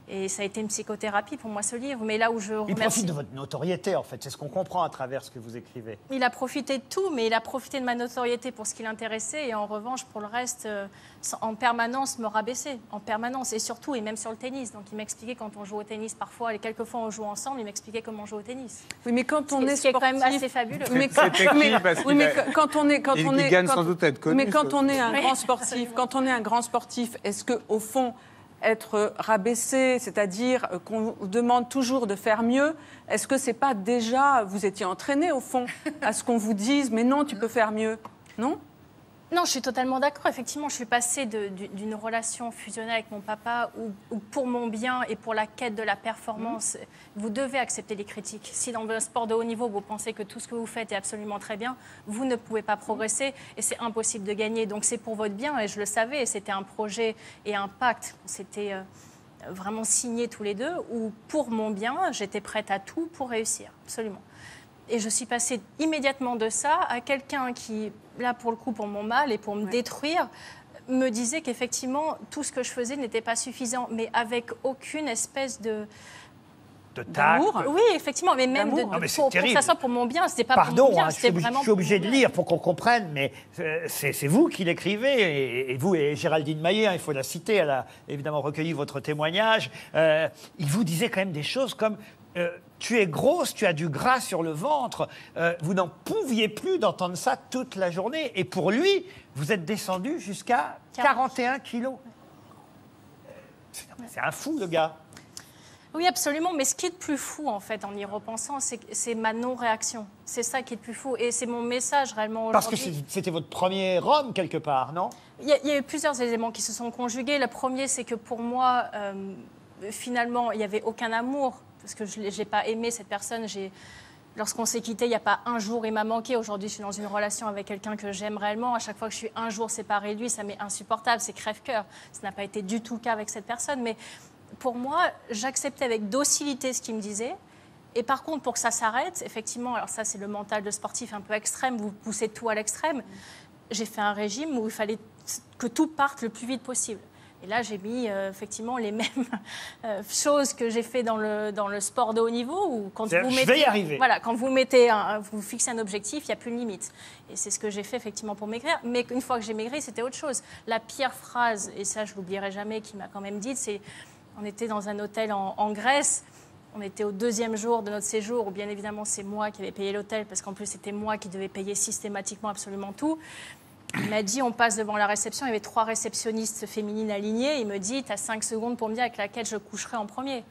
Et ça a été une psychothérapie pour moi, ce livre. Mais là où je remercie... Il profite de votre notoriété, en fait. C'est ce qu'on comprend à travers ce que vous écrivez. Il a profité de tout, mais il a profité de ma notoriété pour ce qui l'intéressait. Et en revanche, pour le reste, en permanence, me rabaisser. En permanence. Et surtout, et même sur le tennis. Donc, il m'expliquait quand on joue au tennis, parfois, et quelques fois on joue ensemble, il m'expliquait comment on joue au tennis. Oui, mais quand on est sportif... quand même assez fabuleux. Mais quand on est... Il gagne sans doute à être connu. Mais quand on est un grand sportif, est-ce qu'au fond... être rabaissé, c'est-à-dire qu'on vous demande toujours de faire mieux, est-ce que c'est pas déjà, vous étiez entraîné au fond, à ce qu'on vous dise, mais non, tu peux faire mieux, non ? Non, je suis totalement d'accord. Effectivement, je suis passée d'une relation fusionnelle avec mon papa où pour mon bien et pour la quête de la performance, vous devez accepter les critiques. Si dans le sport de haut niveau, vous pensez que tout ce que vous faites est absolument très bien, vous ne pouvez pas progresser et c'est impossible de gagner. Donc c'est pour votre bien et je le savais. C'était un projet et un pacte. C'était vraiment signé tous les deux où pour mon bien, j'étais prête à tout pour réussir. Absolument. Et je suis passée immédiatement de ça à quelqu'un qui, là pour le coup, pour mon mal et pour me détruire, me disait qu'effectivement, tout ce que je faisais n'était pas suffisant, mais avec aucune espèce de d'amour. Oui, effectivement, mais même pour que ça soit pour mon bien, c'était pas pour mon bien, c'était vraiment. Je suis obligé de lire pour qu'on comprenne, mais c'est vous qui l'écrivez, et vous et Géraldine Maillet, il faut la citer, elle a évidemment recueilli votre témoignage. Il vous disait quand même des choses comme tu es grosse, tu as du gras sur le ventre. Vous n'en pouviez plus d'entendre ça toute la journée. Et pour lui, vous êtes descendu jusqu'à 41 kilos. C'est un fou, le gars. Oui, absolument. Mais ce qui est le plus fou, en fait, en y repensant, c'est ma non-réaction. C'est ça qui est le plus fou. Et c'est mon message, réellement, aujourd'hui. Parce que c'était votre premier homme, quelque part, non ? Il y a eu plusieurs éléments qui se sont conjugués. Le premier, c'est que pour moi, finalement, il n'y avait aucun amour. Parce que je n'ai pas aimé cette personne. Lorsqu'on s'est quitté, il n'y a pas un jour, il m'a manqué. Aujourd'hui, je suis dans une relation avec quelqu'un que j'aime réellement. À chaque fois que je suis un jour séparée de lui, ça m'est insupportable, c'est crève-cœur. Ça n'a pas été du tout le cas avec cette personne. Mais pour moi, j'acceptais avec docilité ce qu'il me disait. Et par contre, pour que ça s'arrête, effectivement, alors ça, c'est le mental de sportif un peu extrême, vous poussez tout à l'extrême. J'ai fait un régime où il fallait que tout parte le plus vite possible. Et là, j'ai mis effectivement les mêmes choses que j'ai fait dans le sport de haut niveau. Où quand vous mettez, je vais y arriver. Voilà, quand vous vous fixez un objectif, il n'y a plus de limite. Et c'est ce que j'ai fait effectivement pour maigrir. Mais une fois que j'ai maigri, c'était autre chose. La pire phrase, et ça je l'oublierai jamais, qui m'a quand même dit, c'est on était dans un hôtel en Grèce. On était au 2e jour de notre séjour, où bien évidemment c'est moi qui avais payé l'hôtel, parce qu'en plus c'était moi qui devais payer systématiquement absolument tout. Il m'a dit, on passe devant la réception, il y avait 3 réceptionnistes féminines alignées. Il me dit, tu as 5 secondes pour me dire avec laquelle je coucherai en premier.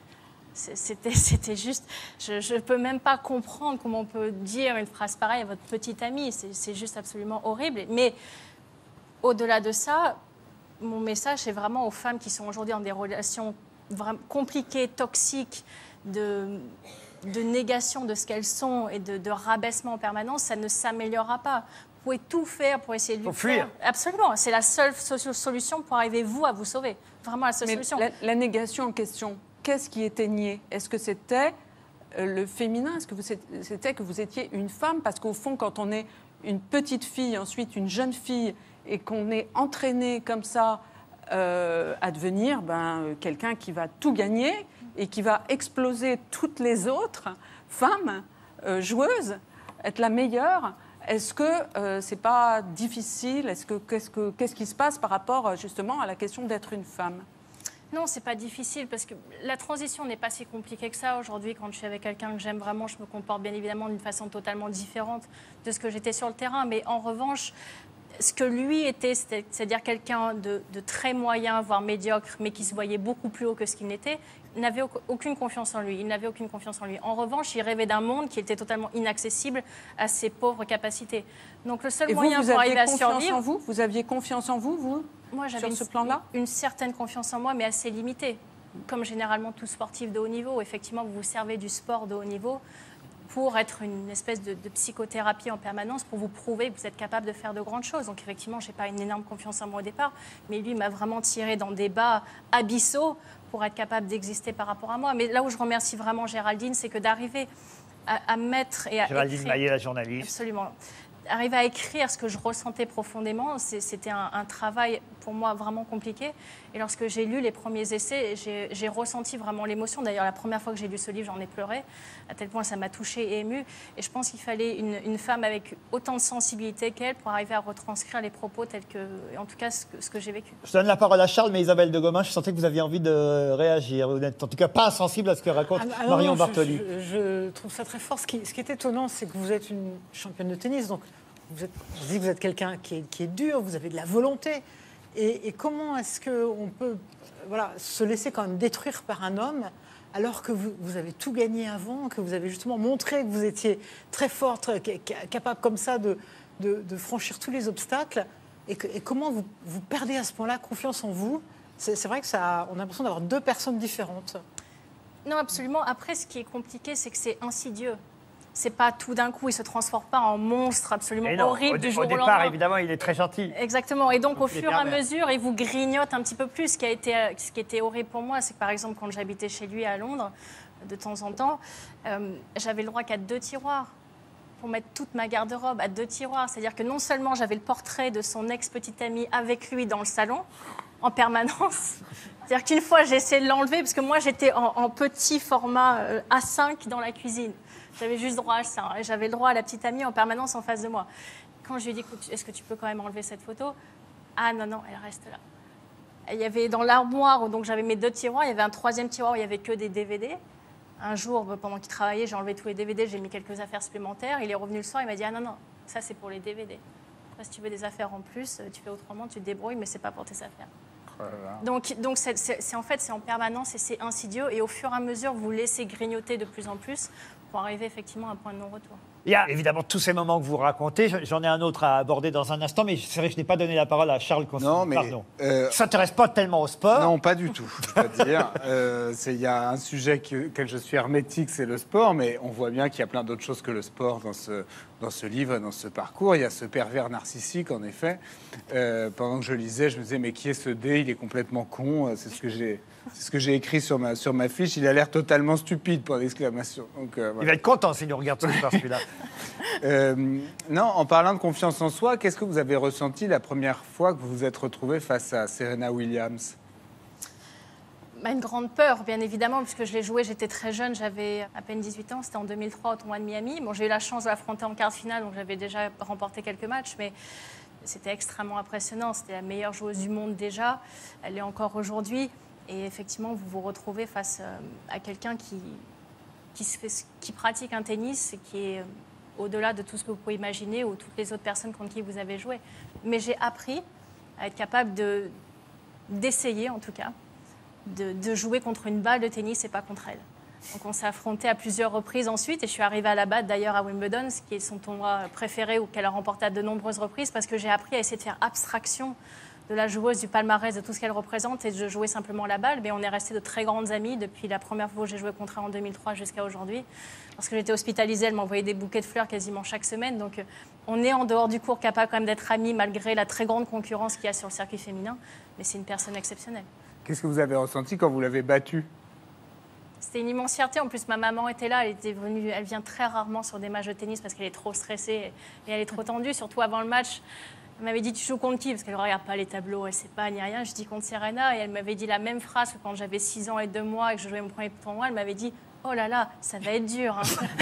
C'était juste... Je ne peux même pas comprendre comment on peut dire une phrase pareille à votre petite amie. C'est juste absolument horrible. Mais au-delà de ça, mon message, c'est vraiment aux femmes qui sont aujourd'hui dans des relations vraiment compliquées, toxiques, de négation de ce qu'elles sont et de rabaissement en permanence, ça ne s'améliorera pas. Vous pouvez tout faire pour essayer de lui fuir. Absolument. C'est la seule solution pour arriver, vous, à vous sauver. Vraiment la seule solution. La négation en question, qu'est-ce qui était nié ? Est-ce que c'était le féminin ? Est-ce que c'était que vous étiez une femme ? Parce qu'au fond, quand on est une petite fille, ensuite une jeune fille, et qu'on est entraîné comme ça à devenir quelqu'un qui va tout gagner et qui va exploser toutes les autres femmes joueuses, être la meilleure... Est-ce que c'est pas difficile ? Qu'est-ce qui se passe par rapport justement à la question d'être une femme ? Non, c'est pas difficile parce que la transition n'est pas si compliquée que ça. Aujourd'hui, quand je suis avec quelqu'un que j'aime vraiment, je me comporte bien évidemment d'une façon totalement différente de ce que j'étais sur le terrain. Mais en revanche, ce que lui était, c'est-à-dire quelqu'un de très moyen, voire médiocre, mais qui se voyait beaucoup plus haut que ce qu'il n'était, n'avait aucune confiance en lui. Il n'avait aucune confiance en lui. En revanche, il rêvait d'un monde qui était totalement inaccessible à ses pauvres capacités. Donc le seul moyen pour arriver à survivre... Vous aviez confiance en vous, moi, j'avais sur ce plan-là ? Une certaine confiance en moi, mais assez limitée. Comme généralement tout sportif de haut niveau, effectivement, vous vous servez du sport de haut niveau pour être une espèce de psychothérapie en permanence, pour vous prouver que vous êtes capable de faire de grandes choses. Donc effectivement, je n'ai pas une énorme confiance en moi au départ, mais lui m'a vraiment tiré dans des bas abyssaux pour être capable d'exister par rapport à moi. Mais là où je remercie vraiment Géraldine, c'est que d'arriver à mettre... Géraldine Maillet, la journaliste. Absolument. arriver à écrire ce que je ressentais profondément, c'était un travail pour moi vraiment compliqué. Et lorsque j'ai lu les premiers essais, j'ai ressenti vraiment l'émotion. D'ailleurs, la première fois que j'ai lu ce livre, j'en ai pleuré, à tel point ça m'a touchée et émue. Et je pense qu'il fallait une femme avec autant de sensibilité qu'elle pour arriver à retranscrire les propos tels que, en tout cas, ce que j'ai vécu. Je donne la parole à Charles, mais Isabelle de Gomin, je sentais que vous aviez envie de réagir. Vous n'êtes en tout cas pas insensible à ce que raconte Marion Bartoli. Je trouve ça très fort. Ce qui est étonnant, c'est que vous êtes une championne de tennis, donc vous êtes quelqu'un qui est dur, vous avez de la volonté. Et comment est-ce qu'on peut se laisser quand même détruire par un homme alors que vous avez tout gagné avant, que vous avez justement montré que vous étiez très forte, capable comme ça de franchir tous les obstacles, et comment vous perdez à ce point-là confiance en vous? C'est vrai que on a l'impression d'avoir deux personnes différentes. Non, absolument. Après, ce qui est compliqué, c'est que c'est insidieux. C'est pas tout d'un coup, il se transforme pas en monstre absolument horrible du jour au lendemain. Au départ, évidemment, il est très gentil. Exactement. Et donc, au fur et à mesure, il vous grignote un petit peu plus. Ce qui était horrible pour moi, c'est que, par exemple, quand j'habitais chez lui à Londres, de temps en temps, j'avais le droit qu'à 2 tiroirs pour mettre toute ma garde-robe, à 2 tiroirs. C'est-à-dire que non seulement j'avais le portrait de son ex-petite amie avec lui dans le salon, en permanence. C'est-à-dire qu'une fois, j'ai essayé de l'enlever, parce que moi, j'étais en petit format A5 dans la cuisine. J'avais juste droit à ça. Et j'avais le droit à la petite amie en permanence en face de moi. Quand je lui ai dit, écoute, est-ce que tu peux quand même enlever cette photo? Ah non, elle reste là. Et il y avait dans l'armoire, donc j'avais mes 2 tiroirs, il y avait un 3e tiroir où il n'y avait que des DVD. Un jour, pendant qu'il travaillait, j'ai enlevé tous les DVD, j'ai mis quelques affaires supplémentaires. Il est revenu le soir, il m'a dit, ah non, ça c'est pour les DVD. Après, si tu veux des affaires en plus, tu fais autrement, tu te débrouilles, mais c'est pas pour tes affaires. Donc c'est en permanence et c'est insidieux. Et au fur et à mesure, vous laissez grignoter de plus en plus pour arriver effectivement à un point de non-retour. Il y a évidemment tous ces moments que vous racontez. J'en ai un autre à aborder dans un instant, mais c'est vrai que je n'ai pas donné la parole à Charles Consigny. Non, mais pardon. Ça ne s'intéresse pas tellement au sport. Non, pas du tout, je peux dire. Il y a un sujet auquel je suis hermétique, c'est le sport, mais on voit bien qu'il y a plein d'autres choses que le sport dans ce livre, dans ce parcours. Il y a ce pervers narcissique, en effet. Pendant que je lisais, je me disais, mais qui est ce dé? Il est complètement con. C'est ce que j'ai écrit sur ma fiche. Il a l'air totalement stupide, point d'exclamation. Voilà. Il va être content s'il nous regarde ce soir, celui-là. Non, en parlant de confiance en soi, qu'est-ce que vous avez ressenti la première fois que vous vous êtes retrouvé face à Serena Williams? Une grande peur, bien évidemment, puisque je l'ai joué, j'étais très jeune, j'avais à peine 18 ans, c'était en 2003 au tournoi de Miami. Bon, j'ai eu la chance de l'affronter en quart de finale, donc j'avais déjà remporté quelques matchs, mais c'était extrêmement impressionnant. C'était la meilleure joueuse du monde déjà, elle est encore aujourd'hui. Et effectivement, vous vous retrouvez face à quelqu'un qui pratique un tennis et qui est au-delà de tout ce que vous pouvez imaginer ou toutes les autres personnes contre qui vous avez joué. Mais j'ai appris à être capable d'essayer, en tout cas, de jouer contre une balle de tennis et pas contre elle. Donc on s'est affronté à plusieurs reprises ensuite et je suis arrivée à la battre d'ailleurs à Wimbledon, ce qui est son tournoi préféré ou qu'elle a remporté à de nombreuses reprises parce que j'ai appris à essayer de faire abstraction de la joueuse, du palmarès, de tout ce qu'elle représente et de jouer simplement la balle. Mais on est restés de très grandes amies depuis la première fois où j'ai joué contre elle en 2003 jusqu'à aujourd'hui. Lorsque j'étais hospitalisée, elle m'envoyait des bouquets de fleurs quasiment chaque semaine. Donc on est en dehors du court capable quand même d'être amis malgré la très grande concurrence qu'il y a sur le circuit féminin. Mais c'est une personne exceptionnelle. Qu'est-ce que vous avez ressenti quand vous l'avez battue? C'était une immense fierté. En plus, ma maman était là. Elle vient très rarement sur des matchs de tennis parce qu'elle est trop stressée et elle est trop tendue, surtout avant le match. Elle m'avait dit, tu joues contre qui? Parce qu'elle ne regarde pas les tableaux, elle ne sait pas ni rien. Je dis contre Serena. Et elle m'avait dit la même phrase que quand j'avais 6 ans et 2 mois et que je jouais mon premier tournoi. Elle m'avait dit, oh là là, ça va être dur.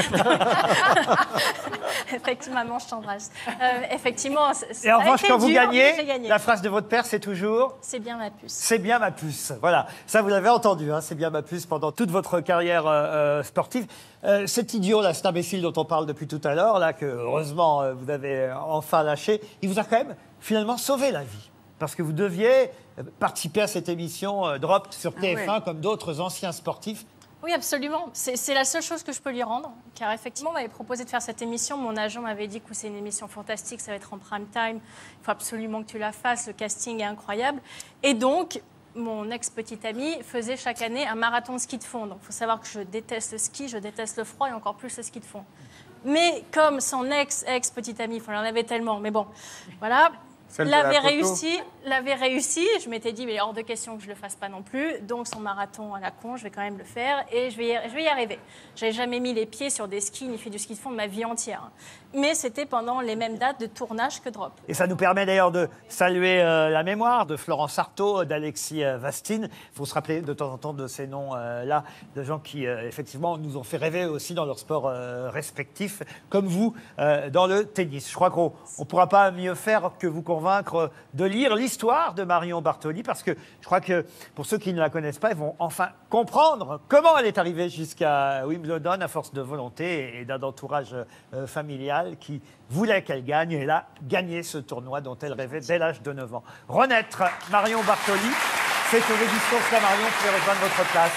Effectivement, maman, je t'embrasse. Effectivement, et en revanche, quand vous gagnez, gagné. la phrase de votre père, c'est toujours « C'est bien ma puce ». C'est bien ma puce. Voilà, ça vous l'avez entendu, hein, c'est bien ma puce pendant toute votre carrière sportive. Cet idiot, là, cet imbécile dont on parle depuis tout à l'heure, là, que heureusement vous avez enfin lâché, il vous a quand même finalement sauvé la vie. Parce que vous deviez participer à cette émission Drop sur TF1 comme d'autres anciens sportifs. Oui, absolument. C'est la seule chose que je peux lui rendre. Car effectivement, on m'avait proposé de faire cette émission. Mon agent m'avait dit que c'est une émission fantastique, ça va être en prime time. Il faut absolument que tu la fasses. Le casting est incroyable. Et donc, mon ex-petite amie faisait chaque année un marathon de ski de fond. Donc, il faut savoir que je déteste le ski, je déteste le froid et encore plus le ski de fond. Mais comme son ex-petite amie, il en avait tellement. Mais bon, voilà. l'avait réussi. Je m'étais dit, mais hors de question que je ne le fasse pas non plus. Donc, son marathon à la con, je vais quand même le faire et je vais y arriver. Je n'avais jamais mis les pieds sur des skis ni fait du ski de fond de ma vie entière. Mais c'était pendant les mêmes dates de tournage que Drop. Et ça nous permet d'ailleurs de saluer la mémoire de Florence Artaud, d'Alexis Vastine. Il faut se rappeler de temps en temps de ces noms-là, de gens qui, effectivement, nous ont fait rêver aussi dans leur sport respectif, comme vous, dans le tennis. Je crois qu'on ne pourra pas mieux faire que vous convaincre de lire l'histoire de Marion Bartoli, parce que je crois que pour ceux qui ne la connaissent pas, ils vont enfin comprendre comment elle est arrivée jusqu'à Wimbledon à force de volonté et d'un entourage familial qui voulait qu'elle gagne. Et elle a gagné ce tournoi dont elle rêvait dès l'âge de 9 ans. Renaître Marion Bartoli, c'est aux éditions Flammarion. Vous pouvez rejoindre votre place.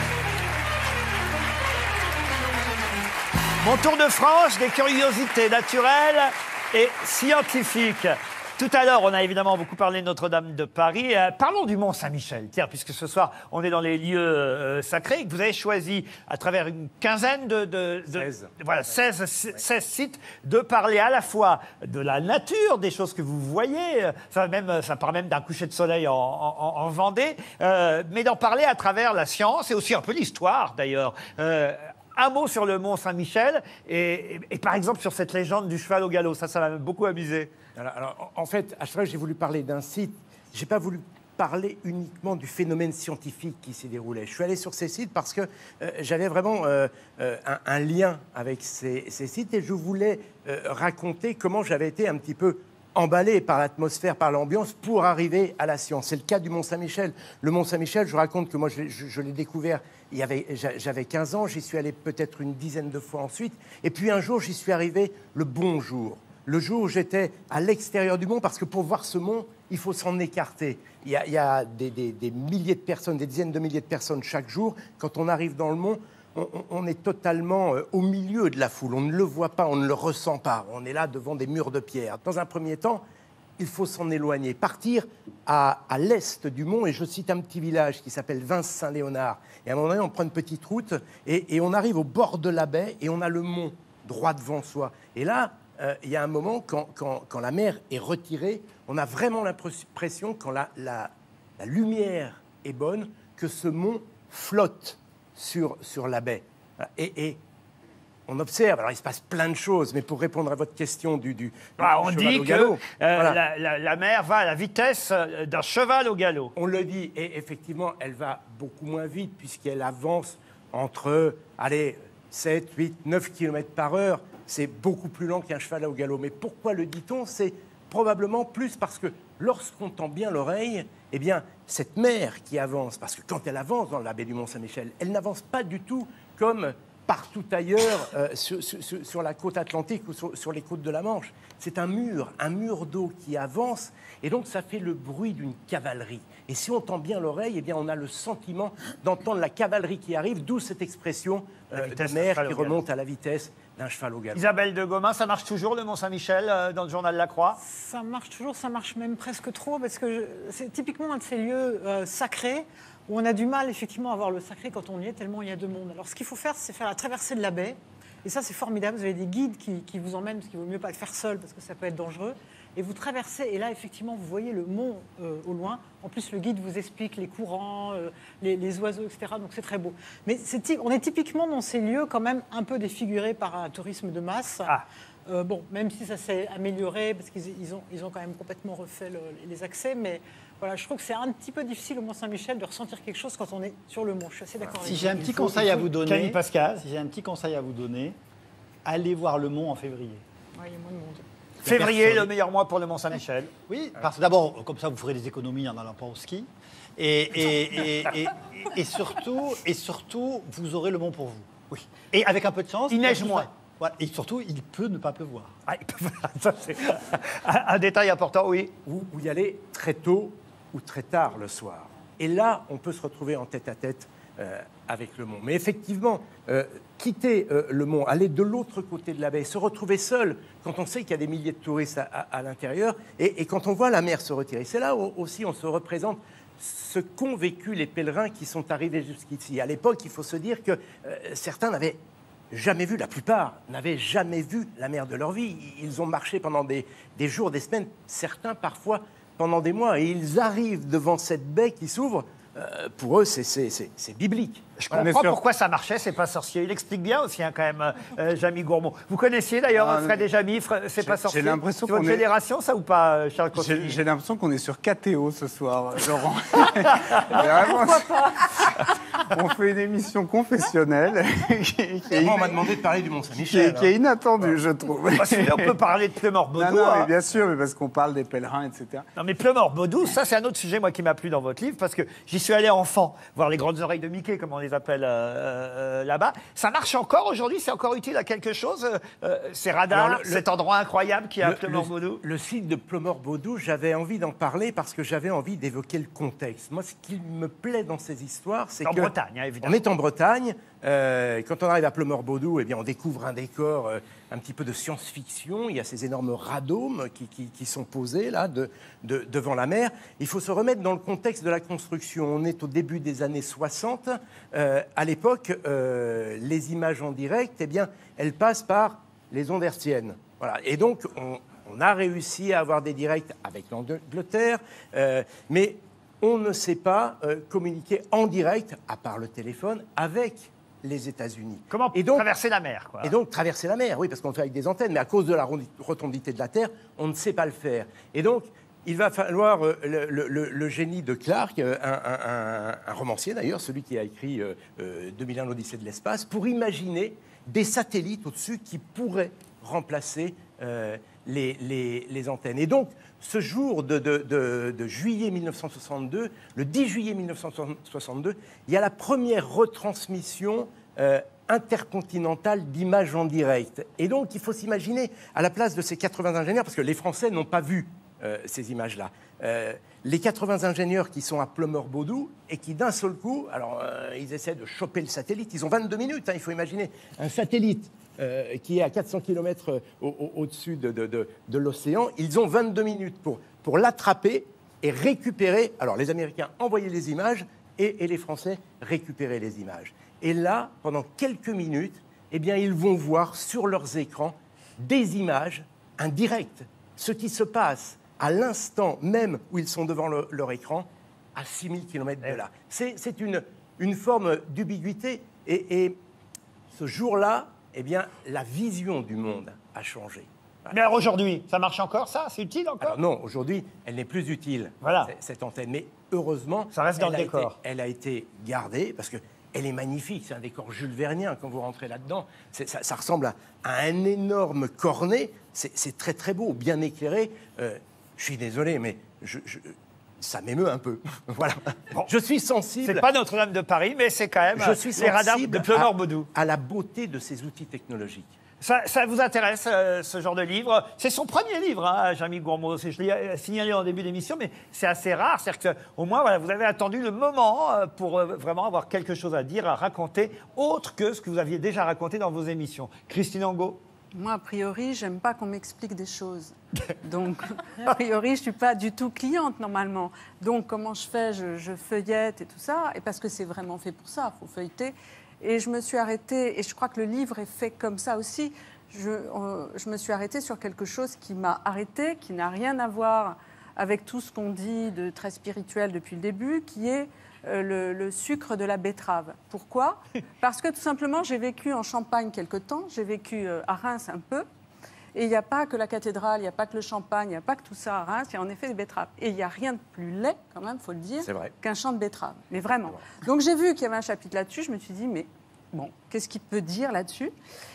Mon tour de France des curiosités naturelles et scientifiques. Tout à l'heure, on a évidemment beaucoup parlé de Notre-Dame de Paris. Parlons du Mont-Saint-Michel. Tiens, puisque ce soir, on est dans les lieux sacrés, que vous avez choisi, à travers une quinzaine de 16 sites, de parler à la fois de la nature, des choses que vous voyez, ça part même d'un coucher de soleil en Vendée, mais d'en parler à travers la science et aussi un peu l'histoire, d'ailleurs. Un mot sur le Mont-Saint-Michel et par exemple sur cette légende du cheval au galop. Ça m'a beaucoup amusé. Alors, en fait, à chaque fois que j'ai voulu parler d'un site, je n'ai pas voulu parler uniquement du phénomène scientifique qui s'y déroulait. Je suis allé sur ces sites parce que j'avais vraiment un lien avec ces sites et je voulais raconter comment j'avais été un petit peu emballé par l'atmosphère, par l'ambiance, pour arriver à la science. C'est le cas du Mont-Saint-Michel. Le Mont-Saint-Michel, je raconte que moi, je l'ai découvert, j'avais 15 ans, j'y suis allé peut-être une dizaine de fois ensuite, et puis un jour, j'y suis arrivé le bon jour. Le jour où j'étais à l'extérieur du mont, parce que pour voir ce mont, il faut s'en écarter. Il y a des milliers de personnes, des dizaines de milliers de personnes chaque jour. Quand on arrive dans le mont, on est totalement au milieu de la foule. On ne le voit pas, on ne le ressent pas. On est là devant des murs de pierre. Dans un premier temps, il faut s'en éloigner, partir à l'est du mont. Et je cite un petit village qui s'appelle Vince-Saint-Léonard. Et à un moment donné, on prend une petite route et on arrive au bord de la baie et on a le mont droit devant soi. Et là, il y a un moment, quand la mer est retirée, on a vraiment l'impression, quand la lumière est bonne, que ce mont flotte sur la baie. Et on observe, alors il se passe plein de choses, mais pour répondre à votre question on dit que la mer va à la vitesse d'un cheval au galop. On le dit, et effectivement, elle va beaucoup moins vite, puisqu'elle avance entre, 7, 8, 9 km par heure. C'est beaucoup plus lent qu'un cheval au galop. Mais pourquoi le dit-on? C'est probablement plus parce que lorsqu'on tend bien l'oreille, eh bien, cette mer qui avance, parce que quand elle avance dans la baie du Mont-Saint-Michel, elle n'avance pas du tout comme partout ailleurs sur la côte atlantique ou sur les côtes de la Manche. C'est un mur d'eau qui avance, et donc ça fait le bruit d'une cavalerie. Et si on tend bien l'oreille, eh bien, on a le sentiment d'entendre la cavalerie qui arrive, d'où cette expression de mer qui remonte à la vitesse d'un cheval au galop. Isabelle de Gomin, ça marche toujours le Mont-Saint-Michel dans le journal La Croix? Ça marche toujours, ça marche même presque trop, parce que c'est typiquement un de ces lieux sacrés où on a du mal effectivement à voir le sacré quand on y est, tellement il y a de monde. Alors ce qu'il faut faire, c'est faire la traversée de la baie. Et ça, c'est formidable. Vous avez des guides qui vous emmènent, parce qu'il vaut mieux pas le faire seul, parce que ça peut être dangereux. Et vous traversez, et là, effectivement, vous voyez le mont au loin. En plus, le guide vous explique les courants, les oiseaux, etc. Donc, c'est très beau. Mais on est typiquement dans ces lieux quand même un peu défigurés par un tourisme de masse. Même si ça s'est amélioré, parce qu'ils ont quand même complètement refait les accès, mais voilà, je trouve que c'est un petit peu difficile au Mont-Saint-Michel de ressentir quelque chose quand on est sur le mont. Je suis assez d'accord avec vous. Si j'ai un petit conseil à vous donner, Camille Pascal. Si j'ai un petit conseil à vous donner, allez voir le mont en février. Ouais, il y a moins de monde. Février, le meilleur mois pour le Mont-Saint-Michel. Oui, parce que d'abord, comme ça, vous ferez des économies en n'allant pas au ski. Et surtout, vous aurez le mont pour vous. Oui. Et avec un peu de chance, il neige moins. Voilà. Et surtout, il peut ne pas pleuvoir. Ça, c'est un détail important, oui. Vous y allez très tôt ou très tard le soir. Et là, on peut se retrouver en tête-à-tête avec le mont. Mais effectivement, quitter le mont, aller de l'autre côté de la baie, se retrouver seul quand on sait qu'il y a des milliers de touristes à l'intérieur et quand on voit la mer se retirer. C'est là où aussi on se représente ce qu'ont vécu les pèlerins qui sont arrivés jusqu'ici. À l'époque, il faut se dire que certains n'avaient jamais vu, la plupart n'avaient jamais vu la mer de leur vie. Ils ont marché pendant des jours, des semaines, certains parfois pendant des mois. Et ils arrivent devant cette baie qui s'ouvre. Pour eux, c'est biblique. Je comprends pourquoi ça marchait, c'est pas sorcier. Il explique bien aussi, quand même, Jamie Gourmaud. Vous connaissiez d'ailleurs Fred et Jamie, c'est pas sorcier. J'ai l'impression c'est votre génération, ça ou pas, Charles Consigny? J'ai l'impression qu'on est sur KTO ce soir, Laurent. Pourquoi pas? On fait une émission confessionnelle On m'a demandé de parler du Mont-Saint-Michel. Qui est inattendue, je trouve. On peut parler de Ploemort-Baudou. Non, mais bien sûr, mais parce qu'on parle des pèlerins, etc. Non, mais Ploemort-Baudou, ça c'est un autre sujet, moi, qui m'a plu dans votre livre, parce que j'y suis allé enfant, voir les grandes oreilles de Mickey, comme on les appelle là-bas. Ça marche encore aujourd'hui? C'est encore utile à quelque chose, ces radars, cet endroit incroyable qui est à Ploemort-Baudou? Le site de Ploemort-Baudou, j'avais envie d'en parler parce que j'avais envie d'évoquer le contexte. Moi, ce qui me plaît dans ces histoires, c'est que... Bretagne, hein, évidemment. On est en Bretagne. Quand on arrive à Ploemort-Baudou, eh bien, on découvre un décor un petit peu de science-fiction. Il y a ces énormes radômes qui sont posés là, devant la mer. Il faut se remettre dans le contexte de la construction. On est au début des années 60. À l'époque, les images en direct, eh bien, elles passent par les ondes hertziennes. Voilà. Et donc, on a réussi à avoir des directs avec l'Angleterre, mais on ne sait pas communiquer en direct, à part le téléphone, avec les États-Unis. Comment traverser la mer, quoi. Et donc traverser la mer, oui, parce qu'on le fait avec des antennes, mais à cause de la rotondité de la Terre, on ne sait pas le faire. Et donc, il va falloir le génie de Clarke, un romancier d'ailleurs, celui qui a écrit 2001 l'Odyssée de l'espace, pour imaginer des satellites au-dessus qui pourraient remplacer les antennes. Et donc, ce jour de juillet 1962, le 10 juillet 1962, il y a la première retransmission intercontinentale d'images en direct. Et donc, il faut s'imaginer à la place de ces 80 ingénieurs, parce que les Français n'ont pas vu ces images-là. Les 80 ingénieurs qui sont à Ploemort-Baudou et qui, d'un seul coup, alors ils essaient de choper le satellite, ils ont 22 minutes, hein, il faut imaginer un satellite qui est à 400 km au-dessus de l'océan, ils ont 22 minutes pour l'attraper et récupérer. Alors, les Américains envoyaient les images et les Français récupéraient les images. Et là, pendant quelques minutes, eh bien, ils vont voir sur leurs écrans des images, un direct, ce qui se passe à l'instant même où ils sont devant leur écran, à 6000 km de là. C'est une forme d'ubiquité. Et ce jour-là, eh bien, la vision du monde a changé. Voilà. Mais alors aujourd'hui, ça marche encore, ça? C'est utile encore? Alors non, aujourd'hui, elle n'est plus utile, voilà, cette antenne. Mais heureusement, ça reste dans le décor. Elle a été gardée parce qu'elle est magnifique. C'est un décor Jules Vernien quand vous rentrez là-dedans. Ça ressemble à un énorme cornet. C'est très, très beau, bien éclairé. Je suis désolé, mais ça m'émeut un peu. Voilà. Bon, je suis sensible. C'est pas Notre-Dame de Paris, mais c'est quand même les radars de Ploemort-Baudou. À la beauté de ces outils technologiques. Ça vous intéresse, ce genre de livre? C'est son premier livre, hein, Jamie Gourmaud. Je l'ai signalé en début d'émission, mais c'est assez rare. C'est-à-dire qu'au moins, voilà, vous avez attendu le moment pour vraiment avoir quelque chose à dire, à raconter, autre que ce que vous aviez déjà raconté dans vos émissions. Christine Angot? Moi, a priori, j'aime pas qu'on m'explique des choses. Donc, a priori, je suis pas du tout cliente, normalement. Donc, comment je fais? Je feuillette et tout ça. Et parce que c'est vraiment fait pour ça, il faut feuilleter. Et je me suis arrêtée, et je crois que le livre est fait comme ça aussi, je me suis arrêtée sur quelque chose qui m'a arrêtée, qui n'a rien à voir avec tout ce qu'on dit de très spirituel depuis le début, qui est le sucre de la betterave. Pourquoi? Parce que tout simplement, j'ai vécu en Champagne quelque temps, j'ai vécu à Reims un peu, et il n'y a pas que la cathédrale, il n'y a pas que le champagne, il n'y a pas que tout ça à Reims, il y a en effet des betteraves. Et il n'y a rien de plus laid, quand même, il faut le dire, qu'un champ de betteraves. Mais vraiment. Donc j'ai vu qu'il y avait un chapitre là-dessus, je me suis dit, mais bon, qu'est-ce qu'il peut dire là-dessus?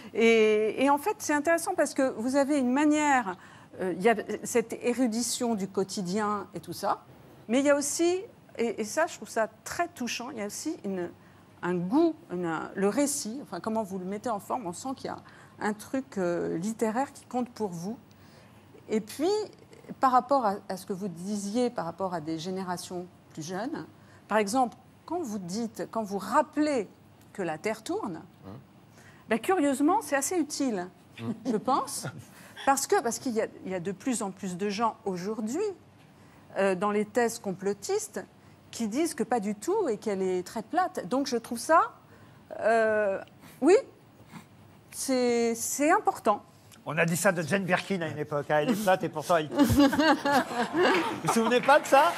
Et en fait, c'est intéressant parce que vous avez une manière, il y a cette érudition du quotidien et tout ça, mais il y a aussi, et ça, je trouve ça très touchant, il y a aussi un goût, le récit, enfin comment vous le mettez en forme, on sent qu'il y a un truc littéraire qui compte pour vous. Et puis, par rapport à ce que vous disiez, par rapport à des générations plus jeunes, par exemple, quand vous rappelez que la Terre tourne, ben, curieusement, c'est assez utile, je pense, parce qu'il y a de plus en plus de gens aujourd'hui, dans les thèses complotistes, qui disent que pas du tout et qu'elle est très plate. Donc, je trouve ça... oui. c'est important. On a dit ça de Jane Birkin à une époque. Elle est plate et pourtant elle... Vous vous souvenez pas de ça?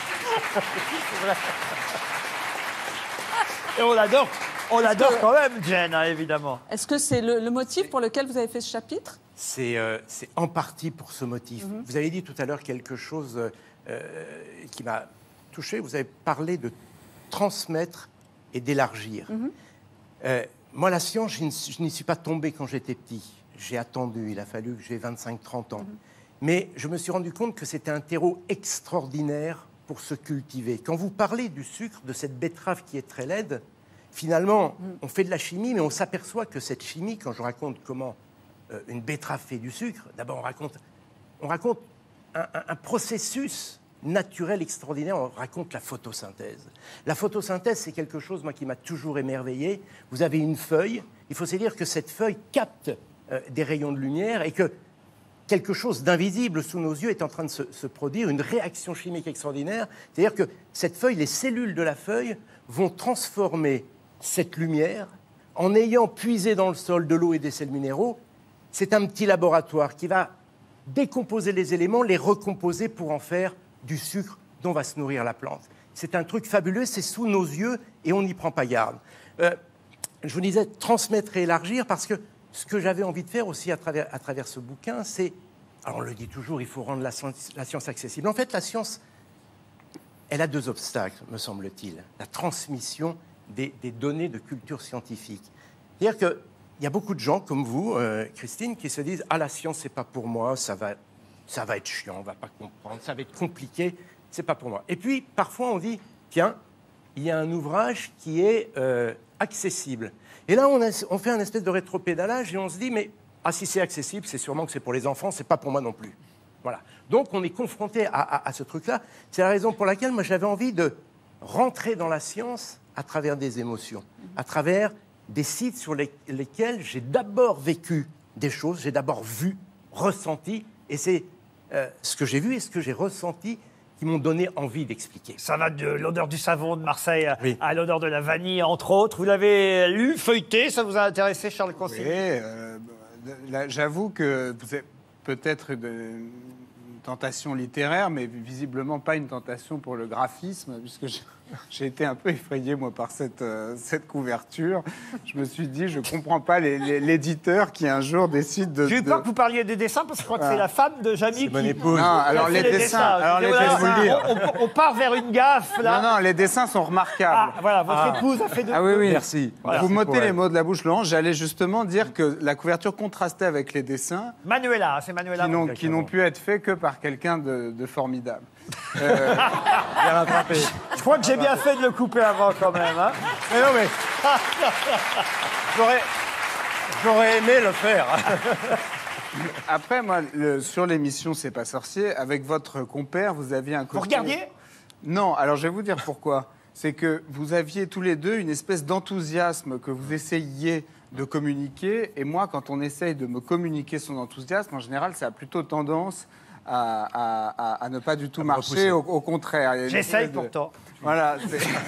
Et on l'adore quand même, Jane, hein, évidemment. Est-ce que c'est le motif pour lequel vous avez fait ce chapitre? C'est en partie pour ce motif. Vous avez dit tout à l'heure quelque chose qui m'a touché. Vous avez parlé de transmettre et d'élargir. Moi, la science, je n'y suis pas tombé quand j'étais petit. J'ai attendu, il a fallu que j'ai 25-30 ans. Mais je me suis rendu compte que c'était un terreau extraordinaire pour se cultiver. Quand vous parlez du sucre, de cette betterave qui est très laide, finalement, on fait de la chimie, mais on s'aperçoit que cette chimie, quand je raconte comment une betterave fait du sucre, d'abord on raconte un processus naturel extraordinaire, on raconte la photosynthèse. La photosynthèse, c'est quelque chose, moi, qui m'a toujours émerveillé. Vous avez une feuille, il faut se dire que cette feuille capte des rayons de lumière et que quelque chose d'invisible sous nos yeux est en train de se produire, une réaction chimique extraordinaire. C'est-à-dire que cette feuille, les cellules de la feuille vont transformer cette lumière en ayant puisé dans le sol de l'eau et des sels minéraux. C'est un petit laboratoire qui va décomposer les éléments, les recomposer pour en faire du sucre dont va se nourrir la plante. C'est un truc fabuleux, c'est sous nos yeux et on n'y prend pas garde. Je vous disais transmettre et élargir parce que ce que j'avais envie de faire aussi à travers ce bouquin, c'est... Alors on le dit toujours, il faut rendre la science accessible. En fait, la science, elle a deux obstacles, me semble-t-il. La transmission des données de culture scientifique. C'est-à-dire qu'il y a beaucoup de gens comme vous, Christine, qui se disent « Ah, la science, c'est pas pour moi, ça va être chiant, on va pas comprendre, ça va être compliqué, c'est pas pour moi. » Et puis, parfois, on dit « Tiens, il y a un ouvrage qui est accessible. » Et là, on fait un espèce de rétropédalage et on se dit, mais si c'est accessible, c'est sûrement que c'est pour les enfants, c'est pas pour moi non plus. Voilà. Donc, on est confronté à ce truc-là. C'est la raison pour laquelle moi, j'avais envie de rentrer dans la science à travers des émotions, à travers des sites sur lesquels j'ai d'abord vécu des choses, j'ai d'abord vu, ressenti, et c'est ce que j'ai vu et ce que j'ai ressenti qui m'ont donné envie d'expliquer. Ça va de l'odeur du savon de Marseille à l'odeur de la vanille, entre autres. Vous l'avez lu, feuilleté, ça vous a intéressé, Charles Consigny? Oui, j'avoue que vous êtes peut-être une tentation littéraire, mais visiblement pas une tentation pour le graphisme, puisque j'ai été un peu effrayé, moi, par cette couverture. Je me suis dit, je comprends pas l'éditeur qui, un jour, décide de... J'ai eu peur que vous parliez des dessins, parce que je crois que c'est la femme de Jamie qui... mon épouse. Non, alors les dessins... On part vers une gaffe, là. Non, les dessins sont remarquables. Ah, voilà, votre épouse a fait de... Ah oui. Merci. Voilà. Vous m'ôtez les mots de la bouche, Laurent. J'allais justement dire que la couverture contrastait avec les dessins. Manuela, c'est Manuela. Qui n'ont pu être faits que par quelqu'un de formidable. Je crois que j'ai bien fait de le couper avant, quand même. Hein. Mais non, mais... J'aurais aimé le faire. Après, moi, sur l'émission C'est pas sorcier, avec votre compère, vous aviez un côté... Vous regardiez? Non, alors je vais vous dire pourquoi. C'est que vous aviez tous les deux une espèce d'enthousiasme que vous essayiez de communiquer. Et moi, quand on essaye de me communiquer son enthousiasme, en général, ça a plutôt tendance à ne pas du tout marcher, au contraire. J'essaye pourtant. Voilà,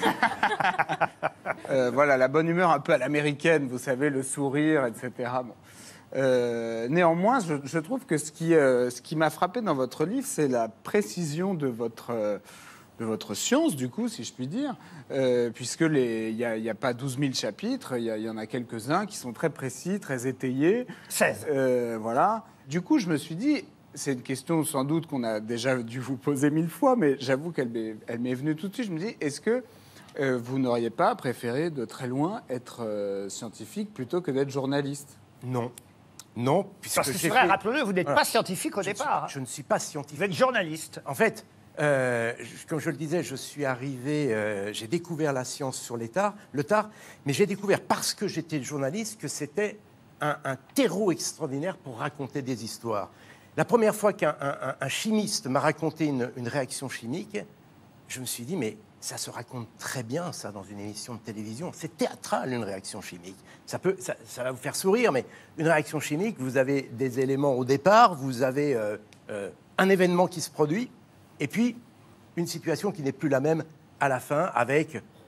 voilà, la bonne humeur un peu à l'américaine, vous savez, le sourire, etc. Bon. Néanmoins, je trouve que ce qui m'a frappé dans votre livre, c'est la précision de votre science, du coup, si je puis dire, puisque il n'y a pas 12 000 chapitres, il y en a quelques-uns qui sont très précis, très étayés. 16. Voilà. Du coup, je me suis dit... C'est une question sans doute qu'on a déjà dû vous poser 1000 fois, mais j'avoue qu'elle m'est venue tout de suite. Je me dis, est-ce que vous n'auriez pas préféré de très loin être scientifique plutôt que d'être journaliste? Non. Non, puisque parce que c'est vrai, rappelez-le, vous n'êtes pas scientifique au départ. Je ne suis pas scientifique. Vous êtes journaliste. En fait, comme je le disais, je suis arrivé, j'ai découvert la science sur le tard, mais j'ai découvert, parce que j'étais journaliste, que c'était un terreau extraordinaire pour raconter des histoires. La première fois qu'un chimiste m'a raconté une réaction chimique, je me suis dit, mais ça se raconte très bien, ça, dans une émission de télévision. C'est théâtral, une réaction chimique. Ça va vous faire sourire, mais une réaction chimique, vous avez des éléments au départ, vous avez un événement qui se produit, et puis une situation qui n'est plus la même à la fin, avec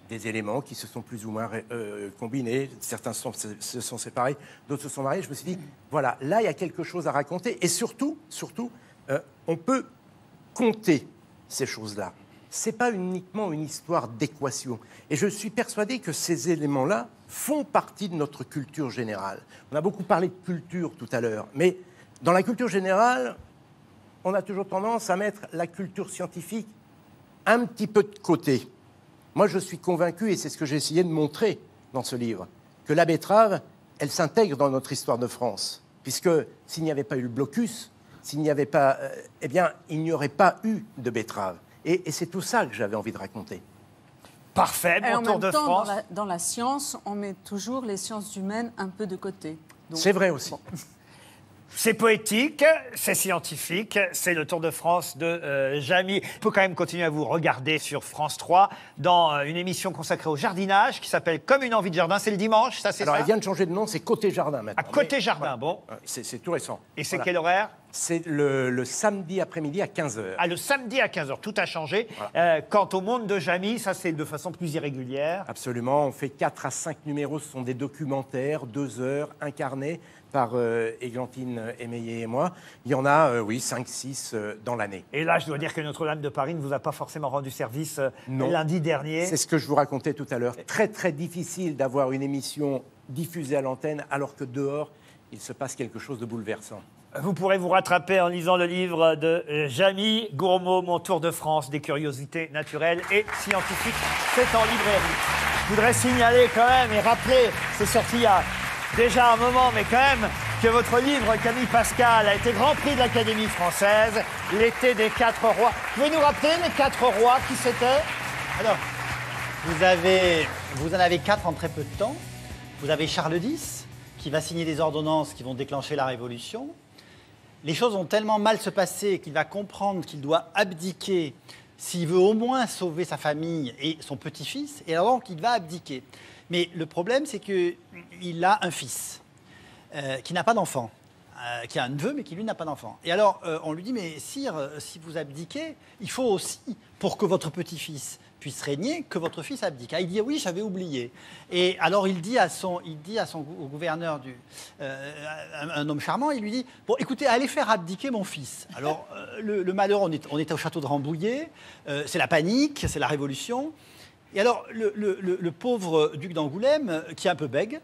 des éléments qui se sont plus ou moins combinés. Certains se sont séparés, d'autres se sont mariés. Je me suis dit, voilà, là, il y a quelque chose à raconter. Et surtout, on peut compter ces choses-là. Ce n'est pas uniquement une histoire d'équation. Et je suis persuadé que ces éléments-là font partie de notre culture générale. On a beaucoup parlé de culture tout à l'heure, mais dans la culture générale, on a toujours tendance à mettre la culture scientifique un petit peu de côté. Moi, je suis convaincu, et c'est ce que j'ai essayé de montrer dans ce livre, que la betterave, elle s'intègre dans notre histoire de France. Puisque s'il n'y avait pas eu le blocus, s'il n'y avait pas... eh bien, il n'y aurait pas eu de betterave. Et c'est tout ça que j'avais envie de raconter. Parfait, bon tour de France. Dans la science, on met toujours les sciences humaines un peu de côté. C'est vrai aussi. Bon. C'est poétique, c'est scientifique, c'est le Tour de France de Jamy. On peut quand même continuer à vous regarder sur France 3 dans une émission consacrée au jardinage qui s'appelle Comme une envie de jardin. C'est le dimanche, ça c'est ça? Alors, elle vient de changer de nom, c'est Côté Jardin maintenant. À Côté Jardin, bon. C'est tout récent. Et c'est quel horaire? C'est le samedi après-midi à 15h. Ah, le samedi à 15h, tout a changé. Voilà. Quant au monde de Jamy, ça c'est de façon plus irrégulière. Absolument, on fait 4 à 5 numéros, ce sont des documentaires, 2 heures, incarnés par Églantine Émeillé et moi. Il y en a, 5-6 dans l'année. Et là, je dois dire que Notre-Dame de Paris ne vous a pas forcément rendu service lundi dernier. C'est ce que je vous racontais tout à l'heure. Très, très difficile d'avoir une émission diffusée à l'antenne alors que dehors, il se passe quelque chose de bouleversant. Vous pourrez vous rattraper en lisant le livre de Jamy Gourmaud, Mon Tour de France des curiosités naturelles et scientifiques. C'est en librairie. Je voudrais signaler quand même et rappeler, c'est sorti il y a déjà un moment, mais quand même, que votre livre, Camille Pascal, a été Grand Prix de l'Académie française, L'été des 4 rois. Vous pouvez nous rappeler les 4 rois, qui c'était? Alors, vous en avez 4 en très peu de temps. Vous avez Charles X, qui va signer des ordonnances qui vont déclencher la Révolution. Les choses vont tellement mal se passer qu'il va comprendre qu'il doit abdiquer s'il veut au moins sauver sa famille et son petit-fils, et alors qu'il va abdiquer. Mais le problème, c'est qu'il a un fils qui n'a pas d'enfant, qui a un neveu, mais qui, lui, n'a pas d'enfant. Et alors, on lui dit, mais sire, si vous abdiquez, il faut aussi, pour que votre petit-fils puisse régner, que votre fils abdique. Ah, il dit, oui, j'avais oublié. Et alors, il dit au gouverneur, un homme charmant, il lui dit, bon, écoutez, allez faire abdiquer mon fils. Alors, le malheur, on est au château de Rambouillet, c'est la panique, c'est la révolution. Et alors, le pauvre duc d'Angoulême, qui est un peu bègue,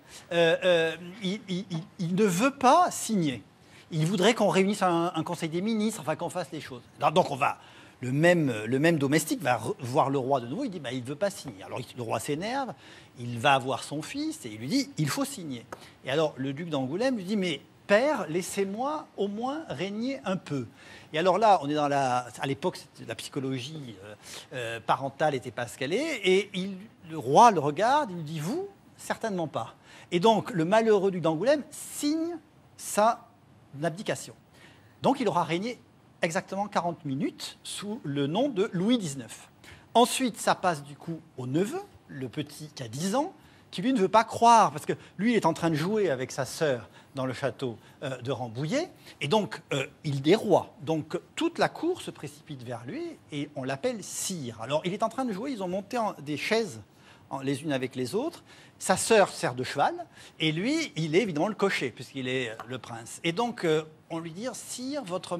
il ne veut pas signer. Il voudrait qu'on réunisse un conseil des ministres, enfin qu'on fasse les choses. Donc le même domestique va voir le roi de nouveau, il dit il ne veut pas signer. Alors le roi s'énerve, il va voir son fils et il lui dit il faut signer. Et alors le duc d'Angoulême lui dit mais père, laissez-moi au moins régner un peu. Et alors là, on est à l'époque, la psychologie parentale n'était pas ce qu'elle est, et le roi le regarde, il lui dit vous, certainement pas. Et donc le malheureux duc d'Angoulême signe sa abdication. Donc il aura régné exactement 40 minutes sous le nom de Louis XIX. Ensuite, ça passe du coup au neveu, le petit qui a 10 ans, qui lui ne veut pas croire, parce que lui, il est en train de jouer avec sa sœur dans le château de Rambouillet, et donc il est roi. Donc toute la cour se précipite vers lui, et on l'appelle sire. Alors il est en train de jouer, ils ont monté des chaises les unes avec les autres, sa sœur sert de cheval, et lui, il est évidemment le cocher, puisqu'il est le prince. Et donc on lui dit, sire,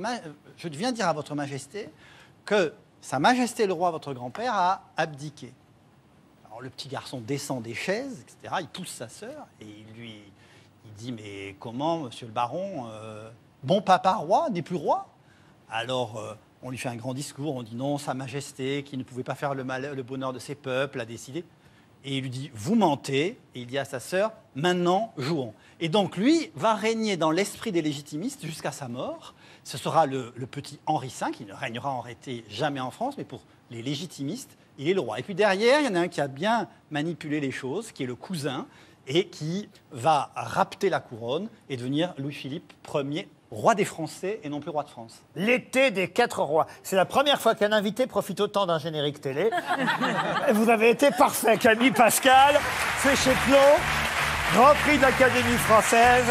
je viens dire à votre majesté que sa majesté le roi, votre grand-père, a abdiqué. Alors le petit garçon descend des chaises, etc. Il pousse sa sœur et il dit mais comment, monsieur le baron, bon papa roi n'est plus roi? Alors on lui fait un grand discours, on dit non, sa majesté qui ne pouvait pas faire le bonheur de ses peuples a décidé. Et il lui dit vous mentez, et il dit à sa sœur maintenant jouons. Et donc lui va régner dans l'esprit des légitimistes jusqu'à sa mort. Ce sera le petit Henri V, qui ne régnera en réalité jamais en France, mais pour les légitimistes, il est le roi. Et puis derrière, il y en a un qui a bien manipulé les choses, qui est le cousin, et qui va rapter la couronne et devenir Louis-Philippe Ier, roi des Français et non plus roi de France. L'été des 4 rois. C'est la première fois qu'un invité profite autant d'un générique télé. Vous avez été parfait, Camille Pascal. C'est chez Plon, Grand Prix de l'Académie française.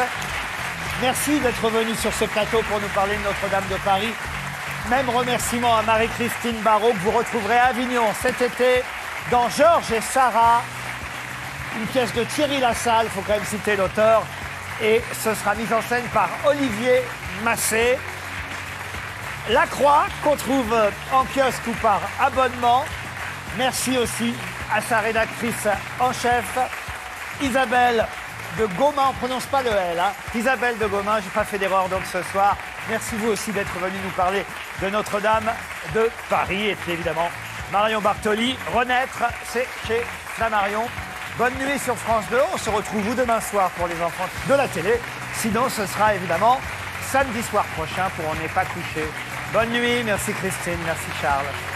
Merci d'être venu sur ce plateau pour nous parler de Notre-Dame de Paris. Même remerciement à Marie-Christine Barrault, que vous retrouverez à Avignon cet été dans Georges et Sarah, une pièce de Thierry Lassalle, il faut quand même citer l'auteur, et ce sera mis en scène par Olivier Massé. La Croix, qu'on trouve en kiosque ou par abonnement. Merci aussi à sa rédactrice en chef, Isabelle de Gaumin. On ne prononce pas le L, hein. Isabelle de Gaumin, je n'ai pas fait d'erreur donc ce soir. Merci vous aussi d'être venu nous parler de Notre-Dame de Paris. Et puis évidemment, Marion Bartoli, Renaître, c'est chez Flammarion. Bonne nuit sur France 2. On se retrouve vous demain soir pour les enfants de la télé. Sinon, ce sera évidemment samedi soir prochain pour On n'est pas couché. Bonne nuit, merci Christine, merci Charles.